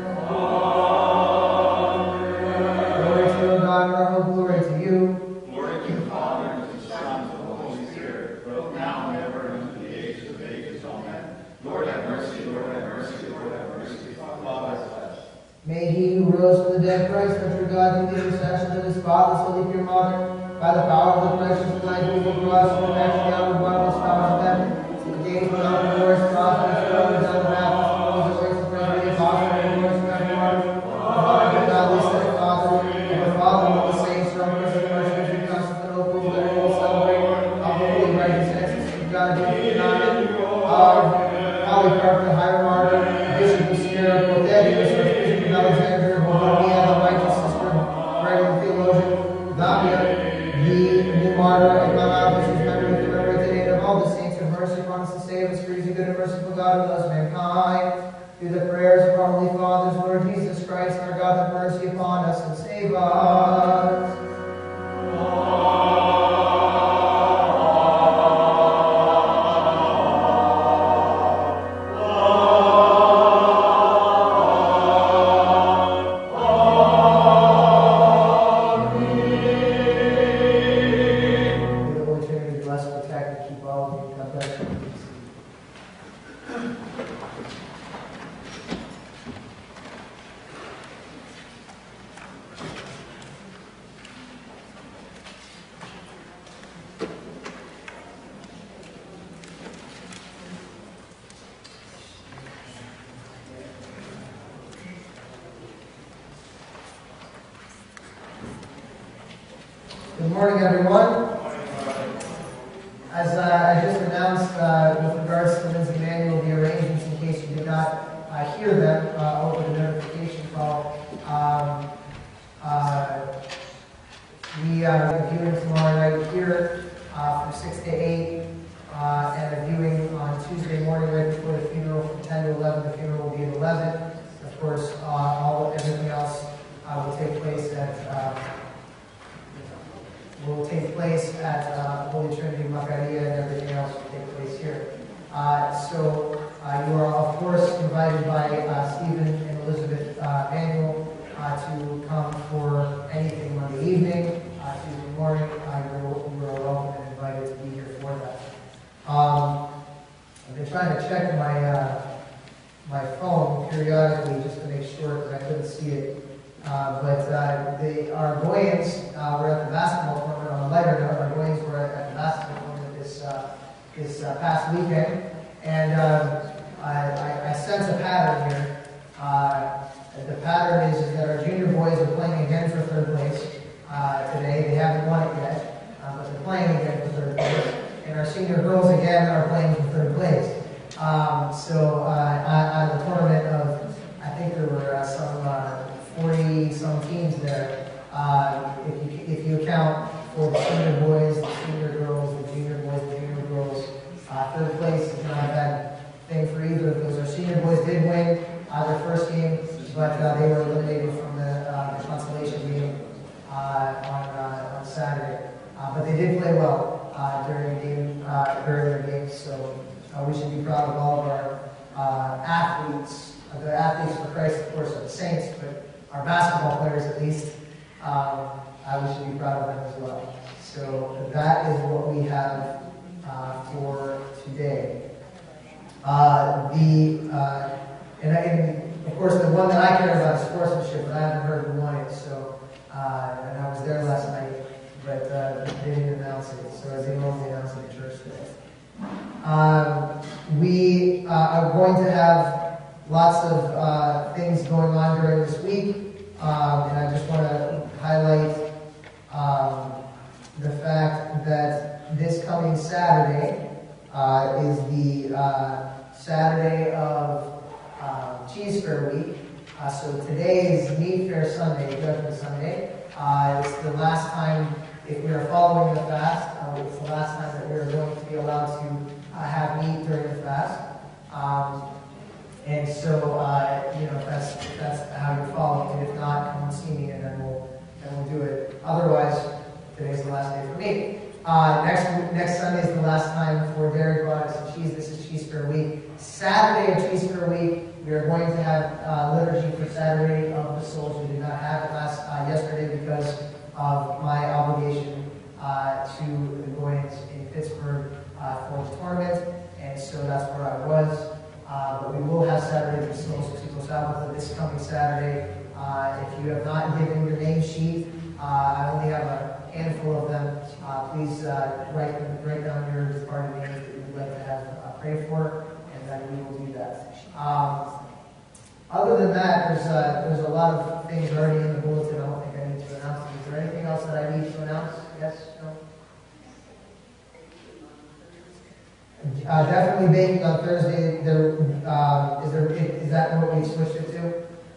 Amen. Glory to you, God, and our hope, glory to you. Glory to the Father, and to the Son, and to the Holy Spirit, both now and ever, and unto the ages of ages. Amen. Lord have mercy, Lord have mercy, Lord have mercy. Father, bless. May he who rose from the dead, Christ, and through God, through the intercession of his spotless, holy, pure mother, by the power of the precious blood, who will brought us from the back to the outward bottomless powers of heaven, to the days when our glorious prophet and forever John the Baptist, and all the grace and praise of the apostle, and the Lord's forever martyrs, and God, the Son of Father, and the Father with the saints, from mercy and mercy, which we constant and hope, that we will celebrate of the holy righteousness of God, the united of Polycarp the higher martyr, Bishop of Smyrna, Cornelius, Bishop of Alexandria, Bohemia, the righteous sister, writing theologian, Davia, the new martyr, and Mount Albus, whose memory we commemorate today, and of all the saints have mercy upon us and save us, for he is a good and merciful God who loves mankind. Through the prayers of our Holy Fathers, Lord Jesus Christ, our God, have mercy upon us and save us. Good morning, everyone. As uh, I just announced uh, with regards to Lindsay Manual, the arrangements, in case you did not uh, hear them uh, over the notification call, um, uh, we are reviewing tomorrow night here uh, from six to eight, uh, and a viewing on Tuesday morning right before the funeral from ten to eleven. The funeral will be at eleven. Of course, uh, all everything else uh, will take place at uh, will take place at uh, Holy Trinity Macaria, and everything else will take place here. Uh, so uh, you are, of course, invited by uh, Stephen and Elizabeth uh, Manuel uh, to come for anything Monday evening, uh, Tuesday morning. Uh, you're, you are welcome and invited to be here for that. Um, I've been trying to check my uh, my phone periodically just to make sure, because I couldn't see it. Uh, but uh, the, our Goyans uh, were at the basketball tournament. On a lighter note, our Goyans were at the basketball tournament this uh, this uh, past weekend, and uh, I, I, I sense a pattern here. Uh, the pattern is, is that our junior boys are playing again for third place uh, today. They haven't won it yet, uh, but they're playing again for third place. And our senior girls again are playing for third place. Um, so uh, at the tournament of, I think there were uh, some. Uh, forty-some teams there. Uh, if you if you account for the senior boys, the senior girls, the junior boys, the junior girls, uh, third place is not a bad thing for either of those. Our senior boys did win uh, their first game, but uh, they were eliminated from the, uh, the consolation game uh, on uh, on Saturday. Uh, but they did play well uh, during the game uh, during their games, so uh, we should be proud of all of our uh, athletes. Uh, the athletes for Christ, of course, are the saints, but our basketball players, at least, um, uh, we should be proud of them as well. So that is what we have uh, for today. Uh, the uh, and, and of course, the one that I care about is sportsmanship, but I haven't heard who won it. So uh, and I was there last night, but uh, they didn't announce it. So as they normally announce it in church today. Um, we uh, are going to have lots of uh, things going on during this week, um, and I just want to highlight um, the fact that this coming Saturday uh, is the uh, Saturday of uh, Cheese Fair Week. Uh, so today is Meat Fair Sunday, Judgment Sunday. Uh, it's the last time, if we are following the fast, uh, it's the last time that we are going to be allowed to uh, have meat during the fast. Um, And so, uh, you know, if that's, if that's how you're following it. If not, come and see me, and then we'll, then we'll do it. Otherwise, today's the last day for me. Um, Uh, next next Sunday is the last time for Dairy Products and Cheese. This is Cheese Fair Week. Saturday of Cheese Fair Week, we are going to have uh, liturgy for Saturday of the Souls. We did not have it last uh, yesterday because of my obligation uh, to the Goyans in Pittsburgh uh, for the tournament, and so that's where I was. Uh, but we will have Saturday of the Souls Chicos Sabbath this coming Saturday. Uh, if you have not given your name sheet, uh, I only have a handful of them. Uh, please uh, write, write down your party names that you would like to have uh, prayed for, and then we will do that. Um, other than that, there's, uh, there's a lot of things already in the bulletin. I don't think I need to announce them. Is there anything else that I need to announce? Yes? No? Uh, definitely baking on Thursday. There, uh, is there? Is that what we switched it to?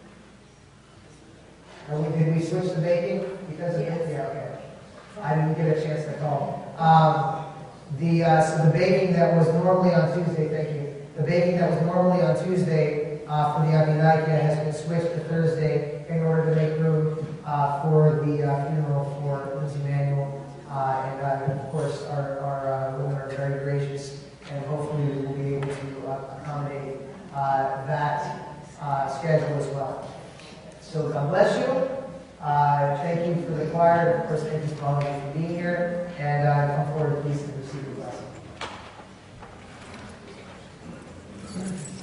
Or we, did we switch the baking because of it? Yeah. Okay. I didn't get a chance to call. Um, the uh, so the baking that was normally on Tuesday. Thank you. The baking that was normally on Tuesday uh, for the Avinaikia has been switched to Thursday in order to make room uh, for the uh, funeral for Lindsay Manuel. Uh, and uh, of course, our, our uh, women are very gracious, and hopefully we will be able to uh, accommodate uh, that uh, schedule as well. So God bless you. Uh, thank you for the choir. And of course, thank you to all of you for being here. And uh, come forward, please, and receive the blessing.